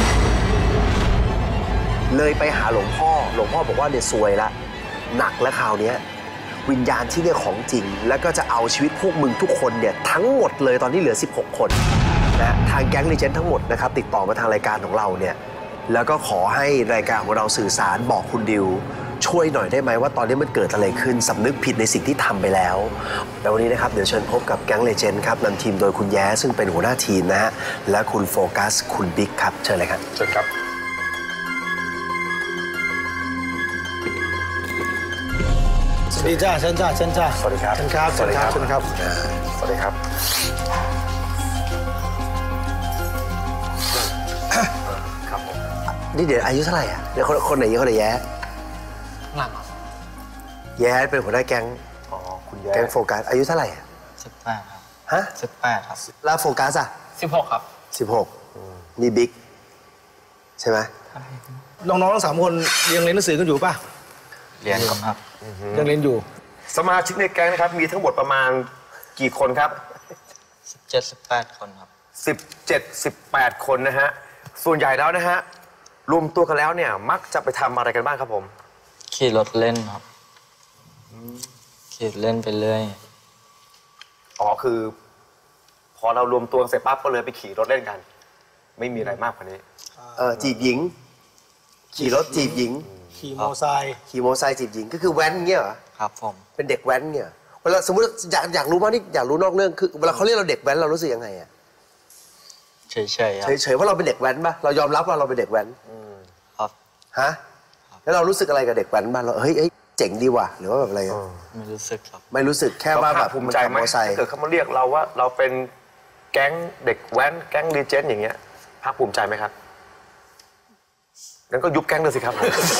เลยไปหาหลวงพ่อบอกว่าเนี่ยซวยละหนักแล้วคราวนี้วิญญาณที่เนี่ยของจริงแล้วก็จะเอาชีวิตพวกมึงทุกคนเนี่ยทั้งหมดเลยตอนนี้เหลือ16คนนะทางแก๊งลีเจนด์ทั้งหมดนะครับติดต่อมาทางรายการของเราเนี่ยแล้วก็ขอให้รายการของเราสื่อสารบอกคุณดิวช่วยหน่อยได้ไหมว่าตอนนี้มันเกิดอะไรขึ้นสำนึกผิดในสิ่งที่ทำไปแล้วแล้ววันนี้นะครับเดี๋ยวเชิญพบกับแก๊งเลเจนด์ครับนำทีมโดยคุณแย้ซึ่งเป็นหัวหน้าทีมนะฮะและคุณโฟกัสคุณบิ๊กครับเชิญเลยครับเชิญครับสวัสดีจ้าเชิญจ้าสวัสดีครับเชิญครับสวัสดีครับสวัสดีครับสวัสดีครับครับผมนี่เดี๋ยวอายุเท่าไหร่อ่ะเดี๋ยวคนไหนแย้หลังแย้เป็นหัวหน้าแก๊งอ๋อคุณแย้แก๊งโฟกัสอายุเท่าไหร่ 18ครับฮะ 18ครับแล้วโฟกัสอ่ะ 16ครับ 16นี่บิ๊กใช่ไหมน้องๆทั้ง3คนยังเรียนหนังสือกันอยู่ป่ะเรียนครับยังเรียนอยู่สมาชิกในแก๊งนะครับมีทั้งหมดประมาณกี่คนครับ 17-18 คนครับ 17-18 คนนะฮะส่วนใหญ่แล้วนะฮะรวมตัวกันแล้วเนี่ยมักจะไปทำอะไรกันบ้างครับผมขี่รถเล่นครับขี่เล่นไปเรื่อยอ๋อคือพอเรารวมตัวเสร็จปั๊บก็เลยไปขี่รถเล่นกันไม่มีอะไรมากกว่านี้จีบหญิงขี่รถจีบหญิงขี่มอไซค์จีบหญิงก็คือแว้นเงี้ยเหรอครับผมเป็นเด็กแว้นเงี้ยเวลาสมมติอยากรู้บ้างนี่อยากรู้นอกเรื่องคือเวลาเขาเรียกเราเด็กแว้นเรารู้สึกยังไงอะเฉยว่าเราเป็นเด็กแว้นป่ะเรายอมรับว่าเราเป็นเด็กแว้นครับฮะแล้วเรารู้สึกอะไรกับเด็กแว้นบ้างเราเฮ้ยเจ๋งดีว่ะหรือว่าแบบอะไรไม่รู้สึกครับไม่รู้สึกแค่ว่าแบบภูมิใจไหมเกิดเขามาเรียกเราว่าเราเป็นแก๊งเด็กแว้นแก๊งลีเจนด์อย่างเงี้ยภาคภูมิใจไหมครับงั้นก็ยุบแก๊งเลยสิครับ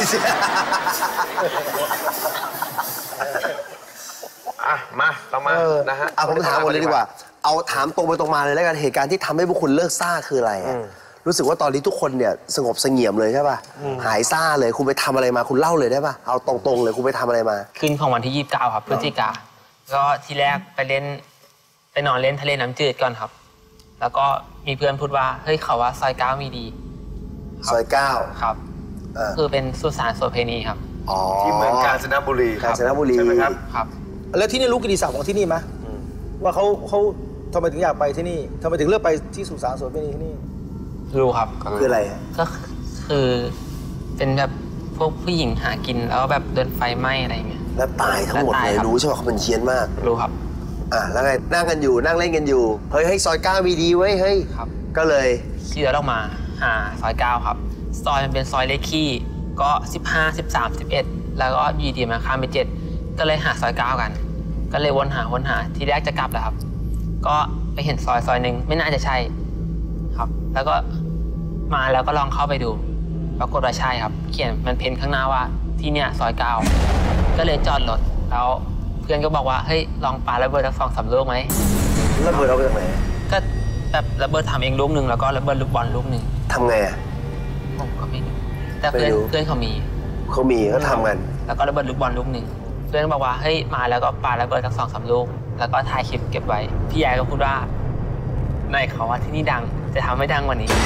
มาเรามานะฮะผมถามหมดเลยดีกว่าเอาถามตรงไปตรงมาเลยแล้วกันเหตุการณ์ที่ทำให้พวกคุณเลิกซ่าคืออะไรรู้สึกว่าตอนนี้ทุกคนเนี่ยสงบเสงี่ยมเลยใช่ป่ะหายซ่าเลยคุณไปทำอะไรมาคุณเล่าเลยได้ป่ะเอาตรงๆเลยคุณไปทำอะไรมาคืนของวันที่29ครับพฤศจิกาก็ทีแรกไปนอนเล่นทะเลน้ำจืดก่อนครับแล้วก็มีเพื่อนพูดว่าเฮ้ยเขาว่าซอย9มีดีซอย9 ครับคือเป็นสุสานโสเพณีครับที่เมืองกาญจนบุรีใช่ไหมครับครับแล้วที่นี่รู้กิตติศัพท์ของที่นี่ไหมว่าเขาทำไมถึงอยากไปที่นี่ทำไมถึงเลือกไปที่สุสานโสเพณีที่นี่รู้ครับคืออะไรก็คือเป็นแบบพวกผู้หญิงหากินแล้วแบบโดนไฟไหม้อะไรเงี้ยแล้วตายทั้งหมดเลยรู้ใช่ไหมเขาเป็นเชียนมากรู้ครับแล้วไงนั่งกันอยู่นั่งเล่นกันอยู่เฮ้ยซอย9มีดีเว้ยเฮ้ยครับก็เลยขี่รถออกมาหาซอย9ครับซอยมันเป็นซอยเลขคี่ก็15 13 11แล้วก็ยีดีมาข้ามไป7ก็เลยหาซอย9กันก็เลยวนหาทีแรกจะกลับแหละครับก็ไปเห็นซอยหนึ่งไม่น่าจะใช่ครับแล้วก็มาแล้วก็ลองเข้าไปดูปรากฏว่าใช่ครับเขียนมันเพ้นข้างหน้าว่าที่เนี่ยซอย9ก็เลยจอดรถแล้วเพื่อนก็บอกว่าเฮ้ยลองปาระเบิดสัก2-3 ลูกไหมระเบิดเอาไปจากไหนก็แบบระเบิดทำเองลูกนึงแล้วก็ระเบิดลูกบอลลูกนึงทำไงอ่ะผมก็ไม่รู้แต่เพื่อนเขามีก็ทำกันแล้วก็ระเบิดลูกบอลลูกนึงเพื่อนบอกว่าเฮ้ยมาแล้วก็ปาระเบิดสัก2-3 ลูกแล้วก็ถ่ายคลิปเก็บไว้พี่ยายก็พูดว่าในเขาว่าที่นี่ดังจะทำให้ดังกว่านี้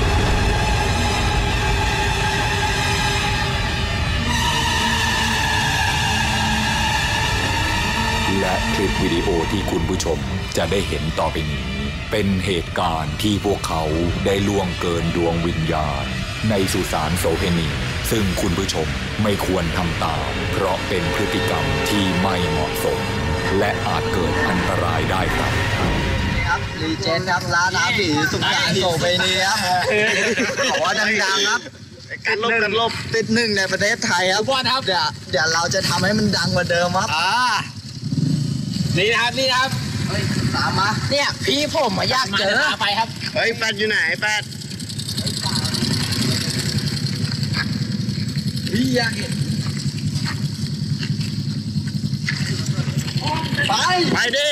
และคลิปวิดีโอที่คุณผู้ชมจะได้เห็นต่อไปนี้เป็นเหตุการณ์ที่พวกเขาได้ล่วงเกินดวงวิญญาณในสุสานโสเพณีซึ่งคุณผู้ชมไม่ควรทำตามเพราะเป็นพฤติกรรมที่ไม่เหมาะสมและอาจเกิดอันตรายได้ครับครับรีเจนครับร้านอาผีสุสานโสเพณีครับขอดังๆครับกันลบติด1ในประเทศไทยครับเดี๋ยวเราจะทำให้มันดังกว่าเดิมครับนี่นะครับตามมาเนี่ยพี่ผมอยากเจอไปครับเฮ้ยแปดอยู่ไหนแปดพี่อยากเห็นไปดิ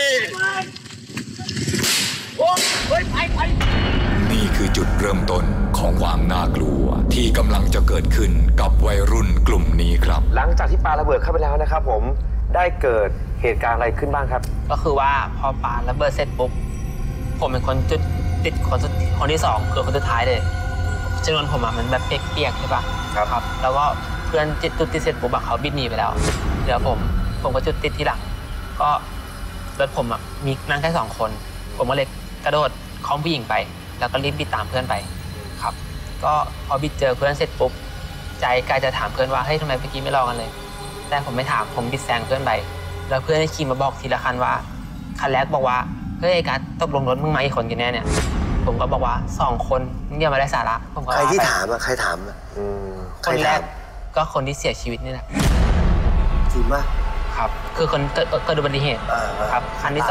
ไปนี่คือจุดเริ่มต้นของความน่ากลัวที่กำลังจะเกิดขึ้นกับวัยรุ่นกลุ่มนี้ครับหลังจากที่ปาระเบิดเข้าไปแล้วนะครับผมได้เกิดเหตุการณ์อะไรขึ้นบ้างครับก็คือว่าพอปาระเบิดเสร็จปุ๊บผมเป็นคนจุดติดคนที่2คือคนสุดท้ายเลยจำนวนผมมันแบบเปียกๆใช่ปะครับแล้วก็เพื่อนจุดติดเสร็จปุ๊บเขาบิดหนีไปแล้วเดี๋ยวผมก็จุดติดที่หลังก็รถผมมีนั่งแค่2 คนผมก็เลยกระโดดคล้องผู้หญิงไปแล้วก็รีบบิดตามเพื่อนไปครับก็พอบิดเจอเพื่อนเสร็จปุ๊บใจกายจะถามเพื่อนว่าเฮ้ยทำไมเมื่อกี้ไม่รอกันเลยแต่ผมไม่ถามผมบิดแซงเพื่อนไปแล้วเพื่อนได้ขี่มาบอกทีละคันว่าคันแรกบอกว่าเฮ้ยการตกลงรถมึงมากี่คนกันแน่เนี่ยผมก็บอกว่า2 คนมึงอย่ามาได้สาระผมก็ใครที่ถามใครถามคนแรกก็คนที่เสียชีวิตนี่แหละจริงป่ะครับคือคนเกิดอุบัติเหตุครับคันที่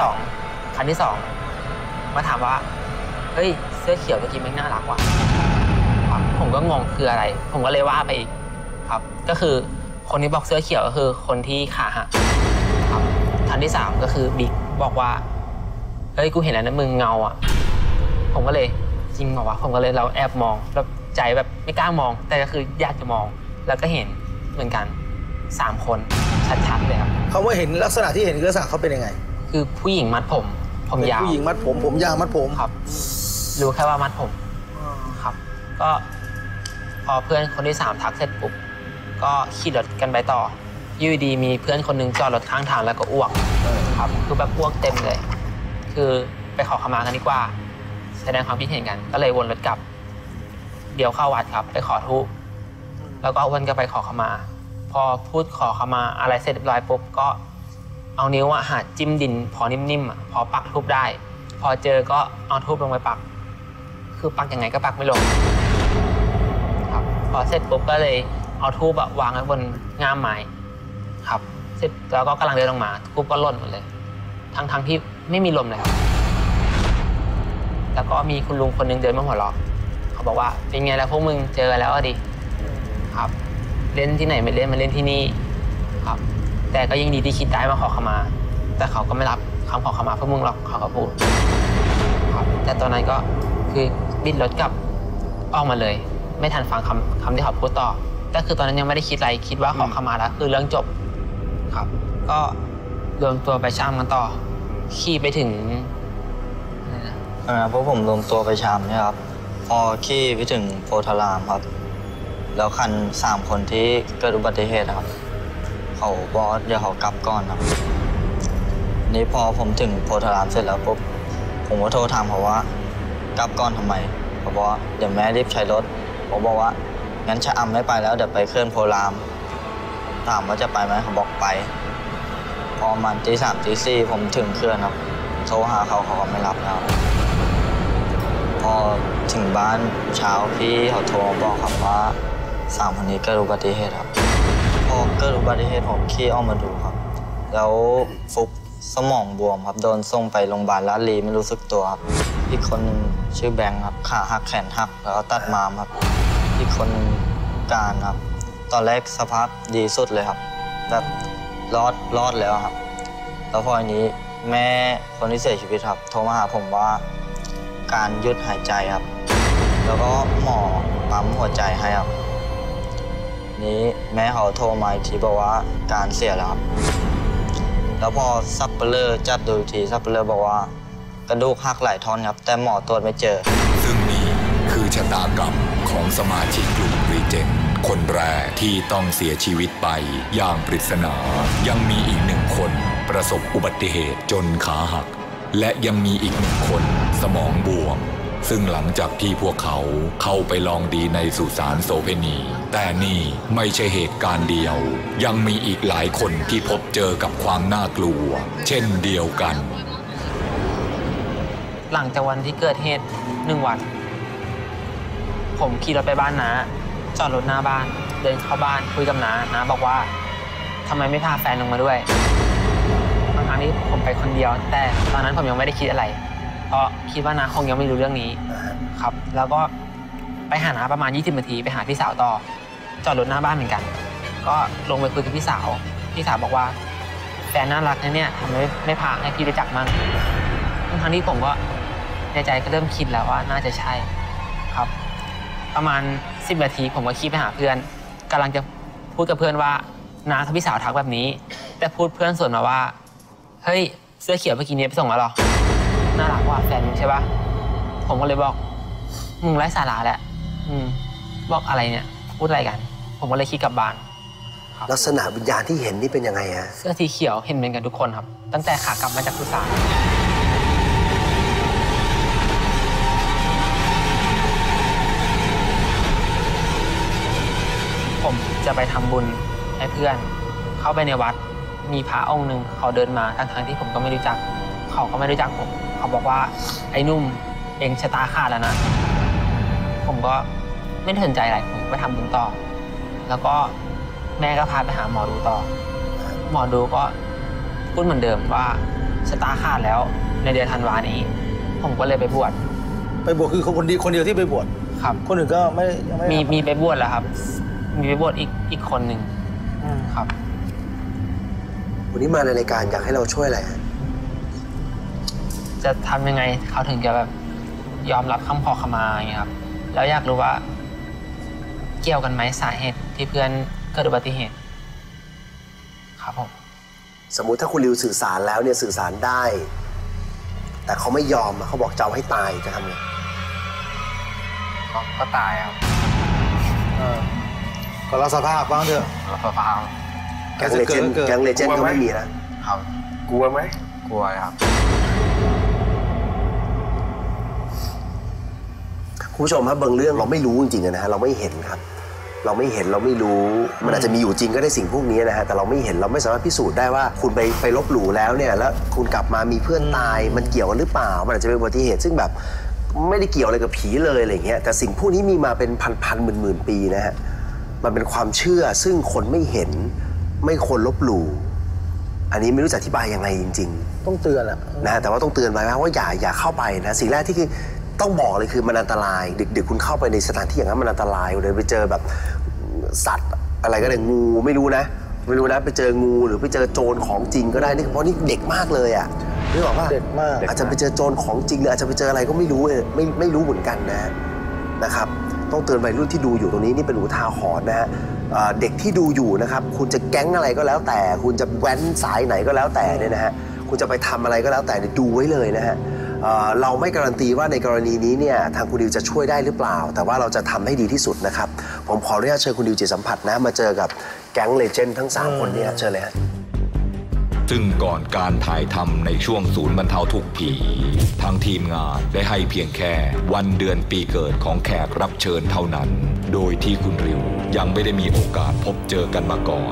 2มาถามว่าเฮ้ยเสื้อเขียวเมื่อกี้มันน่ารักว่ะผมก็งงคืออะไรผมก็เลยว่าไปอีกครับก็คือคนที่บอกเสื้อเขียวก็คือคนที่ขาหักครับคันที่3ก็คือบิ๊กบอกว่าเฮ้ยกูเห็นแล้วนะมึงเงาอ่ะผมก็เลยจริงเหรอวะผมก็เลยเราแอบมองแบบใจแบบไม่กล้ามองแต่ก็คืออยากจะมองแล้วก็เห็นเหมือนกัน3 คนชัดๆเลยครับเขาว่าเห็นลักษณะที่เห็นลักษณะเขาเป็นยังไงคือผู้หญิงมัดผมยาวผู้หญิงมัดผมยาวมัดผมครับรู้แค่ว่ามัดผมครับก็พอเพื่อนคนที่3ทักเสร็จปุ๊บก็ขี่รถกันไปต่ออยู่ดีมีเพื่อนคนนึงจอดรถข้างทางแล้วก็อ้วกครับคือแบบอ้วกเต็มเลยคือไปขอขมากันดีกว่าแสดงความคิดเห็นกันก็เลยวนรถกลับเดี๋ยวเข้าวัดครับไปขอธูปแล้วก็วนก็ไปขอขมาพอพูดขอขมาอะไรเสร็จเรียบร้อยปุ๊บก็เอานิ้วหาจิ้มดินพอนิ่มๆพอปักธูปได้พอเจอก็เอาธูปลงไปปักคือปักยังไงก็ปักไม่ลงครับพอเสร็จปุ๊บก็เลยเอาธูปวางไว้บนง่ามไม้ครับเสร็จแล้วก็กำลังเดินลงมาธูปก็หล่นหมดเลยทั้งที่ไม่มีลมเลยครับแล้วก็มีคุณลุงคนนึงเดินมาหัวเราะเขาบอกว่าเป็นไงแล้วพวกมึงเจอแล้วดิครับเล่นที่ไหนไม่เล่นมาเล่นที่นี่ครับแต่ก็ยังดีที่คิดได้มาขอขมาแต่เขาก็ไม่รับคำขอขมาพวกมึงหรอกเขาก็พูดครับแต่ตอนนั้นก็คือบิดรถกลับออกมาเลย ไม่ทันฟังคำที่เขาพูดต่อแต่คือตอนนั้นยังไม่ได้คิดอะไรคิดว่าขอขมาแล้วคือเรื่องจบครับก็รวมตัวไปชามกันต่อขี่ไปถึงพวกผมรวมตัวไปชามเนี่ยครับพอขี่ไปถึงโพธารามครับแล้วคัน3 คนที่เกิดอุบัติเหตุครับเขาบอกเดี๋ยวเขากลับก่อนครับนี่พอผมถึงโพธารามเสร็จแล้วปุ๊บผมก็โทรถามเขาว่ากลับก่อนทำไมเขาบอกว่าเดี๋ยวแม่รีบใช้รถผมบอกว่างั้นชะอำไม่ไปแล้วเดี๋ยวไปเคลื่อนโพธารามถามว่าจะไปไหมเขาบอกไปพอมันตี 3 ตี 4ผมถึงเคลื่อนครับโทรหาเขาก็ไม่รับแล้วพอถึงบ้านเช้าพี่เขาโทรบอกครับว่า3 คนนี้เกิดอุบัติเหตุครับพอเกิดอุบัติเหตุผมขี่ออกมาดูครับแล้วฟุบสมองบวมครับโดนส่งไปโรงพยาบาลลาดลีไม่รู้สึกตัวครับอีกคนชื่อแบงค์ครับขาหักแขนหักแล้วตัดม้ามครับอีกคนการครับตอนแรกสภาพดีสุดเลยครับแบบรอดแล้วครับแล้วพออันนี้แม่คนที่เสียชีวิตครับโทรมาหาผมว่าการหยุดหายใจครับแล้วก็หมอปั๊มหัวใจให้ครับนี้แม่เขาโทรมาอีกทีบอกว่าการเสียแล้วครับแล้วพอซัปเปอร์จับดูทีซัปเปอร์บอกว่ากระดูกหักหลายท่อนครับแต่หมอตรวจไม่เจอซึ่งนี่คือชะตากรรมของสมาชิกกลุ่มรีเจนคนแรกที่ต้องเสียชีวิตไปอย่างปริศนายังมีอีก1 คนประสบอุบัติเหตุจนขาหักและยังมีอีก1 คนสมองบวมซึ่งหลังจากที่พวกเขาเข้าไปลองดีในสุสานโสเภณีแต่นี่ไม่ใช่เหตุการณ์เดียวยังมีอีกหลายคนที่พบเจอกับความน่ากลัวเช่นเดียวกันหลังจากวันที่เกิดเหตุ1 วันผมขี่รถไปบ้านน้าจอดรถหน้าบ้านเดินเข้าบ้านคุยกับน้าบอกว่าทำไมไม่พาแฟนลงมาด้วยครั้งนี้ผมไปคนเดียวแต่ตอนนั้นผมยังไม่ได้คิดอะไรเพราะคิดว่าน้าคงยังไม่รู้เรื่องนี้ครับแล้วก็ไปหาน้าประมาณ20 นาทีไปหาพี่สาวต่อจอดรถหน้าบ้านเหมือนกันก็ลงไปคุยกับพี่สาวบอกว่าแฟนน่ารักนะเนี่ยทำไมไม่พาให้พี่รู้จักมั่งทั้งที่ผมก็ในใจก็เริ่มคิดแล้วว่าน่าจะใช่ครับประมาณ10 นาทีผมก็ขี่ไปหาเพื่อนกำลังจะพูดกับเพื่อนว่าน้ากับพี่สาวทักแบบนี้แต่พูดเพื่อนสวนมาว่าเฮ้ยเสื้อเขียวเมื่อกี้นี้ไปส่งแล้วหรอน่ารักว่าแฟนมึงใช่ปะผมก็เลยบอกมึงไร้สาระแหละบอกอะไรเนี่ยพูดอะไรกันผมก็เลยขี่กลับบ้านลักษณะวิญญาณที่เห็นนี่เป็นยังไงฮะเสื้อสีเขียวเห็นเหมือนกันทุกคนครับตั้งแต่ขากลับมาจากสุสานผมจะไปทำบุญให้เพื่อนเข้าไปในวัดมีพระองค์หนึ่งเขาเดินมาทั้งที่ผมก็ไม่รู้จักเขาก็ไม่รู้จักผมเขาบอกว่าไอ้นุ่มเองชะตาขาดแล้วนะผมก็ไม่สนใจอะไรผมไปทำบุญต่อแล้วก็แม่ก็พาไปหาหมอดูต่อหมอดูก็พูดเหมือนเดิมว่าชะตาขาดแล้วในเดือนธันวานี้ผมก็เลยไปบวชคือคนเดียวที่ไปบวชครับคนอื่นก็ไม่มีไปบวชแล้วครับมีไปบวชอีกคนหนึ่งครับวันนี้มาในรายการอยากให้เราช่วยอะไรจะทำยังไงเขาถึงจะแบบยอมรับคำขอขมาอย่างเงี้ยครับแล้วอยากรู้ว่าเกี่ยวกันไหมสาเหตุที่เพื่อนเกิดอุบัติเหตุครับผมสมมุติถ้าคุณริวสื่อสารแล้วเนี่ยสื่อสารได้แต่เขาไม่ยอมเขาบอกจะเอาให้ตายจะทำไงก็ตายครับก็รับสภาพบ้างเถอะรับสภาพแก๊งเลเจนด์ก็ไม่มีนะครับกลัวไหมกลัวครับคุณผู้ชมครับบางเรื่องเราไม่รู้จริงๆนะฮะเราไม่เห็นครับเราไม่เห็นเราไม่รู้มันอาจจะมีอยู่จริงก็ได้สิ่งพวกนี้นะฮะแต่เราไม่เห็นเราไม่สามารถพิสูจน์ได้ว่าคุณไปลบหลู่แล้วเนี่ยแล้วคุณกลับมามีเพื่อนตายมันเกี่ยวกันหรือเปล่ามันอาจจะเป็นอุบัติเหตุซึ่งแบบไม่ได้เกี่ยวอะไรกับผีเลยอะไรเงี้ยแต่สิ่งพวกนี้มีมาเป็นพันหมื่นปีนะฮะมันเป็นความเชื่อซึ่งคนไม่เห็นไม่ควรลบหลู่อันนี้ไม่รู้จะอธิบายยังไงจริงๆต้องเตือนแหละนะแต่ว่าต้องเตือนไว้ว่าอย่าเข้าไปนะสิ่งแรกที่คือต้องบอกเลยคือมันอันตรายดึกๆคุณเข้าไปในสถานที่อย่างนั้นมันอันตรายเลยไปเจอแบบสัตว์อะไรก็ได้งูไม่รู้นะไปเจองูหรือไปเจอโจรของจริงก็ได้นี่เพราะนี่เด็กมากเลยอ่ะนึกออกป่ะเด็กมากอาจจะไปเจอโจรของจริงหรืออาจจะไปเจออะไรก็ไม่รู้ไม่รู้เหมือนกันนะนะครับต้องเตือนวัยรุ่นที่ดูอยู่ตรงนี้นี่เป็นอุทาหรณ์นะฮะเด็กที่ดูอยู่นะครับคุณจะแก๊งอะไรก็แล้วแต่คุณจะแว้นสายไหนก็แล้วแต่เนี่ยนะฮะคุณจะไปทำอะไรก็แล้วแต่ดูไว้เลยนะฮะเราไม่การันตีว่าในกรณีนี้เนี่ยทางคุณดิวจะช่วยได้หรือเปล่าแต่ว่าเราจะทำให้ดีที่สุดนะครับผมขออนุญาตเชิญคุณดิวจิตสัมผัสนะมาเจอกับแก๊งเลเจนด์ทั้ง3คนเนี่ยเชิญเลยฮะซึ่งก่อนการถ่ายทำในช่วงศูนย์บรรเทาทุกข์ผีทางทีมงานได้ให้เพียงแค่วันเดือนปีเกิดของแขกรับเชิญเท่านั้นโดยที่คุณริวยังไม่ได้มีโอกาสพบเจอกันมาก่อน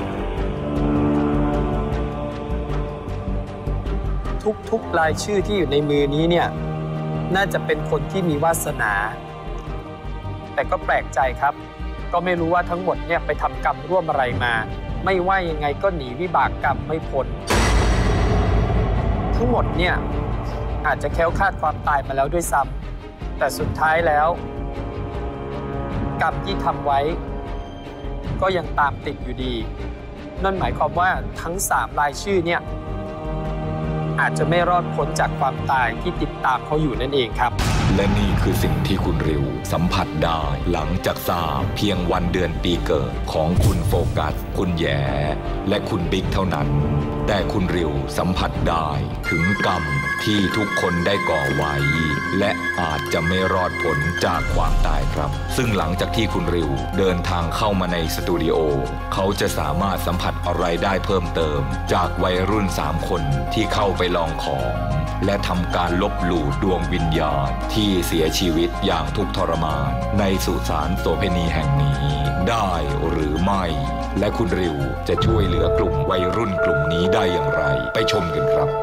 ทุกรายชื่อที่อยู่ในมือนี้เนี่ยน่าจะเป็นคนที่มีวาสนาแต่ก็แปลกใจครับก็ไม่รู้ว่าทั้งหมดเนี่ยไปทำกรรมร่วมอะไรมาไม่ว่ายังไงก็หนีวิบากกรรมไม่พ้นทั้งหมดเนี่ยอาจจะแคล้วคลาดความตายมาแล้วด้วยซ้ำแต่สุดท้ายแล้วกรรมที่ทำไว้ก็ยังตามติดอยู่ดีนั่นหมายความว่าทั้ง3รายชื่อเนี่ยอาจจะไม่รอดพ้นจากความตายที่ติดตามเขาอยู่นั่นเองครับและนี่คือสิ่งที่คุณริวสัมผัสได้หลังจากทราบเพียงวันเดือนปีเกิดของคุณโฟกัสคุณแย่และคุณบิ๊กเท่านั้นแต่คุณริวสัมผัสได้ถึงกรรมที่ทุกคนได้ก่อไว้และอาจจะไม่รอดพ้นจากความตายครับซึ่งหลังจากที่คุณริวเดินทางเข้ามาในสตูดิโอเขาจะสามารถสัมผัสอะไรได้เพิ่มเติมจากวัยรุ่น3คนที่เข้าไปลองของและทำการลบหลู่ดวงวิญญาณที่เสียชีวิตอย่างทุกข์ทรมานในสุสานโสเภณีแห่งนี้ได้หรือไม่และคุณริวจะช่วยเหลือกลุ่มวัยรุ่นกลุ่มนี้ได้อย่างไรไปชมกันครับ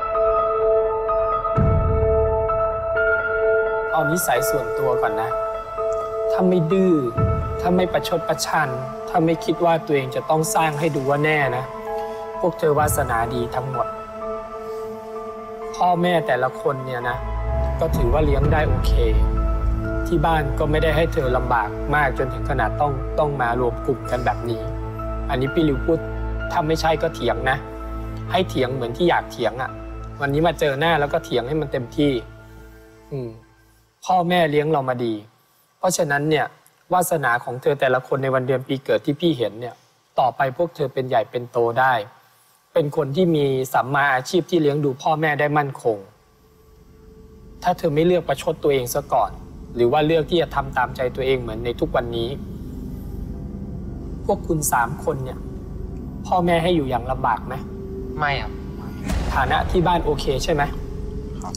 เอานิสัยส่วนตัวก่อนนะถ้าไม่ดื้อถ้าไม่ประชดประชันถ้าไม่คิดว่าตัวเองจะต้องสร้างให้ดูว่าแน่นะพวกเธอวาสนาดีทั้งหมดพ่อแม่แต่ละคนเนี่ยนะก็ถือว่าเลี้ยงได้โอเคที่บ้านก็ไม่ได้ให้เธอลำบากมากจนถึงขนาดต้องมารวมกลุ่มกันแบบนี้อันนี้พี่ริวพูดถ้าไม่ใช่ก็เถียงนะให้เถียงเหมือนที่อยากเถียงอ่ะวันนี้มาเจอหน้าแล้วก็เถียงให้มันเต็มที่พ่อแม่เลี้ยงเรามาดีเพราะฉะนั้นเนี่ยวาสนาของเธอแต่ละคนในวันเดือนปีเกิดที่พี่เห็นเนี่ยต่อไปพวกเธอเป็นใหญ่เป็นโตได้เป็นคนที่มีสัมมาอาชีพที่เลี้ยงดูพ่อแม่ได้มั่นคงถ้าเธอไม่เลือกประชดตัวเองซะก่อนหรือว่าเลือกที่จะทำตามใจตัวเองเหมือนในทุกวันนี้พวกคุณ3คนเนี่ยพ่อแม่ให้อยู่อย่างลำบากไหมไม่ครับฐานะที่บ้านโอเคใช่ไหมครับ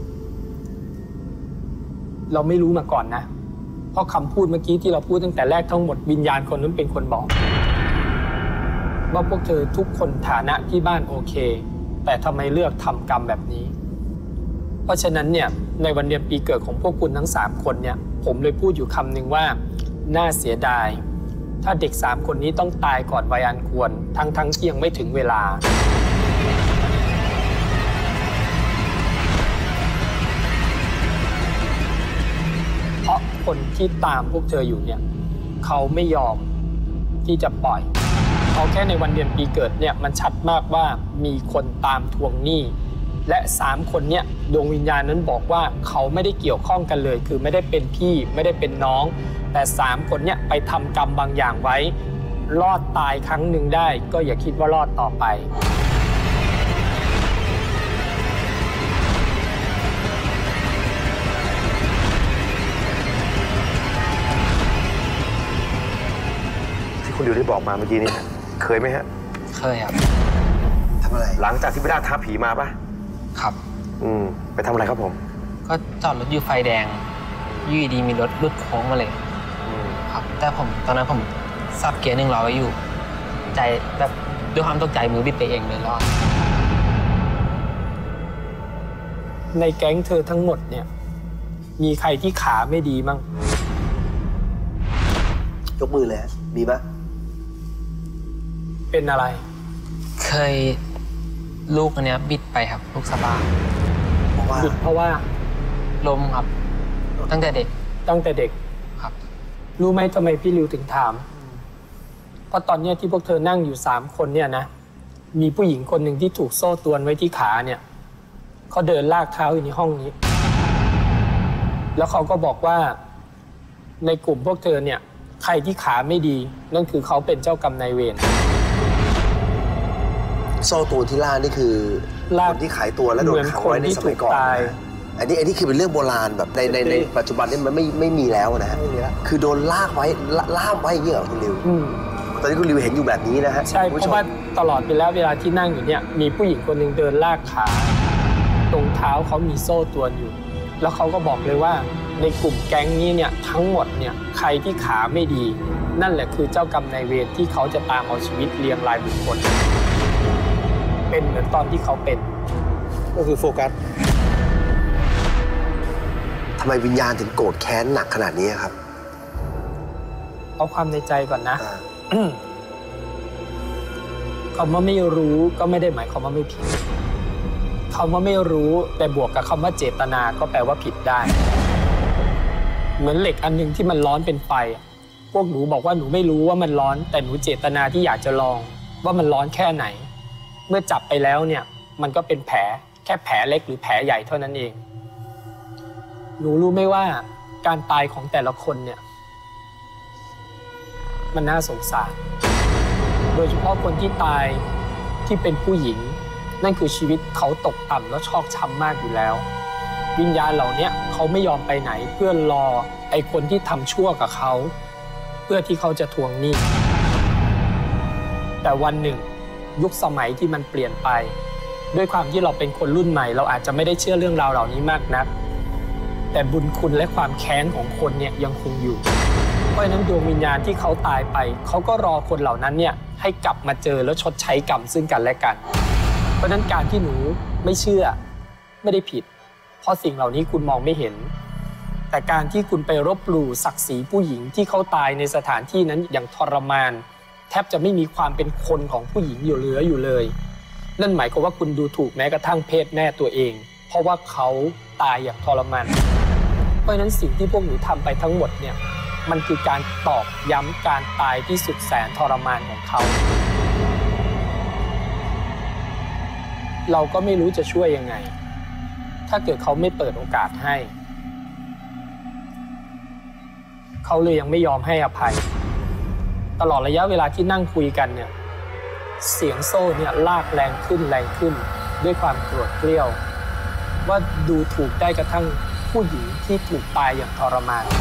เราไม่รู้มาก่อนนะเพราะคำพูดเมื่อกี้ที่เราพูดตั้งแต่แรกทั้งหมดวิญญาณคนนั้นเป็นคนบอกว่าพวกเธอทุกคนฐานะที่บ้านโอเคแต่ทำไมเลือกทำกรรมแบบนี้เพราะฉะนั้นเนี่ยในวันเดือนปีเกิดของพวกคุณทั้ง3คนเนี่ยผมเลยพูดอยู่คำหนึ่งว่าน่าเสียดายถ้าเด็ก3คนนี้ต้องตายก่อนวัยอันควรทั้งที่ยังไม่ถึงเวลาเพราะคนที่ตามพวกเธออยู่เนี่ยเขาไม่ยอมที่จะปล่อยเขาแค่ในวันเดือนปีเกิดเนี่ยมันชัดมากว่ามีคนตามทวงหนี้และ3คนเนี่ยดวงวิญญาณนั้นบอกว่าเขาไม่ได้เกี่ยวข้องกันเลยคือไม่ได้เป็นพี่ไม่ได้เป็นน้องแต่3คนเนี่ยไปทำกรรมบางอย่างไว้รอดตายครั้งหนึ่งได้ก็อย่าคิดว่ารอดต่อไปที่คุณดิวได้บอกมาเมื่อกี้นี้เคยไหมฮะเคยครับทำอะไรหลังจากที่ไปล่าท้าผีมาปะครับไปทำอะไรครับผมก็จอดรถอยู่ไฟแดงอยู่ดีมีรถลุดโค้งมาเลยครับแต่ตอนนั้นผมสับเกียร์100ไว้อยู่ใจแบบด้วยความตกใจมือบิดไปเองเลยรอดในแก๊งเธอทั้งหมดเนี่ยมีใครที่ขาไม่ดีมั้งยกมือเลยมีปะเป็นอะไรเคยลูกอันเนี้ยบิดไปครับลูกสะบ้าบิดเพราะว่าล้มครับตั้งแต่เด็กครับรู้ไหมทำไมพี่ริวถึงถามเพราะตอนนี้ที่พวกเธอนั่งอยู่3คนเนี่ยนะมีผู้หญิงคนหนึ่งที่ถูกโซ่ตรวนไว้ที่ขาเนี่ยเขาเดินลากเท้าอยู่ในห้องนี้แล้วเขาก็บอกว่าในกลุ่มพวกเธอเนี่ยใครที่ขาไม่ดีนั่นคือเขาเป็นเจ้ากรรมนายเวรโซ่ตัวที่ล่านี่คือคนที่ขายตัวแล้วโดนขังไว้ในสมัยก่อนอันนี้คือเป็นเรื่องโบราณแบบในปัจจุบันนี่มันไม่มีแล้วนะฮะคือโดนลากไว้ล่ามไว้อย่างนี้เหรอคุณริวตอนนี้คุณริวเห็นอยู่แบบนี้นะฮะใช่เพราะว่าตลอดไปแล้วเวลาที่นั่งอยู่เนี่ยมีผู้หญิงคนหนึ่งเดินลากขาตรงเท้าเขามีโซ่ตรวนอยู่แล้วเขาก็บอกเลยว่าในกลุ่มแก๊งนี้เนี่ยทั้งหมดเนี่ยใครที่ขาไม่ดีนั่นแหละคือเจ้ากรรมนายเวรที่เขาจะตามเอาชีวิตเรียงรายบุคคลเป็นเหมือนตอนที่เขาเป็นก็คือโฟกัสทำไมวิญญาณถึงโกรธแค้นหนักขนาดนี้ครับเอาความในใจก่อนนะคำว่าไม่รู้ก็ไม่ได้หมายความว่าไม่ผิดคำว่าไม่รู้แต่บวกกับคำว่าเจตนาก็แปลว่าผิดได้เหมือนเหล็กอันนึงที่มันร้อนเป็นไฟพวกหนูบอกว่าหนูไม่รู้ว่ามันร้อนแต่หนูเจตนาที่อยากจะลองว่ามันร้อนแค่ไหนเมื่อจับไปแล้วเนี่ยมันก็เป็นแผลแค่แผลเล็กหรือแผลใหญ่เท่านั้นเองหนูรู้ไหมว่าการตายของแต่ละคนเนี่ยมันน่าสงสารโดยเฉพาะคนที่ตายที่เป็นผู้หญิงนั่นคือชีวิตเขาตกต่ำและชอกช้ำมากอยู่แล้ววิญญาณเหล่านี้เขาไม่ยอมไปไหนเพื่อรอไอ้คนที่ทำชั่วกับเขาเพื่อที่เขาจะทวงหนี้แต่วันหนึ่งยุคสมัยที่มันเปลี่ยนไปด้วยความที่เราเป็นคนรุ่นใหม่เราอาจจะไม่ได้เชื่อเรื่องราวเหล่านี้มากนักแต่บุญคุณและความแค้นของคนเนี่ยยังคงอยู่เพราะฉะนั้นดวงวิญญาณที่เขาตายไปเขาก็รอคนเหล่านั้นเนี่ยให้กลับมาเจอแล้วชดใช้กรรมซึ่งกันและกันเพราะฉะนั้นการที่หนูไม่เชื่อไม่ได้ผิดเพราะสิ่งเหล่านี้คุณมองไม่เห็นแต่การที่คุณไปรบหลู่ศักดิ์ศรีผู้หญิงที่เขาตายในสถานที่นั้นอย่างทรมานแทบจะไม่มีความเป็นคนของผู้หญิงอยู่เหลืออยู่เลยนั่นหมายความว่าคุณดูถูกแม้กระทั่งเพศแม่ตัวเองเพราะว่าเขาตายอย่างทรมานเพราะฉะนั้นสิ่งที่พวกหนูทำไปทั้งหมดเนี่ยมันคือการตอกย้ำการตายที่สุดแสนทรมานของเขาเราก็ไม่รู้จะช่วยยังไงถ้าเกิดเขาไม่เปิดโอกาสให้เขาเลยยังไม่ยอมให้อภัยตลอดระยะเวลาที่นั่งคุยกันเนี่ยเสียงโซ่เนี่ยลากแรงขึ้นด้วยความโกรธเกรี้ยวว่าดูถูกได้กระทั่งผู้หญิงที่ถูกตายอย่างทรมาน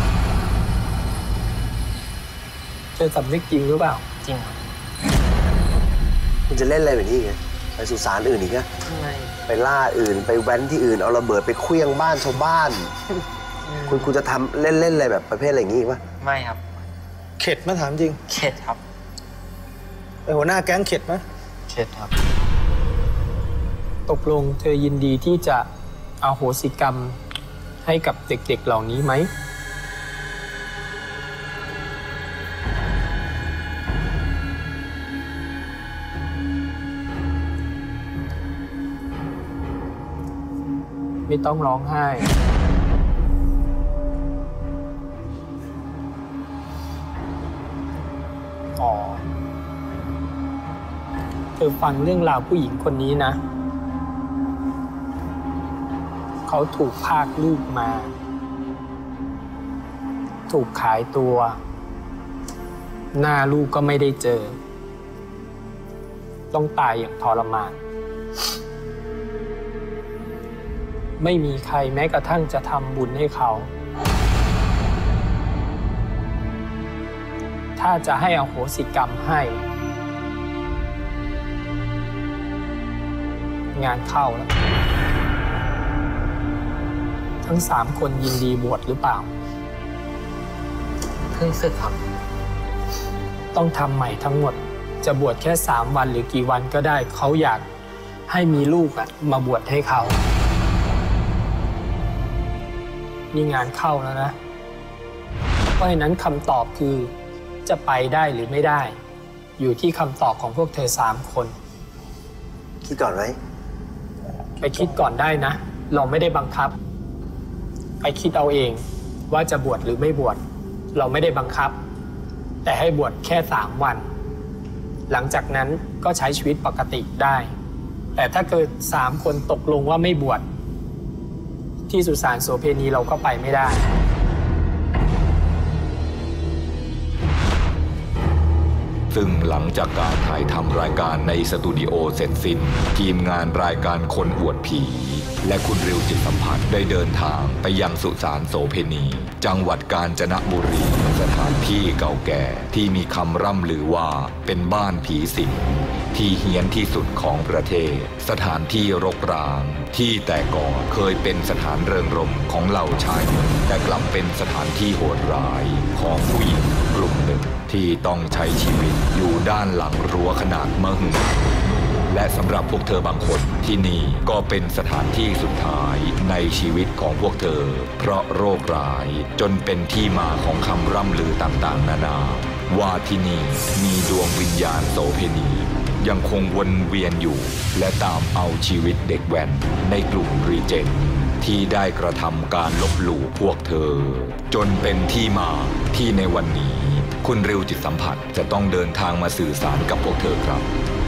เธอสำนึกจริงหรือเปล่าจริงคุณจะเล่นอะไรแบบนี้ไงไปสุสานอื่นอีกนะไปล่าอื่นไปแว้นที่อื่นเอาระเบิดไปเคลื่องบ้านชาวบ้านคุณจะทำเล่นอะไรแบบประเภทอะไรอย่างนี้อีกปะไม่ครับเข็ดไหมถามจริงเข็ดครับไปหัวหน้าแก๊งเข็ดไหมเข็ดครับตกลงเธอยินดีที่จะอโหสิกรรมให้กับเด็กๆเหล่านี้ไหมไม่ต้องร้องไห้เธอฟังเรื่องราวผู้หญิงคนนี้นะเขาถูกพรากลูกมาถูกขายตัวหน้าลูกก็ไม่ได้เจอต้องตายอย่างทรมานไม่มีใครแม้กระทั่งจะทำบุญให้เขาถ้าจะให้อโหสิกรรมให้งานเข้าแล้วทั้ง3 คนยินดีบวชหรือเปล่าเพิ่งศึกครับต้องทำใหม่ทั้งหมดจะบวชแค่3 วันหรือกี่วันก็ได้เขาอยากให้มีลูกมาบวชให้เขานี่งานเข้าแล้วนะเพราะฉะนั้นคำตอบคือจะไปได้หรือไม่ได้อยู่ที่คำตอบของพวกเธอ3 คนคิดก่อนไหมไปคิดก่อนได้นะเราไม่ได้บังคับไปคิดเอาเองว่าจะบวชหรือไม่บวชเราไม่ได้บังคับแต่ให้บวชแค่3 วันหลังจากนั้นก็ใช้ชีวิตปกติได้แต่ถ้าเกิด3 คนตกลงว่าไม่บวชที่สุสานโสเพณีเราก็ไปไม่ได้ซึ่งหลังจากการถ่ายทำรายการในสตูดิโอเสร็จสิ้นทีมงานรายการคนอวดผีและคุณริวจิตสัมผัสได้เดินทางไปยังสุสานโสเภณี จังหวัดกาญจนบุรีสถานที่เก่าแก่ที่มีคำร่ำลือว่าเป็นบ้านผีสิงที่เฮี้ยนที่สุดของประเทศสถานที่รกร้างที่แต่ก่อนเคยเป็นสถานเริงรมย์ของเหล่าชายหนุ่มแต่กลับเป็นสถานที่โหดร้ายของผู้หญิงกลุ่มหนึ่งที่ต้องใช้ชีวิตอยู่ด้านหลังรั้วขนาดมหึมาและสำหรับพวกเธอบางคนที่นี่ก็เป็นสถานที่สุดท้ายในชีวิตของพวกเธอเพราะโรคร้ายจนเป็นที่มาของคำร่ำลือต่างๆนานาว่าที่นี่มีดวงวิญญาณโสเภณียังคงวนเวียนอยู่และตามเอาชีวิตเด็กแว้นในกลุ่มรีเจนที่ได้กระทำการลบหลู่พวกเธอจนเป็นที่มาที่ในวันนี้คุณริวจิตสัมผัสจะต้องเดินทางมาสื่อสารกับพวกเธอครับ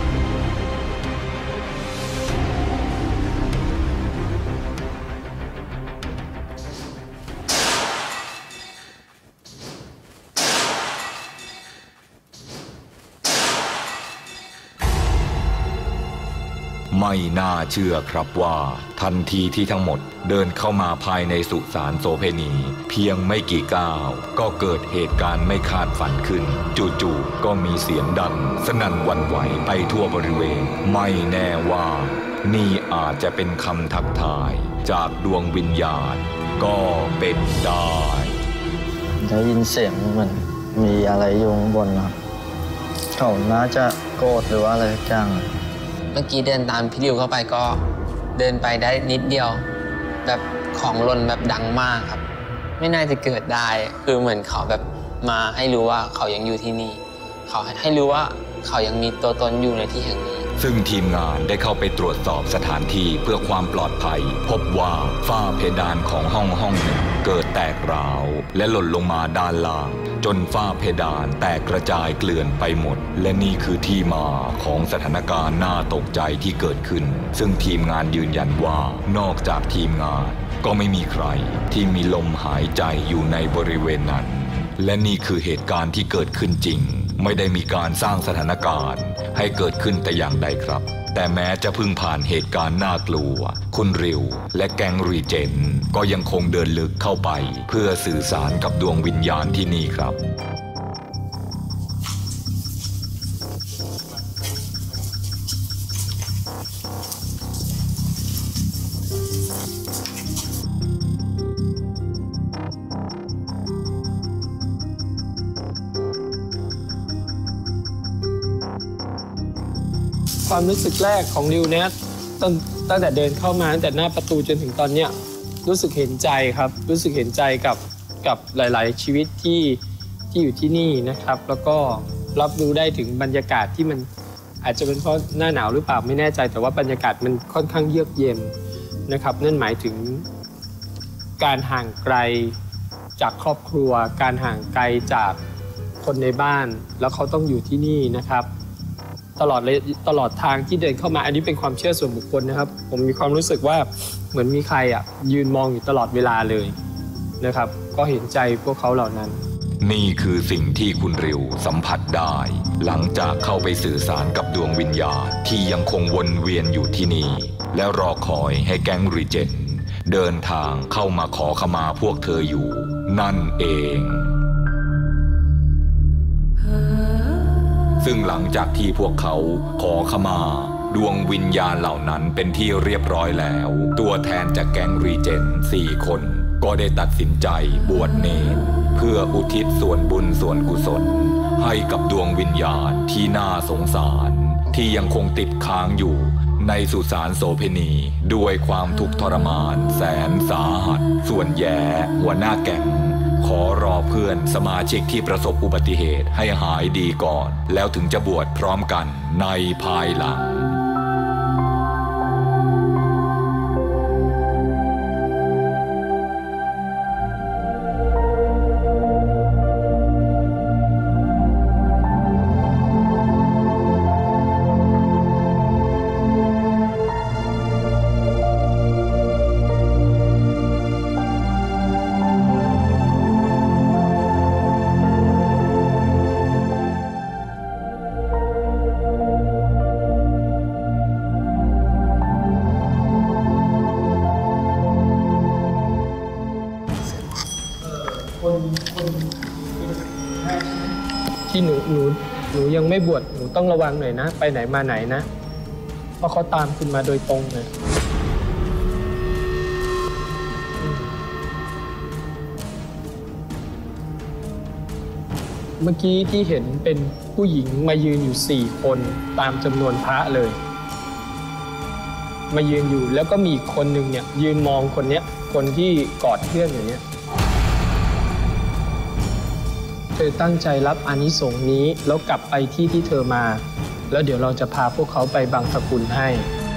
ไม่น่าเชื่อครับว่าทันทีที่ทั้งหมดเดินเข้ามาภายในสุสานโสเภณีเพียงไม่กี่ก้าวก็เกิดเหตุการณ์ไม่คาดฝันขึ้นจู่ๆก็มีเสียงดังสนั่นหวั่นไหวไปทั่วบริเวณไม่แน่ว่านี่อาจจะเป็นคำทักทายจากดวงวิญญาณก็เป็นได้ได้ยินเสียงเหมือนมีอะไรอยู่ข้างบนครับเขาน่าจะโกรธหรือว่าอะไรจังเมื่อกี้เดินตามพี่ริวเข้าไปก็เดินไปได้นิดเดียวแบบของหล่นแบบดังมากครับไม่น่าจะเกิดได้คือเหมือนเขาแบบมาให้รู้ว่าเขายังอยู่ที่นี่เขาให้รู้ว่าเขายังมีตัวตนอยู่ในที่แห่งนี้ซึ่งทีมงานได้เข้าไปตรวจสอบสถานที่เพื่อความปลอดภัยพบว่าฝ้าเพดานของห้องหนึ่งเกิดแตกร้าวและหล่นลงมาด้านล่างจนฝ้าเพดานแตกกระจายเกลื่อนไปหมดและนี่คือที่มาของสถานการณ์น่าตกใจที่เกิดขึ้นซึ่งทีมงานยืนยันว่านอกจากทีมงานก็ไม่มีใครที่มีลมหายใจอยู่ในบริเวณนั้นและนี่คือเหตุการณ์ที่เกิดขึ้นจริงไม่ได้มีการสร้างสถานการณ์ให้เกิดขึ้นแต่อย่างใดครับแต่แม้จะเพิ่งผ่านเหตุการณ์น่ากลัวคุณริวและแก๊งรีเจนก็ยังคงเดินลึกเข้าไปเพื่อสื่อสารกับดวงวิญญาณที่นี่ครับความรู้สึกแรกของริวเนี่ยตั้งแต่เดินเข้ามาตั้งแต่หน้าประตูจนถึงตอนเนี้ยรู้สึกเห็นใจครับรู้สึกเห็นใจกับหลายๆชีวิตที่อยู่ที่นี่นะครับแล้วก็รับรู้ได้ถึงบรรยากาศที่มันอาจจะเป็นเพราะหน้าหนาวหรือเปล่าไม่แน่ใจแต่ว่าบรรยากาศมันค่อนข้างเยือกเย็นนะครับนั่นหมายถึงการห่างไกลจากครอบครัวการห่างไกลจากคนในบ้านแล้วเขาต้องอยู่ที่นี่นะครับตลอดทางที่เดินเข้ามาอันนี้เป็นความเชื่อส่วนบุคคลนะครับผมมีความรู้สึกว่าเหมือนมีใครยืนมองอยู่ตลอดเวลาเลยนะครับก็เห็นใจพวกเขาเหล่านั้นนี่คือสิ่งที่คุณริวสัมผัสได้หลังจากเข้าไปสื่อสารกับดวงวิญญาณที่ยังคงวนเวียนอยู่ที่นี่และรอคอยให้แก๊งรีเจนเดินทางเข้ามาขอขมาพวกเธออยู่นั่นเองซึ่งหลังจากที่พวกเขาขอขมาดวงวิญญาณเหล่านั้นเป็นที่เรียบร้อยแล้วตัวแทนจากแก๊งรีเจน4 คนก็ได้ตัดสินใจบวชเนรเพื่ออุทิศส่วนบุญส่วนกุศลให้กับดวงวิญญาณที่น่าสงสารที่ยังคงติดค้างอยู่ในสุสานโสเภณีด้วยความทุกข์ทรมานแสนสาหัสส่วนแย่หัวหน้าแก๊งขอรอเพื่อนสมาชิกที่ประสบอุบัติเหตุให้หายดีก่อนแล้วถึงจะบวชพร้อมกันในภายหลังที่หนูยังไม่บวชหนูต้องระวังหน่อยนะไปไหนมาไหนนะเพราะเขาตามคุณมาโดยตรงเลยเมื่อกี้ที่เห็นเป็นผู้หญิงมายืนอยู่4 คนตามจำนวนพระเลยมายืนอยู่แล้วก็มีอีกคนหนึ่งเนี่ยยืนมองคนเนี้ยคนที่กอดเพื่อนอย่างเนี้ยเธอตั้งใจรับอานิสงส์นี้แล้วกลับไปที่เธอมาแล้วเดี๋ยวเราจะพาพวกเขาไปบางสกุลให้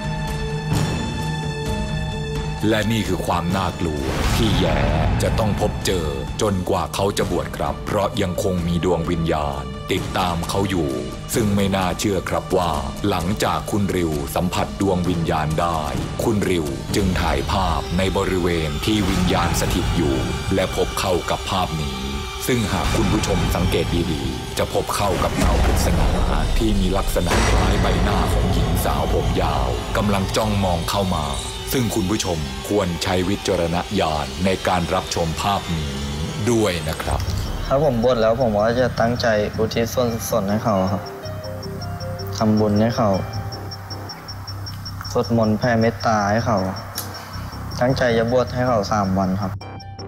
และนี่คือความน่ากลัวที่แย่จะต้องพบเจอจนกว่าเขาจะบวชครับเพราะยังคงมีดวงวิญญาณติดตามเขาอยู่ซึ่งไม่น่าเชื่อครับว่าหลังจากคุณริวสัมผัสดวงวิญญาณได้คุณริวจึงถ่ายภาพในบริเวณที่วิญญาณสถิตอยู่และพบเข้ากับภาพนี้ซึ่งหากคุณผู้ชมสังเกตดีๆจะพบเข้ากับเงาปริศนาที่มีลักษณะคล้ายใบหน้าของหญิงสาวผมยาวกำลังจ้องมองเข้ามาซึ่งคุณผู้ชมควรใช้วิจารณญาณในการรับชมภาพนี้ด้วยนะครับถ้าผมบวชแล้วผมว่าจะตั้งใจอุทิศส่วนให้เขาครับทำบุญให้เขาสวดมนต์แผ่เมตตาให้เขาตั้งใจจะบวชให้เขา3 วันครับ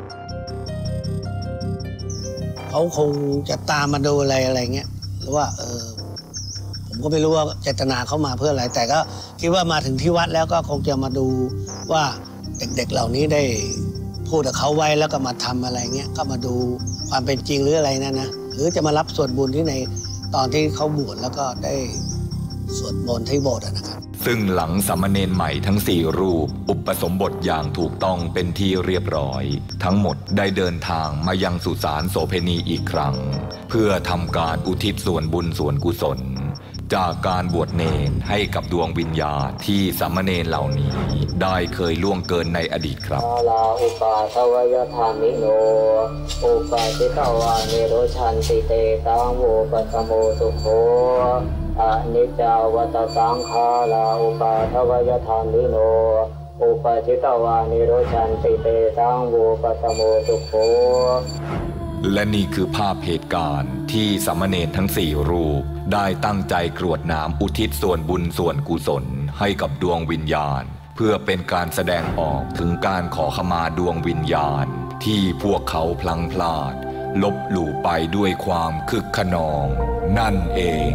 เขาคงจะตามมาดูอะไรเงี้ยหรือว่าผมก็ไม่รู้ว่าเจตนาเขามาเพื่ออะไรแต่ก็คิดว่ามาถึงที่วัดแล้วก็คงจะมาดูว่าเด็กๆเหล่านี้ได้พูดกับเขาไว้แล้วก็มาทำอะไรเงี้ยก็มาดูความเป็นจริงหรืออะไรนั่นนะหรือจะมารับส่วนบุญที่ในตอนที่เขาบวชแล้วก็ได้สวดมนต์ที่โบสถ์นะครับซึ่งหลังสามเณรใหม่ทั้ง4 รูปอุปสมบทอย่างถูกต้องเป็นที่เรียบร้อยทั้งหมดได้เดินทางมายังสุสานโสเภณีอีกครั้งเพื่อทำการอุทิศส่วนบุญส่วนกุศลจากการบวชเนรให้กับดวงวิญญาณที่สามเณรเหล่านี้ได้เคยล่วงเกินในอดีตครับลาอุปาทวยธามิโนอุปาติตวานิโรชันติเตตังโวปัสโมสุโขอนิจจาวัตสังขาราอุปาทวยธามิโนอุปาติตวานิโรชันติเตตังโวปัสโมสุโขและนี่คือภาพเหตุการณ์ที่สามเณรทั้ง4 รูปได้ตั้งใจกรวดน้ำอุทิศส่วนบุญส่วนกุศลให้กับดวงวิญญาณเพื่อเป็นการแสดงออกถึงการขอขมาดวงวิญญาณที่พวกเขาพลั้งพลาดลบหลู่ไปด้วยความคึกขนองนั่นเอง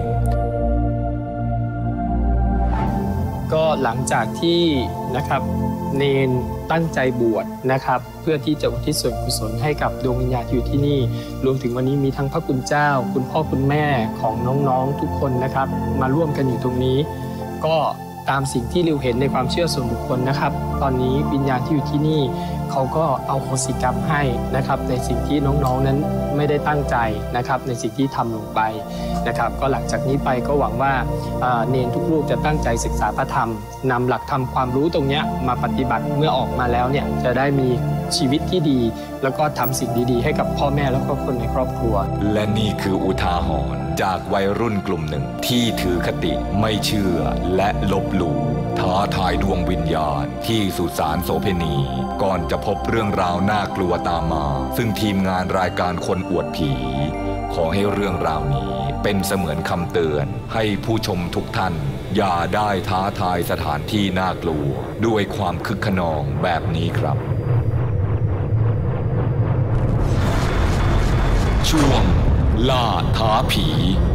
ก็หลังจากที่นะครับเนนตั้งใจบวชนะครับเพื่อที่จะอุทิศส่วนกุศลให้กับดวงวิญญาณที่อยู่ที่นี่รวมถึงวันนี้มีทั้งพระคุณเจ้าคุณพ่อคุณแม่ของน้องๆทุกคนนะครับมาร่วมกันอยู่ตรงนี้ก็ตามสิ่งที่ริวเห็นในความเชื่อส่วนบุคคลนะครับตอนนี้วิญญาณที่อยู่ที่นี่เขาก็เอาโหสิกรรมให้นะครับในสิ่งที่น้องๆนั้นไม่ได้ตั้งใจนะครับในสิ่งที่ทำลงไปนะครับก็หลังจากนี้ไปก็หวังว่าเนรทุกรูปจะตั้งใจศึกษาพระธรรมนำหลักธรรมความรู้ตรงนี้มาปฏิบัติเมื่อออกมาแล้วเนี่ยจะได้มีชีวิตที่ดีแล้วก็ทำสิ่งดีๆให้กับพ่อแม่แล้วก็คนในครอบครัวและนี่คืออุทาหรณ์จากวัยรุ่นกลุ่มหนึ่งที่ถือคติไม่เชื่อและลบหลู่ท้าทายดวงวิญญาณที่สุสานโสเภณีก่อนจะพบเรื่องราวน่ากลัวตามมาซึ่งทีมงานรายการคนอวดผีขอให้เรื่องราวนี้เป็นเสมือนคำเตือนให้ผู้ชมทุกท่านอย่าได้ท้าทายสถานที่น่ากลัวด้วยความคึกขนองแบบนี้ครับช่วงล่าท้าผี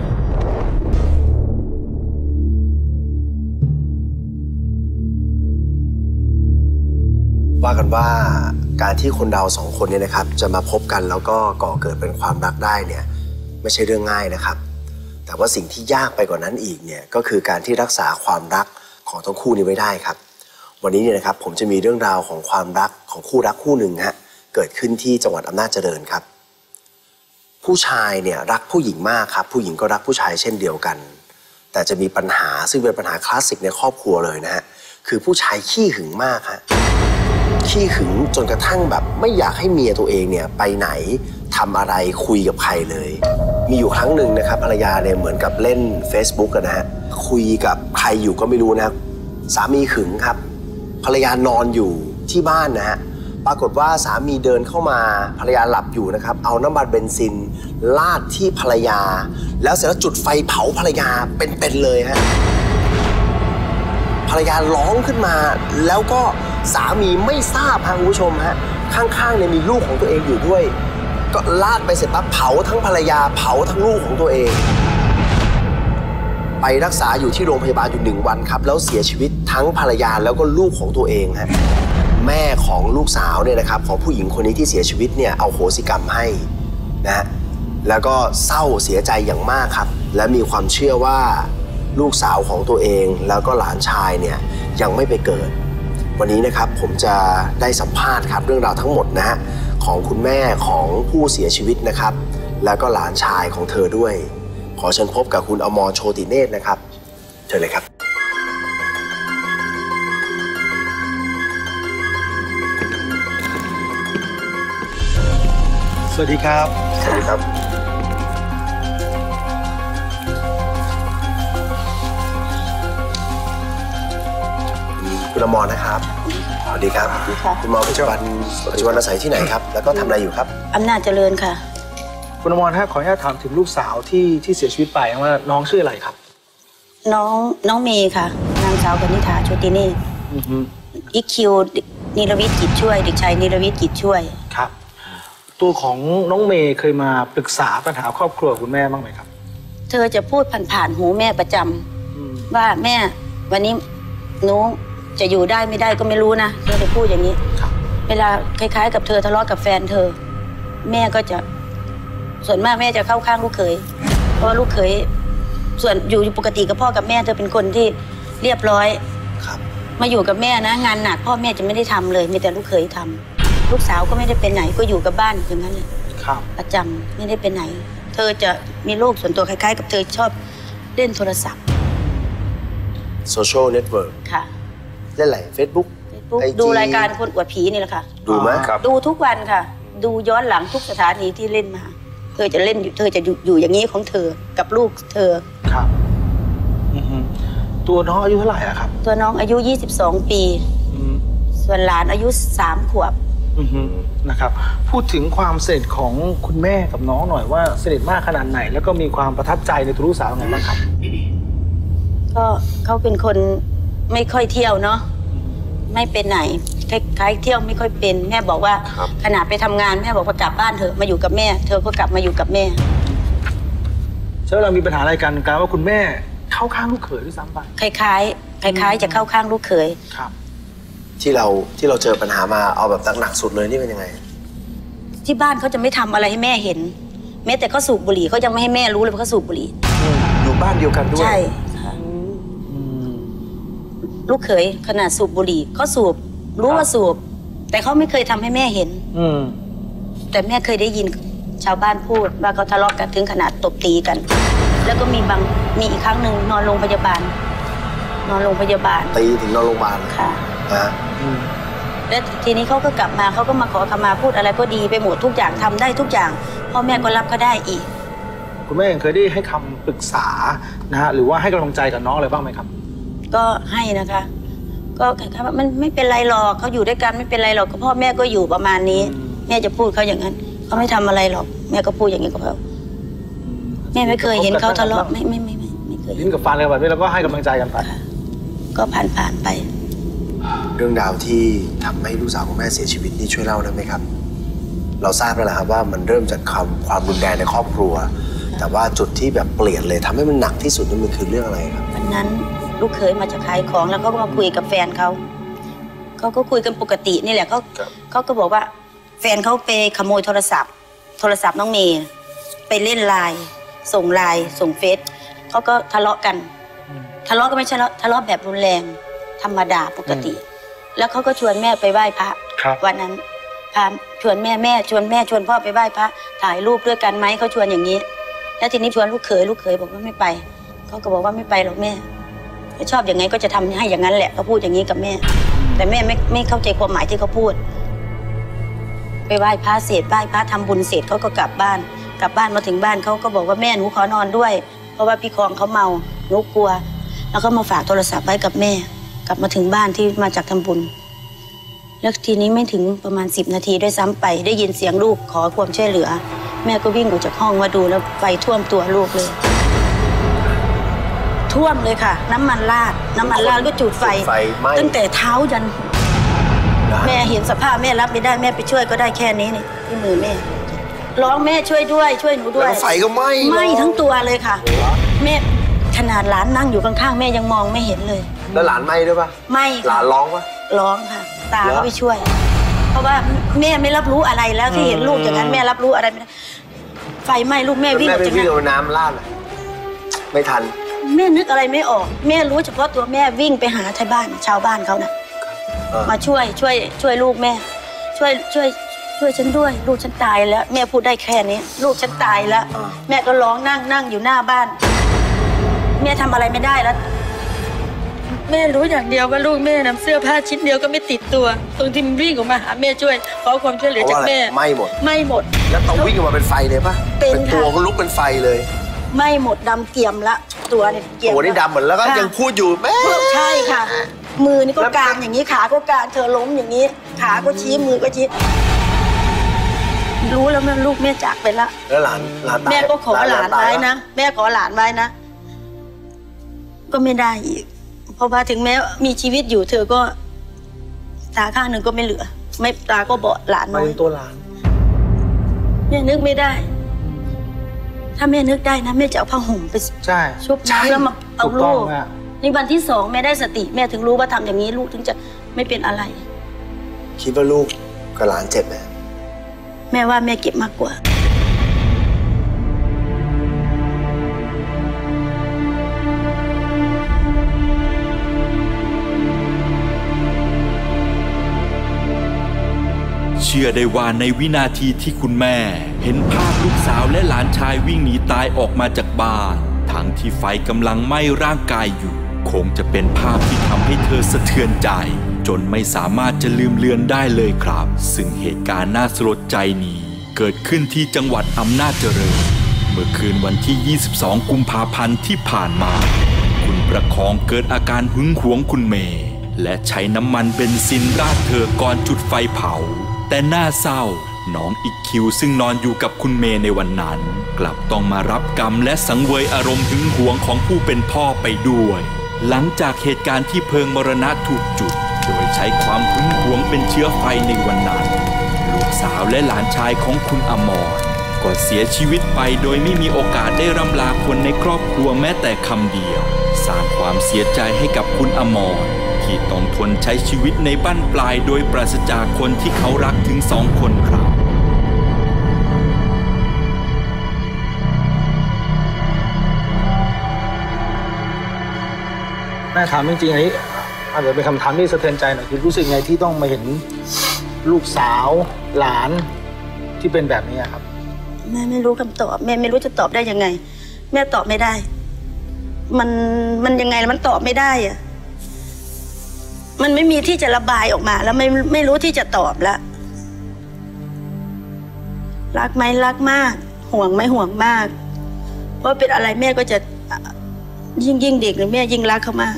ว่ากันว่าการที่คนเรา2 คนเนี่ยนะครับจะมาพบกันแล้วก็ก่อเกิดเป็นความรักได้เนี่ยไม่ใช่เรื่องง่ายนะครับแต่ว่าสิ่งที่ยากไปกว่านั้นอีกเนี่ยก็คือการที่รักษาความรักของทั้งคู่นี้ไว้ได้ครับวันนี้เนี่ยนะครับผมจะมีเรื่องราวของความรักของคู่รักคู่หนึ่งฮะเกิดขึ้นที่จังหวัดอำนาจเจริญครับผู้ชายเนี่ยรักผู้หญิงมากครับผู้หญิงก็รักผู้ชายเช่นเดียวกันแต่จะมีปัญหาซึ่งเป็นปัญหาคลาสสิกในครอบครัวเลยนะฮะคือผู้ชายขี้หึงมากฮะขี้หึงจนกระทั่งแบบไม่อยากให้เมียตัวเองเนี่ยไปไหนทำอะไรคุยกับใครเลยมีอยู่ครั้งหนึ่งนะครับภรรยาเนี่ยเหมือนกับเล่น Facebook กันนะฮะคุยกับใครอยู่ก็ไม่รู้นะสามีหึงครับภรรยานอนอยู่ที่บ้านนะฮะปรากฏว่าสามีเดินเข้ามาภรรยาหลับอยู่นะครับเอาน้ำมันเบนซินลาดที่ภรรยาแล้วเสร็จแล้วจุดไฟเผาภรรยาเป็นๆเลยฮะภรรยาร้องขึ้นมาแล้วก็สามีไม่ทราบฮะคุณผู้ชมฮะข้างๆเนี่ยมีลูกของตัวเองอยู่ด้วยก็ลาดไปเสร็จปั๊บเผาทั้งภรรยาเผาทั้งลูกของตัวเองไปรักษาอยู่ที่โรงพยาบาลอยู่1 วันครับแล้วเสียชีวิตทั้งภรรยาแล้วก็ลูกของตัวเองฮะแม่ของลูกสาวเนี่ยนะครับของผู้หญิงคนนี้ที่เสียชีวิตเนี่ยเอาโหสิกรรมให้นะแล้วก็เศร้าเสียใจอย่างมากครับและมีความเชื่อว่าลูกสาวของตัวเองแล้วก็หลานชายเนี่ยยังไม่ไปเกิดวันนี้นะครับผมจะได้สัมภาษณ์ครับเรื่องราวทั้งหมดนะฮะของคุณแม่ของผู้เสียชีวิตนะครับแล้วก็หลานชายของเธอด้วยขอเชิญพบกับคุณอมรโชติเนตรนะครับเชิญเลยครับสวัสดีครับสวัสดีครับคุณอมรนะครับสวัสดีครับคุณอมรปัจจุบันอาศัยที่ไหนครับแล้วก็ทำอะไรอยู่ครับอำนาจเจริญค่ะคุณอมรครับขออนุญาตถามถึงลูกสาวที่เสียชีวิตไปว่าน้องชื่ออะไรครับน้องเมย์ค่ะนางสาวกนิษฐาโชติเนตรอีคิวนิรวิทย์กิจช่วยเด็กชายนิรวิทย์กิจช่วยครับตัวของน้องเมย์เคยมาปรึกษาปัญหาครอบครัวคุณแม่บ้างไหมครับเธอจะพูดผ่านหูแม่ประจำว่าแม่วันนี้หนูจะอยู่ได้ไม่ได้ก็ไม่รู้นะเธอจะพูดอย่างนี้เวลาคล้ายๆกับเธอทะเลาะกับแฟนเธอแม่ก็จะส่วนมากแม่จะเข้าข้างลูกเขยเพราะลูกเขยส่วนอยู่ปกติกับพ่อกับแม่เธอเป็นคนที่เรียบร้อยมาอยู่กับแม่นะงานหนักพ่อแม่จะไม่ได้ทำเลยมีแต่ลูกเขยทำลูกสาวก็ไม่ได้ไปไหนก็อยู่กับบ้านอย่างนั้นเลยประจำไม่ได้ไปไหนเธอจะมีโลกส่วนตัวคล้ายๆกับเธอชอบเล่นโทรศัพท์โซเชียลเน็ตเวิร์กค่ะเล่นอะไรเฟซบุ๊กดูรายการคนอวดผีนี่แหละค่ะดูไหมครับดูทุกวันค่ะดูย้อนหลังทุกสถานีที่เล่นมาเธอจะเล่นเธอจะอยู่อย่างนี้ของเธอกับลูกเธอครับตัวน้องอายุเท่าไหร่อะครับตัวน้องอายุ22 ปีส่วนหลานอายุ3 ขวบนะครับพูดถึงความสนิทของคุณแม่กับน้องหน่อยว่าสนิทมากขนาดไหนแล้วก็มีความประทับใจในตัวลูกสาวไงบ้างครับก็เขาเป็นคนไม่ค่อยเที่ยวเนาะไม่เป็นไหนคล้ายๆเที่ยวไม่ค่อยเป็นแม่บอกว่าขนาดไปทำงานแม่บอกว่ากลับบ้านเถอะมาอยู่กับแม่เธอก็กลับมาอยู่กับแม่ใช่เรามีปัญหาอะไรกันการว่าคุณแม่เข้าข้างลูกเขยด้วยซ้ำไปคล้ายๆจะเข้าข้างลูกเขยครับที่เราเจอปัญหามาเอาแบบหนักสุดเลยนี่เป็นยังไงที่บ้านเขาจะไม่ทำอะไรให้แม่เห็นแม้แต่เขาสูบบุหรี่เขายังไม่ให้แม่รู้เลยว่าเขาสูบบุหรี่อยู่บ้านเดียวกันด้วยใช่ค่ะลูกเขยขนาดสูบบุหรี่เขาสูบรู้ว่าสูบแต่เขาไม่เคยทำให้แม่เห็นแต่แม่เคยได้ยินชาวบ้านพูดว่าเขาทะเลาะกันถึงขนาดตบตีกันแล้วก็มีอีกครั้งหนึ่งนอนโรงพยาบาลตีถึงนอนโรงพยาบาลค่ะแล้วทีนี้เขาก็กลับมาเขาก็มาขอขมาพูดอะไรก็ดีไปหมดทุกอย่างทำได้ทุกอย่างพ่อแม่ก็รับเขาได้อีกคุณแม่เคยได้ให้คำปรึกษานะฮะหรือว่าให้กำลังใจกับน้องอะไรบ้างไหมครับก็ให้นะคะก็ว่ามันไม่เป็นไรหรอกเขาอยู่ด้วยกันไม่เป็นไรหรอกพ่อแม่ก็อยู่ประมาณนี้แม่จะพูดเขาอย่างนั้นเขาไม่ทำอะไรหรอกแม่ก็พูดอย่างนี้กับเขาแม่ไม่เคยเห็นเขาทะเลาะไม่เคยลิ้นกับฟันอะไรแบบนี้แล้วก็ให้กำลังใจกันไปก็ผ่านไปเรื่องราวที่ทำให้ลูกสาวของแม่เสียชีวิตนี่ช่วยเล่าได้ไหมครับเราทราบแล้วครับว่ามันเริ่มจากความรุนแรงในครอบครัวแต่ว่าจุดที่แบบเปลี่ยนเลยทำให้มันหนักที่สุดนั่นมันคือเรื่องอะไรครับวันนั้นลูกเคยมาจะขายของแล้วเขาก็มาคุยกับแฟนเขาก็คุยกันปกตินี่แหละเขาก็บอกว่าแฟนเขาไปขโมยโทรศัพท์น้องเมย์ไปเล่นไลน์ส่งไลน์ส่งเฟซเขาก็ทะเลาะกันก็ไม่ใช่ทะเลาะแบบรุนแรงธรรมดาปกติแล้วเขาก็ชวนแม่ไปไหว้พระวันนั้นชวนแม่ชวนพ่อไปไหว้พระถ่ายรูปด้วยกันไหมเขาชวนอย่างนี้แล้วทีนี้ชวนลูกเขยบอกว่าไม่ไปเขาก็บอกว่าไม่ไปหรอกแม่ชอบอย่างไงก็จะทำให้อย่างนั้นแหละเขาพูดอย่างนี้กับแม่แต่แม่ไม่เข้าใจความหมายที่เขาพูดไปไหว้พระเสร็จไหว้พระทำบุญเสร็จเขาก็กลับบ้านมาถึงบ้านเขาก็บอกว่าแม่หนูขอนอนด้วยเพราะว่าพี่คองเขาเมาหนูกลัวแล้วก็มาฝากโทรศัพท์ไว้กับแม่กลับมาถึงบ้านที่มาจากทำบุญแล้วทีนี้ไม่ถึงประมาณ10 นาทีด้วยซ้ำไปได้ยินเสียงลูกขอความช่วยเหลือแม่ก็วิ่งออกจากห้องมาดูแล้วไฟท่วมตัวลูกเลยท่วมเลยค่ะน้ำมันราดก็จุดไฟตั้งแต่เท้ายันแม่เห็นสภาพแม่รับไม่ได้แม่ไปช่วยก็ได้แค่นี้นี่ที่มือแม่ร้องแม่ช่วยด้วยช่วยหนูด้วยไฟก็ไหม้ทั้งตัวเลยค่ะแม่ขนาดหลานนั่งอยู่ข้างๆแม่ยังมองไม่เห็นเลยแล้วหลานไหม้ด้วยปะไม่หลานร้องปะร้องค่ะตาก็ไปช่วยเพราะว่าแม่ไม่รับรู้อะไรแล้วที่เห็นลูกอย่างนั้นแม่รับรู้อะไรไม่ได้ไฟไหม้ลูกแม่วิ่งออกจากน้ำราดไม่ทันแม่นึกอะไรไม่ออกแม่รู้เฉพาะตัวแม่วิ่งไปหาชาวบ้านเขาน่ะมาช่วยลูกแม่ช่วยฉันด้วยลูกฉันตายแล้วแม่พูดได้แค่นี้ลูกฉันตายแล้วแม่ก็ร้องนั่งอยู่หน้าบ้านแม่ทำอะไรไม่ได้แล้วแม่รู้อย่างเดียวว่าลูกแม่นำเสื้อผ้าชิ้นเดียวก็ไม่ติดตัวตรงที่มันวิ่งออกมาหาแม่ช่วยขอความช่วยเหลือจากแม่ไหม้หมดแล้วต้องวิ่งออกมาเป็นไฟเลยปะเป็นตัวก็ลุกเป็นไฟเลยไหม้หมดดำเกรียมละตัวเนี่ยเกรียมตัวนี่ดำเหมือนแล้วก็ยังพูดอยู่แม่ใช่ค่ะมือนี่ก็กางอย่างนี้ขาก็กางเธอล้มอย่างนี้ขาก็ชี้มือก็ชี้รู้แล้วแม่ลูกแม่จากไปละแล้วหลานแม่ก็ขอหลานไว้นะแม่ขอหลานไว้นะก็ไม่ได้อีกเพราะว่าถึงแม้มีชีวิตอยู่เธอก็ตาข้างหนึ่งก็ไม่เหลือไม่ตาก็บอดหลานน้อยตัวหลานแม่นึกไม่ได้ถ้าแม่นึกได้นะแม่จะเอาผ้าห่มไปชุบน้ำแล้วมาเอาลูกในวันที่2แม่ได้สติแม่ถึงรู้ว่าทำอย่างนี้ลูกถึงจะไม่เป็นอะไรคิดว่าลูกกับหลานเจ็บไหมแม่ว่าแม่เก็บมากกว่าเชื่อได้ว่าในวินาทีที่คุณแม่เห็นภาพลูกสาวและหลานชายวิ่งหนีตายออกมาจากบ้านทั้งที่ไฟกำลังไหม้ร่างกายอยู่คงจะเป็นภาพที่ทำให้เธอสะเทือนใจจนไม่สามารถจะลืมเลือนได้เลยครับซึ่งเหตุการณ์น่าสลดใจนี้เกิดขึ้นที่จังหวัดอำนาจเจริญเมื่อคืนวันที่22 กุมภาพันธ์ที่ผ่านมาคุณประคองเกิดอาการหึงหวงคุณเมย์และใช้น้ำมันเบนซินราดเธอก่อนจุดไฟเผาแต่น่าเศร้าน้องอิกคิวซึ่งนอนอยู่กับคุณเมย์ในวันนั้นกลับต้องมารับกรรมและสังเวยอารมณ์หึงหวงของผู้เป็นพ่อไปด้วยหลังจากเหตุการณ์ที่เพลิงมรณะถูกจุดโดยใช้ความหึงหวงเป็นเชื้อไฟในวันนั้นลูกสาวและหลานชายของคุณอมรก็เสียชีวิตไปโดยไม่มีโอกาสได้ร่ำลาคนในครอบครัวแม้แต่คำเดียวสร้างความเสียใจให้กับคุณอมรที่ต้องทนใช้ชีวิตในบั้นปลายโดยปราศจากคนที่เขารักถึง2 คนครับแม่ถามจริงๆอันนี้อาจจะเป็นคำถามที่สะเทือนใจหน่อยคือรู้สึกไงที่ต้องมาเห็นลูกสาวหลานที่เป็นแบบนี้ครับแม่ไม่รู้คำตอบแม่ไม่รู้จะตอบได้ยังไงแม่ตอบไม่ได้มันยังไงมันตอบไม่ได้อะมันไม่มีที่จะระบายออกมาแล้วไม่รู้ที่จะตอบแล้วรักไหมรักมากห่วงไหมห่วงมากเพราะเป็นอะไรแม่ก็จะยิ่งเด็กหรือแม่ยิ่งรักเขามาก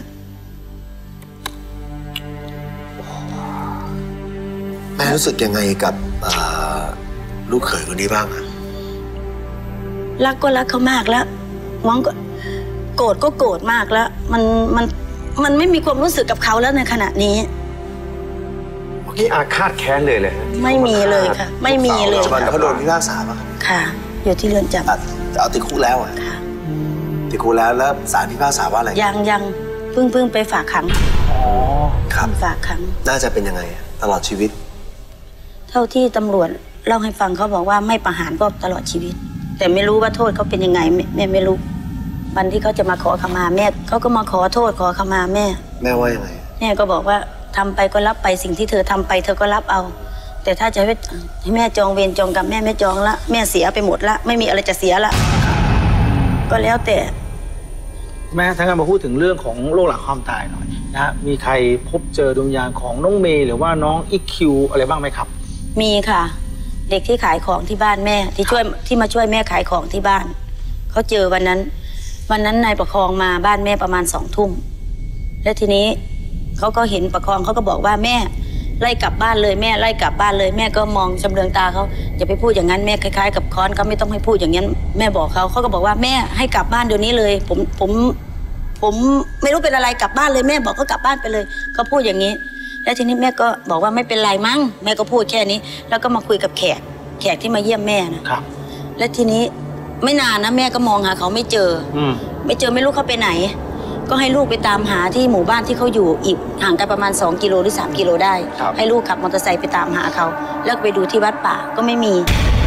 แม่รู้สึกยังไงกับลูกเขยคนนี้บ้างอะรักก็รักเขามากแล้วหวังก็โกรธก็โกรธมากแล้วมันไม่มีความรู้สึกกับเขาแล้วในขณะนี้เมื่อกี้อาฆาตแค้นเลยไม่มีเลยค่ะไม่มีเลยเขาโดนพิพากษาป่ะค่ะอยู่ที่เรือนจำเอาติดคุกแล้วอ่ะติดคุกแล้วศาลพิพากษาว่าอะไรยังเพิ่งไปฝากขังครับฝากขังน่าจะเป็นยังไงตลอดชีวิตเท่าที่ตำรวจเล่าให้ฟังเขาบอกว่าไม่ประหารก็ตลอดชีวิตแต่ไม่รู้ว่าโทษเขาเป็นยังไงแม่ไม่รู้วันที่เขาจะมาขอขมาแม่เขาก็มาขอโทษขอขมาแม่ว่ายังไงแม่ก็บอกว่าทำไปก็รับไปสิ่งที่เธอทำไปเธอก็รับเอาแต่ถ้าจะให้แม่จองเวรจองกรรมแม่ไม่จองละแม่เสียไปหมดละไม่มีอะไรจะเสียละก็แล้วแต่แม่ทั้งนั้นมาพูดถึงเรื่องของโรคหลังความตายหน่อยนะฮะมีใครพบเจอดวงวิญญาณของน้องเมย์หรือว่าน้องอิกคิวอะไรบ้างไหมครับมีค่ะเด็กที่ขายของที่บ้านแม่ที่มาช่วยแม่ขายของที่บ้านเขาเจอวันนั้นนายประคองมาบ้านแม่ประมาณ20:00 และทีนี้เขาก็เห็นประคองเขาก็บอกว่าแม่ไล่กลับบ้านเลยแม่ไล่กลับบ้านเลยแม่ก็มองชำเลืองตาเขาอย่าไปพูดอย่างนั้นแม่คล้ายๆกับค้อนเขาไม่ต้องให้พูดอย่างนั้นแม่บอกเขาก็บอกว่าแม่ให้กลับบ้านเดี๋ยวนี้เลยผมไม่รู้เป็นอะไรกลับบ้านเลยแม่บอกก็กลับบ้านไปเลยเขาพูดอย่างนี้แล้วทีนี้แม่ก็บอกว่าไม่เป็นไรมั้งแม่ก็พูดแค่นี้แล้วก็มาคุยกับแขกที่มาเยี่ยมแม่นะครับแล้วทีนี้ไม่นานนะแม่ก็มองหาเขาไม่เจอไม่รู้เขาไปไหนก็ให้ลูกไปตามหาที่หมู่บ้านที่เขาอยู่อีกห่างกันประมาณ2 กิโลหรือ3 กิโลได้ให้ลูกขับมอเตอร์ไซค์ไปตามหาเขาแล้วไปดูที่วัดป่าก็ไม่มี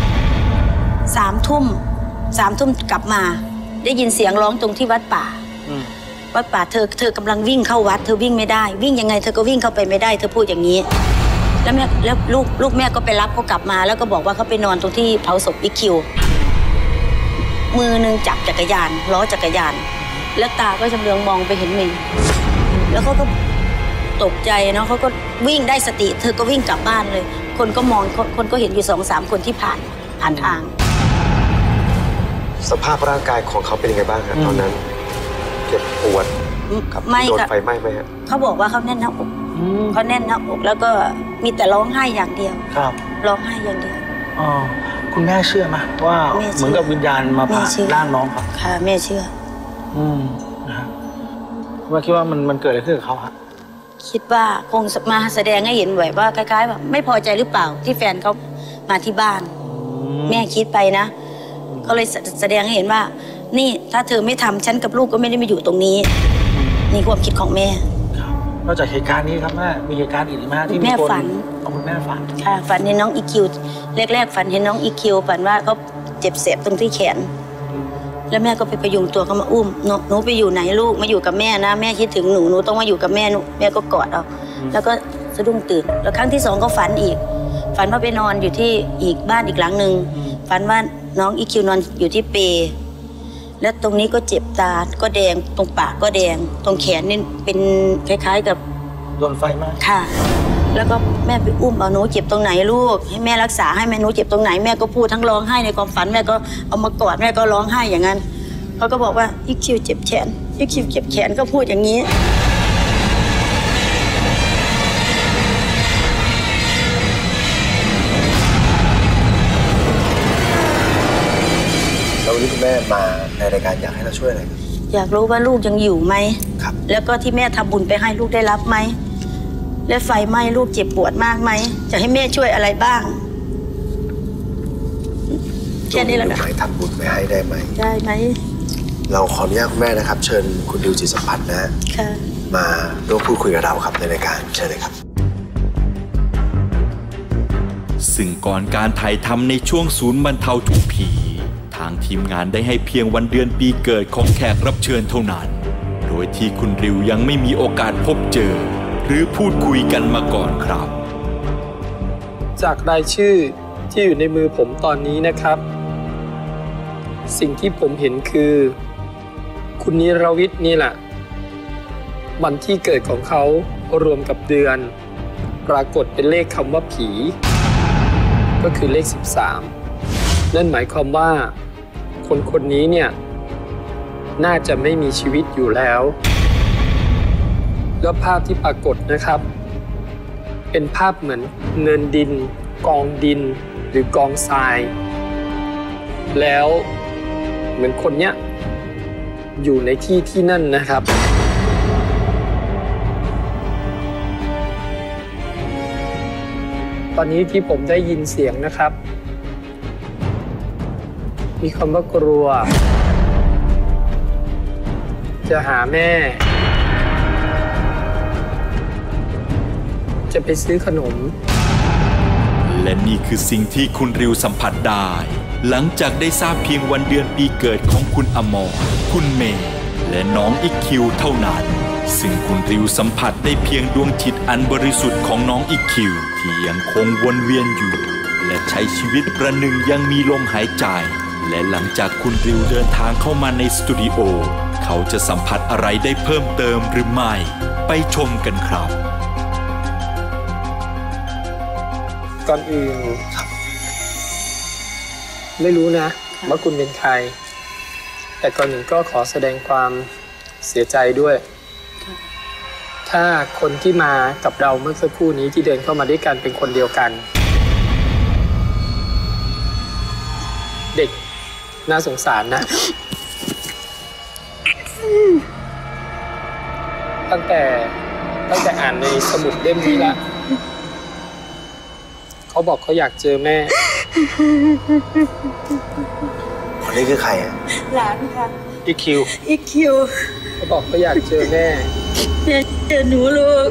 3 ทุ่มกลับมาได้ยินเสียงร้องตรงที่วัดป่าเธอกำลังวิ่งเข้าวัดเธอวิ่งไม่ได้วิ่งยังไงเธอก็วิ่งเข้าไปไม่ได้เธอพูดอย่างนี้แล้วลูกแม่ก็ไปรับเขากลับมาแล้วก็บอกว่าเขาไปนอนตรงที่เผาศพอีคิวมือนึงจับจักรยานล้อจักรยานแล้วตาก็ชำเลืองมองไปเห็นเมย์แล้วเขาก็ตกใจเนาะเขาก็วิ่งได้สติเธอก็วิ่งกลับบ้านเลยคนก็มองคนก็เห็นอยู่2-3 คนที่ผ่านทางสภาพร่างกายของเขาเป็นยังไงบ้างครับตอนนั้นเจ็บปวดไม่โดนค่ะไฟไหม้ไหมครับเขาบอกว่าเขาแน่นหน้าอกเขาแน่นหน้าอกแล้วก็มีแต่ร้องไห้อย่างเดียวครับร้องไห้อย่างเดียวคุณแม่เชื่อไหมว่าเหมือนกับวิญญาณมาผ่านร่างน้องครับค่ะแม่เชื่อนะฮะว่าคิดว่ามันเกิดอะไรขึ้นกับเขาครับคิดว่าคงมาแสดงให้เห็นแบบว่าคล้ายๆแบบไม่พอใจหรือเปล่าที่แฟนเขามาที่บ้านแม่คิดไปนะก็เลยแสดงให้เห็นว่านี่ถ้าเธอไม่ทำฉันกับลูกก็ไม่ได้มาอยู่ตรงนี้นี่ความคิดของแม่นอกจากเหตุการณ์นี้ครับแม่มีเหตุการณ์อื่นไหมที่มีคนคุณแม่ฝันค่ะฝันเห็นน้องอีคิวแรกๆฝันเห็นน้องอีคิวฝันว่าเขาเจ็บเสียบตรงที่แขนแล้วแม่ก็ไปพยุงตัวเขามาอุ้มหนูไปอยู่ไหนลูกมาอยู่กับแม่นะแม่คิดถึงหนูต้องมาอยู่กับแม่แม่ก็กอดเอาแล้วก็สะดุ้งตื่นแล้วครั้งที่2ก็ฝันอีกฝันว่าไปนอนอยู่ที่อีกบ้านอีกหลังนึงฝันว่าน้องอีคิวนอนอยู่ที่เปแล้วตรงนี้ก็เจ็บตาก็แดงตรงปากก็แดงตรงแขนนี่เป็นคล้ายๆกับโดนไฟไหม้ค่ะแล้วก็แม่ไปอุ้มเอาหนูเจ็บตรงไหนลูกให้แม่รักษาให้แม่หนูเจ็บตรงไหนแม่ก็พูดทั้งร้องไห้ในความฝันแม่ก็เอามากอดแม่ก็ร้องไห้อย่างนั้นเขาก็บอกว่าอีคิวเจ็บแขนอีคิวเจ็บแขนก็พูดอย่างนี้แล้ววันนี้คุณแม่มาในรายการอยากให้เราช่วยอะไรอยากรู้ว่าลูกยังอยู่ไหมครับแล้วก็ที่แม่ทำบุญไปให้ลูกได้รับไหมและไฟไหม้ลูกเจ็บปวดมากไหมจะให้แม่ช่วยอะไรบ้างแค่นี้แหละค่ะทำบุญไปให้ได้ไหมได้ไหมเราขออนุญาตคุณแม่นะครับเชิญคุณดิวจิตสัมผัสนะค่ะมาร่วมพูดคุยกับเราครับในรายการเชิญเลยครับซึ่งก่อนการถ่ายทำในช่วงศูนย์บรรเทาทุกข์ผีทางทีมงานได้ให้เพียงวันเดือนปีเกิดของแขกรับเชิญเท่านั้นโดยที่คุณริวยังไม่มีโอกาสพบเจอหรือพูดคุยกันมาก่อนครับจากรายชื่อที่อยู่ในมือผมตอนนี้นะครับสิ่งที่ผมเห็นคือคุณนิรวิทย์นี่แหละวันที่เกิดของเขารวมกับเดือนปรากฏเป็นเลขคำว่าผีก็คือเลข13นั่นหมายความว่าคนนี้เนี่ยน่าจะไม่มีชีวิตอยู่แล้วแล้วภาพที่ปรากฏนะครับเป็นภาพเหมือนเนินดินกองดินหรือกองทรายแล้วเหมือนคนเนี้ยอยู่ในที่นั่นนะครับตอนนี้ที่ผมได้ยินเสียงนะครับมีคำว่ากลัวจะหาแม่จะไปซื้อขนมและนี่คือสิ่งที่คุณริวสัมผัสได้หลังจากได้ทราบเพียงวันเดือนปีเกิดของคุณอมรคุณเมย์และน้องอีคิวเท่านั้นซึ่งคุณริวสัมผัสได้เพียงดวงจิตอันบริสุทธิ์ของน้องอีคิวที่ยังคงวนเวียนอยู่และใช้ชีวิตประหนึ่งยังมีลมหายใจและหลังจากคุณริวเดินทางเข้ามาในสตูดิโอเขาจะสัมผัสอะไรได้เพิ่มเติมหรือไม่ไปชมกันครับก่อนอื่นไม่รู้นะว่าคุณเป็นใครแต่ก่อนอื่นก็ขอแสดงความเสียใจด้วยถ้ถ้าคนที่มากับเราเมื่อสักครู่นี้ที่เดินเข้ามาด้วยกันเป็นคนเดียวกันเด็กน่าสงสารนะตั้งแต่อ่านในสมุดเล่มนี้ละเขาบอกเขาอยากเจอแม่คนนี้คือใครอ่ะหลานค่ะอีคิวอีคิวเขาบอกเขาอยากเจอแม่เจอหนูลูก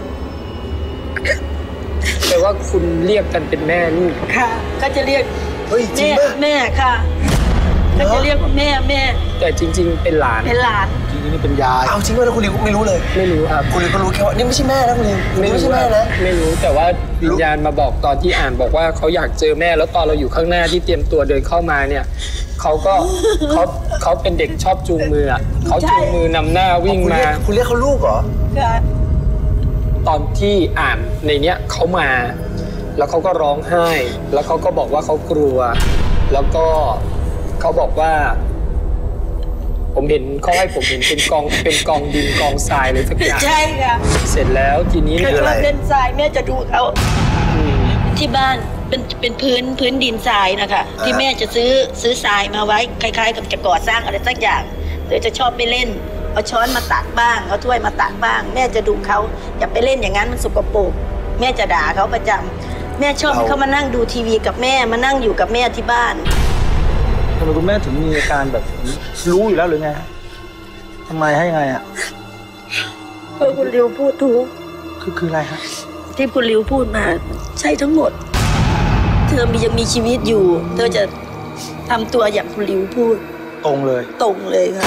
แต่ว่าคุณเรียกกันเป็นแม่ลูกค่ะก็จะเรียกแม่ค่ะก็จะเรียกแม่แต่จริงๆเป็นหลานจริงๆนี่เป็นยายเอาจริงว่าคุณริวไม่รู้เลยไม่รู้ครับคุณริวก็รู้แค่ว่านี่ไม่ใช่แม่นะคุณริวไม่ใช่แม่นะไม่รู้แต่ว่าวิญญาณมาบอกตอนที่อ่านบอกว่าเขาอยากเจอแม่แล้วตอนเราอยู่ข้างหน้าที่เตรียมตัวเดินเข้ามาเนี่ยเขาเป็นเด็กชอบจูงมือเขาจูงมือนำหน้าวิ่งมาคุณเรียกเขาลูกเหรอตอนที่อ่านในเนี้ยเขามาแล้วเขาก็ร้องไห้แล้วเขาก็บอกว่าเขากลัวแล้วก็เขาบอกว่าผมเห็นเขาให้ผมเห็นเป็นกองดินกองทรายเลยสักอย่างใช่ค่ะเสร็จแล้วทีนี้คืออะไรเป็นทรายแม่จะดูเขาที่บ้านเป็นพื้นดินทรายนะคะที่แม่จะซื้อทรายมาไว้คล้ายๆกับจะก่อสร้างอะไรสักอย่างเดี๋ยวจะชอบไปเล่นเอาช้อนมาตักบ้างเอาถ้วยมาตักบ้างแม่จะดูเขาอย่าไปเล่นอย่างนั้นมันสกปรกแม่จะด่าเขาประจำแม่ชอบให้เขามานั่งดูทีวีกับแม่มานั่งอยู่กับแม่ที่บ้านทำไมคุณแม่ถึงมีอาการแบบรู้อยู่แล้วหรือไงทำไมให้ไงอ่ะเพราะคุณริวพูดถูกคืออะไรฮะที่คุณริวพูดมาใช่ทั้งหมดเธอยังมีชีวิตอยู่เธอจะทำตัวอย่างคุณริวพูดตรงเลยค่ะ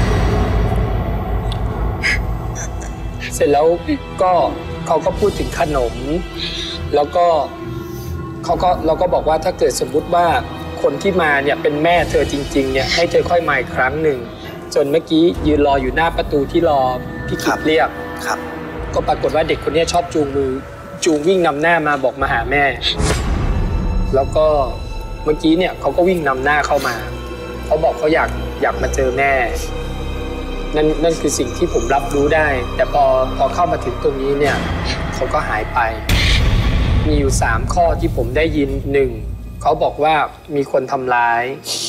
เสร็จแล้วก็เขาก็พูดถึงขนมแล้วก็เราก็บอกว่าถ้าเกิดสมมุติว่าคนที่มาเนี่ยเป็นแม่เธอจริงๆเนี่ยให้เธอค่อยมาอีกครั้งหนึ่งจนเมื่อกี้ยืนรออยู่หน้าประตูที่รอพี่ขิดเรียกก็ปรากฏว่าเด็กคนนี้ชอบจูงวิ่งนำหน้ามาบอกมาหาแม่แล้วก็เมื่อกี้เนี่ยเขาก็วิ่งนำหน้าเข้ามาเขาบอกเขาอยากมาเจอแม่นั่นคือสิ่งที่ผมรับรู้ได้แต่พอเข้ามาถึงตรงนี้เนี่ยเขาก็หายไปมีอยู่3ข้อที่ผมได้ยิน1เขาบอกว่ามีคนทำร้าย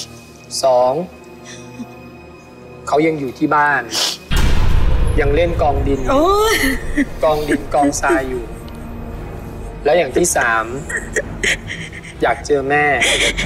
2เขายังอยู่ที่บ้านยังเล่นกองดินกองทรายอยู่แล้วอย่างที่3อยากเจอแม่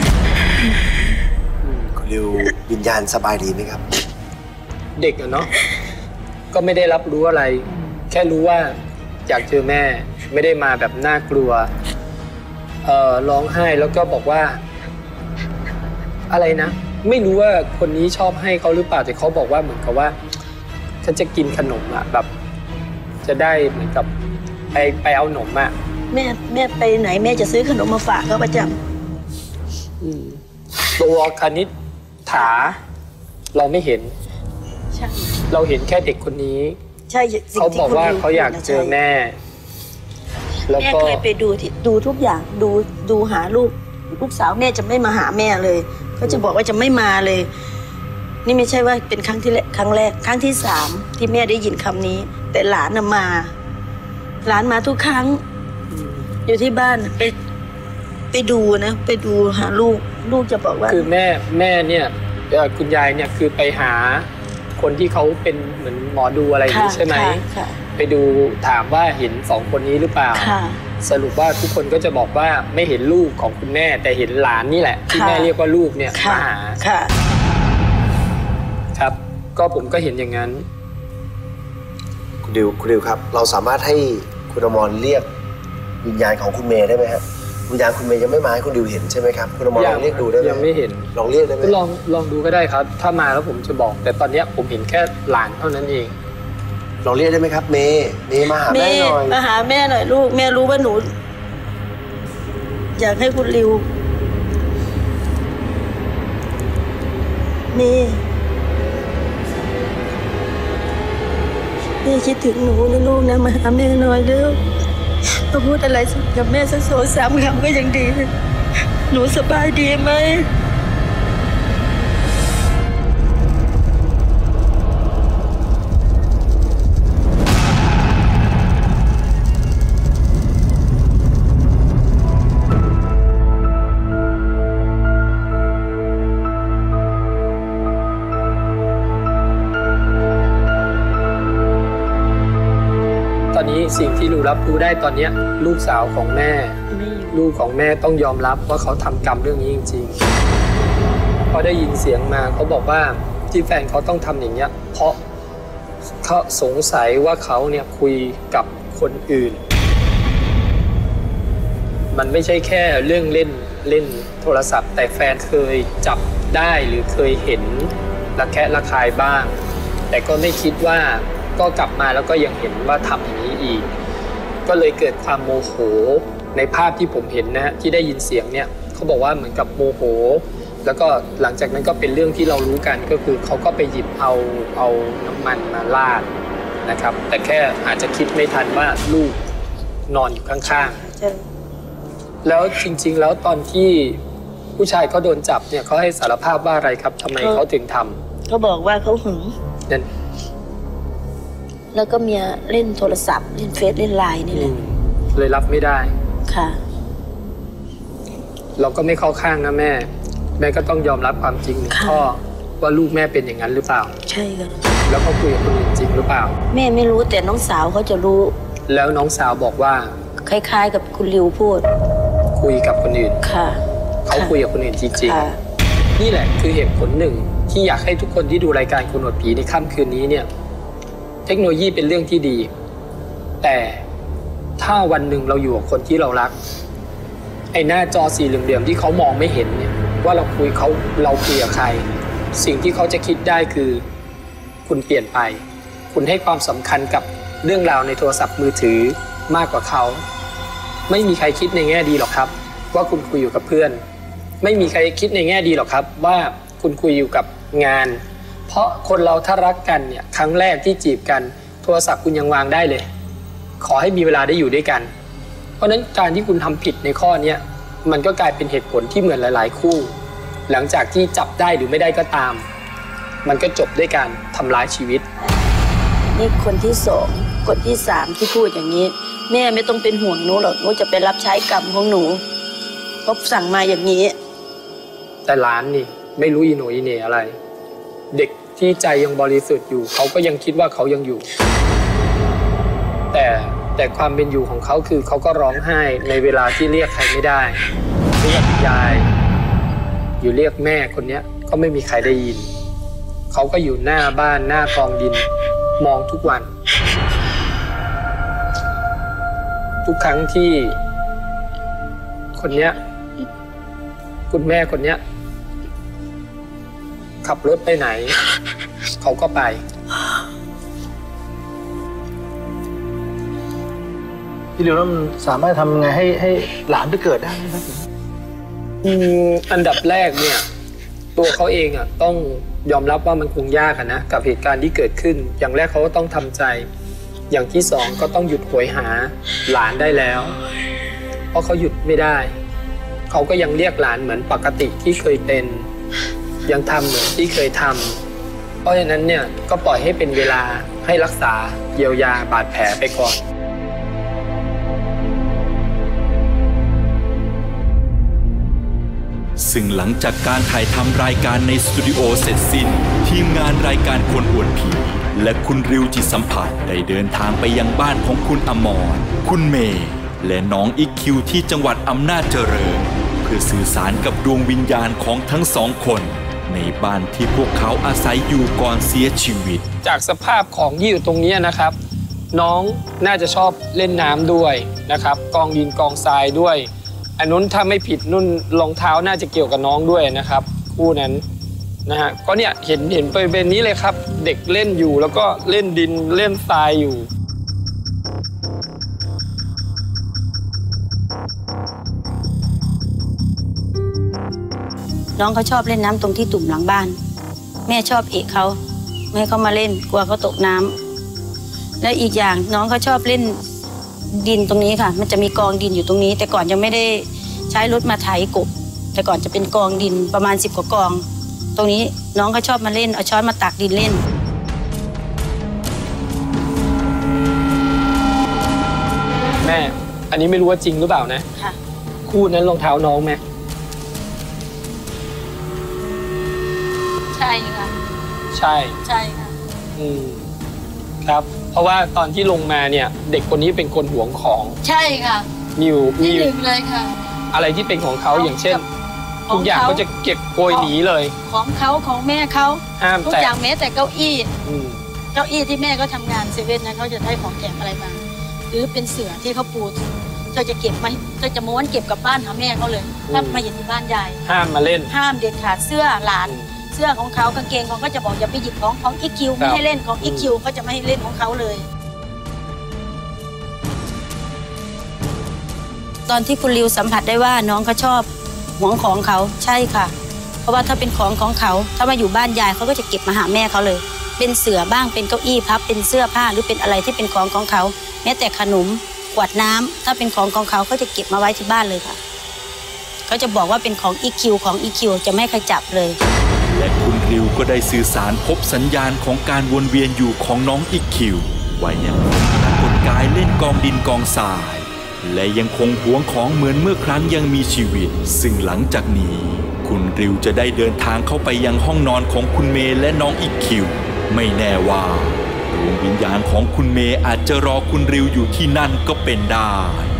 คุณริววิญญาณสบายดีไหมครับเด็กเนาะก็ไม่ได้รับรู้อะไรแค่รู้ว่าอยากเจอแม่ไม่ได้มาแบบน่ากลัวร้องไห้แล้วก็บอกว่าอะไรนะไม่รู้ว่าคนนี้ชอบให้เขาหรือเปล่าแต่เขาบอกว่าเหมือนกับว่าฉันจะกินขนมอะแบบจะได้เหมือนกับไปเอาขนมอะแม่ไปไหนแม่จะซื้อขนมมาฝากเขาประจำตัวคณิษฐาเราไม่เห็นเราเห็นแค่เด็กคนนี้ใช่เขาบอกว่าเขาอยากเจอแม่แม่เคยไปดูทุกอย่างดูหาลูกสาวแม่จะไม่มาหาแม่เลยก็จะบอกว่าจะไม่มาเลยนี่ไม่ใช่ว่าเป็นครั้งแรกครั้งที่3ที่แม่ได้ยินคำนี้แต่หลานมาหลานมาทุกครั้งอยู่ที่บ้านไปดูนะไปดูหาลูกจะบอกว่าคือแม่เนี่ยคุณยายเนี่ยคือไปหาคนที่เขาเป็นเหมือนหมอดูอะไรอย่างนี้ใช่ไหมไปดูถามว่าเห็น2คนนี้หรือเปล่าสรุปว่าทุกคนก็จะบอกว่าไม่เห็นลูกของคุณแม่แต่เห็นหลานนี่แหละที่แม่เรียกว่าลูกเนี่ยมาหาครับก็ผมก็เห็นอย่างนั้นคุณดิวครับเราสามารถให้คุณอมรเรียกวิญญาณของคุณเมย์ได้ไหมครับวิญญาณคุณเมย์ยังไม่มาให้คุณดิวเห็นใช่ไหมครับคุณอมรลองเรียกดูได้ไหมยังไม่เห็นลองเรียกได้ไหมลองดูก็ได้ครับถ้ามาแล้วผมจะบอกแต่ตอนนี้ผมเห็นแค่หลานเท่านั้นเองลองเรียกได้ไหมครับเมย์มาหาแม่หน่อยมาหาแม่หน่อยลูกแม่รู้ว่าหนูอยากให้คุณริวแม่คิดถึงหนูนะลูกนะมาหาแม่หน่อยเร็วมาพูดอะไรกับแม่สัก2-3 คำก็ยังดีหนูสบายดีไหมสิ่งที่หนูรับรู้ได้ตอนนี้ลูกสาวของแม่ลูกของแม่ต้องยอมรับว่าเขาทำกรรมเรื่องนี้จริงๆพอได้ยินเสียงมาเขาบอกว่าที่แฟนเขาต้องทำอย่างเงี้ยเพราะเขาสงสัยว่าเขาเนี่ยคุยกับคนอื่นมันไม่ใช่แค่เรื่องเล่นโทรศัพท์แต่แฟนเคยจับได้หรือเคยเห็นระแคะระคายบ้างแต่ก็ไม่คิดว่าก็กลับมาแล้วก็ยังเห็นว่าทำอย่างนี้อีกก็เลยเกิดความโมโหในภาพที่ผมเห็นนะฮะที่ได้ยินเสียงเนี่ยเขาบอกว่าเหมือนกับโมโหแล้วก็หลังจากนั้นก็เป็นเรื่องที่เรารู้กันก็คือเขาก็ไปหยิบเอาน้ำมันมาราดนะครับแต่แค่อาจจะคิดไม่ทันว่าลูกนอนอยู่ข้างๆแล้วจริงๆแล้วตอนที่ผู้ชายเขาโดนจับเนี่ยเขาให้สารภาพว่าอะไรครับทำไมเขาถึงทำเขาบอกว่าเขาหึงนั่นแล้วก็เมียเล่นโทรศัพท์เล่นเฟซเล่นไลน์นี่แหละเลยรับไม่ได้ค่ะเราก็ไม่เข้าข้างนะแม่ก็ต้องยอมรับความจริงข้อว่าลูกแม่เป็นอย่างนั้นหรือเปล่าใช่ค่ะแล้วเขาคุยกับคนอื่นจริงหรือเปล่าแม่ไม่รู้แต่น้องสาวเขาจะรู้แล้วน้องสาวบอกว่าคล้ายๆกับคุณริวพูดคุยกับคนอื่นค่ะเขาคุยกับคนอื่นจริงๆนี่แหละคือเหตุผลหนึ่งที่อยากให้ทุกคนที่ดูรายการคนอวดผีในค่ำคืนนี้เนี่ยเทคโนโลยีเป็นเรื่องที่ดีแต่ถ้าวันหนึ่งเราอยู่กับคนที่เรารักไอ้หน้าจอสี่เหลี่ยมๆที่เขามองไม่เห็นเนี่ยว่าเราคุยกับใครสิ่งที่เขาจะคิดได้คือคุณเปลี่ยนไปคุณให้ความสำคัญกับเรื่องราวในโทรศัพท์มือถือมากกว่าเขาไม่มีใครคิดในแง่ดีหรอกครับว่าคุณคุยอยู่กับเพื่อนไม่มีใครคิดในแง่ดีหรอกครับว่าคุณคุยอยู่กับงานเพราะคนเราถ้ารักกันเนี่ยครั้งแรกที่จีบกันโทรศัพท์คุณยังวางได้เลยขอให้มีเวลาได้อยู่ด้วยกันเพราะนั้นการที่คุณทำผิดในข้อนี้มันก็กลายเป็นเหตุผลที่เหมือนหลายๆคู่หลังจากที่จับได้หรือไม่ได้ก็ตามมันก็จบด้วยการทำร้ายชีวิตนี่คนที่สองคนที่สามที่พูดอย่างนี้แม่ไม่ต้องเป็นห่วงหนูหรอกหนูจะไปรับใช้กรรมของหนูเขาสั่งมาอย่างนี้แต่หลานนี่ไม่รู้อีโหนอีเหน่อะไรเด็กที่ใจยังบริสุทธิ์อยู่เขาก็ยังคิดว่าเขายังอยู่แต่ความเป็นอยู่ของเขาคือเขาก็ร้องไห้ในเวลาที่เรียกใครไม่ได้เรียกยายอยู่เรียกแม่คนนี้ก็ไม่มีใครได้ยินเขาก็อยู่หน้าบ้านหน้ากองดินมองทุกวันทุกครั้งที่คนเนี้ยคุณแม่คนเนี้ยขับรถไปไหนเขาก็ไปพี่ริวแล้วมันสามารถทำไงให้หลานไปเกิดได้ไหมครับอันดับแรกเนี่ยตัวเขาเองอ่ะต้องยอมรับว่ามันคงยากนะกับเหตุการณ์ที่เกิดขึ้นอย่างแรกเขาก็ต้องทำใจอย่างที่สองก็ต้องหยุดโหยหาหลานได้แล้วเพราะเขาหยุดไม่ได้เขาก็ยังเรียกหลานเหมือนปกติที่เคยเป็นยังทำเหมือนที่เคยทำเพราะฉะนั้นเนี่ยก็ปล่อยให้เป็นเวลาให้รักษาเยียวยาบาดแผลไปก่อนซึ่งหลังจากการถ่ายทำรายการในสตูดิโอเสร็จสิ้นทีมงานรายการคนอวดผีและคุณริวจิตสัมผัสได้เดินทางไปยังบ้านของคุณอมรคุณเมย์และน้องอิกคิวที่จังหวัดอำนาจเจริญเพื่อสื่อสารกับดวงวิญญาณของทั้งสองคนในบ้านที่พวกเขาอาศัยอยู่ก่อนเสียชีวิตจากสภาพของที่อยู่ตรงนี้นะครับน้องน่าจะชอบเล่นน้ำด้วยนะครับกองดินกองทรายด้วยอันนู้นถ้าไม่ผิดนุ่นรองเท้าน่าจะเกี่ยวกับน้องด้วยนะครับคู่นั้นนะฮะก็เนี่ยเห็นไปเป็นนี้เลยครับเด็กเล่นอยู่แล้วก็เล่นดินเล่นทรายอยู่น้องเขาชอบเล่นน้ำตรงที่ตุ่มหลังบ้านแม่ชอบเอะเขาไม่ให้เขามาเล่นกลัวเขาตกน้ำและอีกอย่างน้องเขาชอบเล่นดินตรงนี้ค่ะมันจะมีกองดินอยู่ตรงนี้แต่ก่อนยังไม่ได้ใช้รถมาไถกบแต่ก่อนจะเป็นกองดินประมาณ10 กว่ากองตรงนี้น้องเขาชอบมาเล่นเอาช้อนมาตักดินเล่นแม่อันนี้ไม่รู้ว่าจริงหรือเปล่านะค่ะคู่นั้นรองเท้าน้องไหมใช่ค่ะใช่ใช่ค่ะคครับเพราะว่าตอนที่ลงมาเนี่ยเด็กคนนี้เป็นคนหวงของใช่ค่ะมีอยู่เลยค่ะอะไรที่เป็นของเขาอย่างเช่นทุกอย่างก็จะเก็บโกยหนีเลยของเขาของแม่เขาห้ามทุกอย่างแม้แต่เก้าอี้ที่แม่ก็ทำงานเซเว่นนะเขาจะได้ของแจกอะไรมาหรือเป็นเสื่อที่เขาปูเราจะเก็บมาเราจะม้วนเก็บกลับบ้านหาแม่เขาเลยถ้ามาอยู่ที่บ้านยายห้ามมาเล่นห้ามเด็ดขาดเสื้อหลานเสื้อของเขากางเกงเขาก็จะบอกอย่าไปหยิบของอีคิวไม่ให้เล่นของอีคิวเขาจะไม่ให้เล่นของเขาเลยตอนที่คุณริวสัมผัสได้ว่าน้องเขาชอบหวงของเขาใช่ค่ะเพราะว่าถ้าเป็นของเขาถ้ามาอยู่บ้านยายเขาก็จะเก็บมาหาแม่เขาเลยเป็นเสื่อบ้างเป็นเก้าอี้พับเป็นเสื้อผ้าหรือเป็นอะไรที่เป็นของเขาแม้แต่ขนมขวดน้ำถ้าเป็นของเขาเขาจะเก็บมาไว้ที่บ้านเลยค่ะเขาจะบอกว่าเป็นของอีคิวจะไม่ให้ใครจับเลยและคุณริวก็ได้สื่อสารพบสัญญาณของการวนเวียนอยู่ของน้องอีคิวว่ายังคงปรากฏกายเล่นกองดินกองทรายและยังคงหวงของเหมือนเมื่อครั้งยังมีชีวิตซึ่งหลังจากนี้คุณริวจะได้เดินทางเข้าไปยังห้องนอนของคุณเมย์และน้องอีคิวไม่แน่ว่าดวงวิญญาณของคุณเมย์อาจจะรอคุณริวอยู่ที่นั่นก็เป็นได้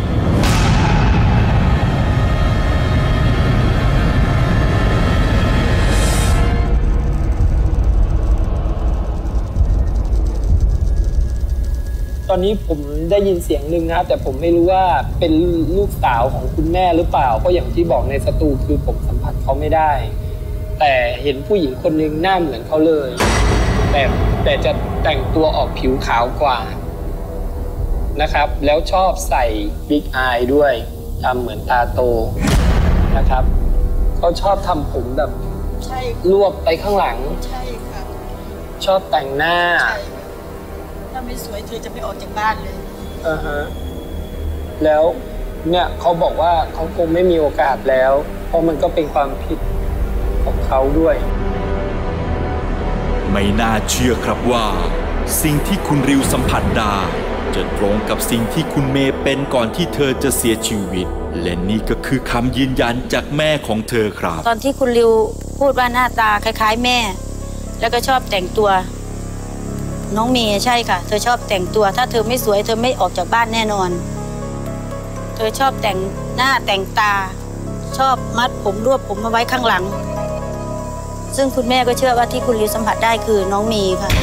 ตอนนี้ผมได้ยินเสียงหนึ่งนะครับแต่ผมไม่รู้ว่าเป็นลูกสาวของคุณแม่หรือเปล่าเพราะอย่างที่บอกในสตูคือผมสัมผัสเขาไม่ได้แต่เห็นผู้หญิงคนหนึ่งหน้าเหมือนเขาเลยแต่จะแต่งตัวออกผิวขาวกว่านะครับแล้วชอบใส่บิ๊กอายด้วยทำเหมือนตาโตนะครับเขาชอบทำผมแบบรวบไปข้างหลังใช่ค่ะชอบแต่งหน้าถ้าไม่สวยเธอจะไม่ออกจากบ้านเลยแล้วเนี่ยเขาบอกว่าเขาคงไม่มีโอกาสแล้วเพราะมันก็เป็นความผิดของเขาด้วยไม่น่าเชื่อครับว่าสิ่งที่คุณริวสัมผัสได้จะตรงกับสิ่งที่คุณเมย์เป็นก่อนที่เธอจะเสียชีวิตและนี่ก็คือคำยืนยันจากแม่ของเธอครับตอนที่คุณริวพูดว่าหน้าตาคล้ายๆแม่แล้วก็ชอบแต่งตัวน้องเมย์ใช่ค่ะเธอชอบแต่งตัวถ้าเธอไม่สวยเธอไม่ออกจากบ้านแน่นอนเธอชอบแต่งหน้าแต่งตาชอบมัดผมรวบผมมาไว้ข้างหลังซึ่งคุณแม่ก็เชื่อว่าที่คุณริวสัมผัสได้คือน้องเมย์ค่ะ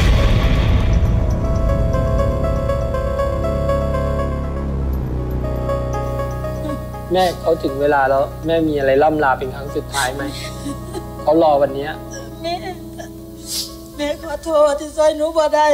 แม่เขาถึงเวลาแล้วแม่มีอะไรล่ำลาเป็นครั้งสุดท้ายไหมเขารอวันนี้แม่ขอโทษที่ซอยหนูบ่ได้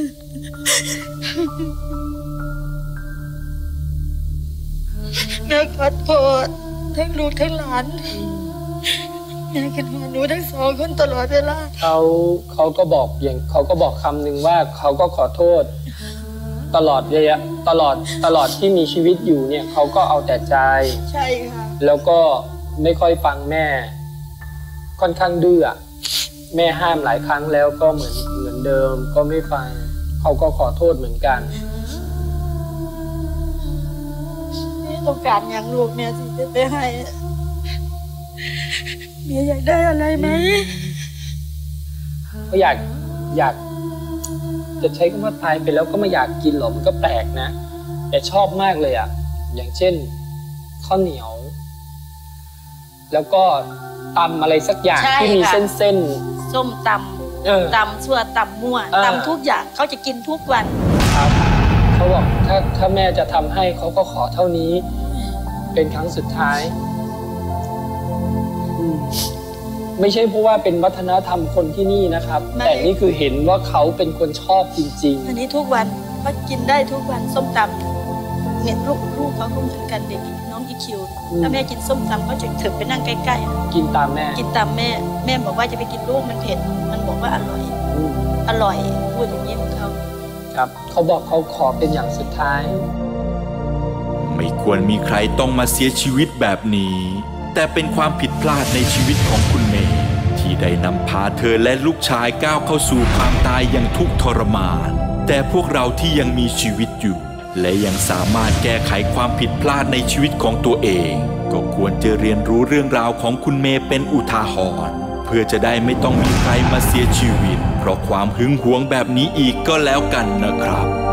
แม่ขอโทษทั้งลูกทั้งหลานแม่คิดว่าหนูทั้งสองคนตลอดเวลาเขาก็บอกคำหนึ่งว่าเขาก็ขอโทษตลอดระยะตลอดที่มีชีวิตอยู่เนี่ยเขาก็เอาแต่ใจใช่ค่ะแล้วก็ไม่ค่อยฟังแม่ค่อนข้างดื้อแม่ห้ามหลายครั้งแล้วก็เหมือนเดิมก็ไม่ฟังเขาก็ขอโทษเหมือนกันนี่ต้องการอย่างลูกเนี่ยสิจะไปให้เมียอยากได้อะไรไหมก็อยากจะใช้คำว่าตายไปแล้วก็ไม่อยากกินหรอกมันก็แปลกนะแต่ชอบมากเลยอย่างเช่นข้าวเหนียวแล้วก็ตำอะไรสักอย่างที่มีเส้นส้มตำชั่วตำมั่วตำทุกอย่างเขาจะกินทุกวันครับเขาบอกถ้าแม่จะทำให้เขาก็ขอเท่านี้เป็นครั้งสุดท้ายไม่ใช่เพราะว่าเป็นวัฒนธรรมคนที่นี่นะครับแต่นี่คือเห็นว่าเขาเป็นคนชอบจริงๆอันนี้ทุกวันเขากินได้ทุกวันส้มตำเห็นลูกเขาก็เหมือนกันเด็กน้องอีคิวถ้าแม่กินส้มตำเขาจะถึงไปนั่งใกล้ๆกินตามแม่บอกว่าจะไปกินลูกมันเผ็ดมันบอกว่าอร่อยพูดอย่างนี้ของเขาครับเขาบอกเขาขอเป็นอย่างสุดท้ายไม่ควรมีใครต้องมาเสียชีวิตแบบนี้แต่เป็นความผิดพลาดในชีวิตของคุณเมย์ที่ได้นำพาเธอและลูกชายก้าวเข้าสู่ความตายอย่างทุกข์ทรมานแต่พวกเราที่ยังมีชีวิตอยู่และยังสามารถแก้ไขความผิดพลาดในชีวิตของตัวเองก็ควรจะเรียนรู้เรื่องราวของคุณเมย์เป็นอุทาหรณ์เพื่อจะได้ไม่ต้องมีใครมาเสียชีวิตเพราะความหึงหวงแบบนี้อีกก็แล้วกันนะครับ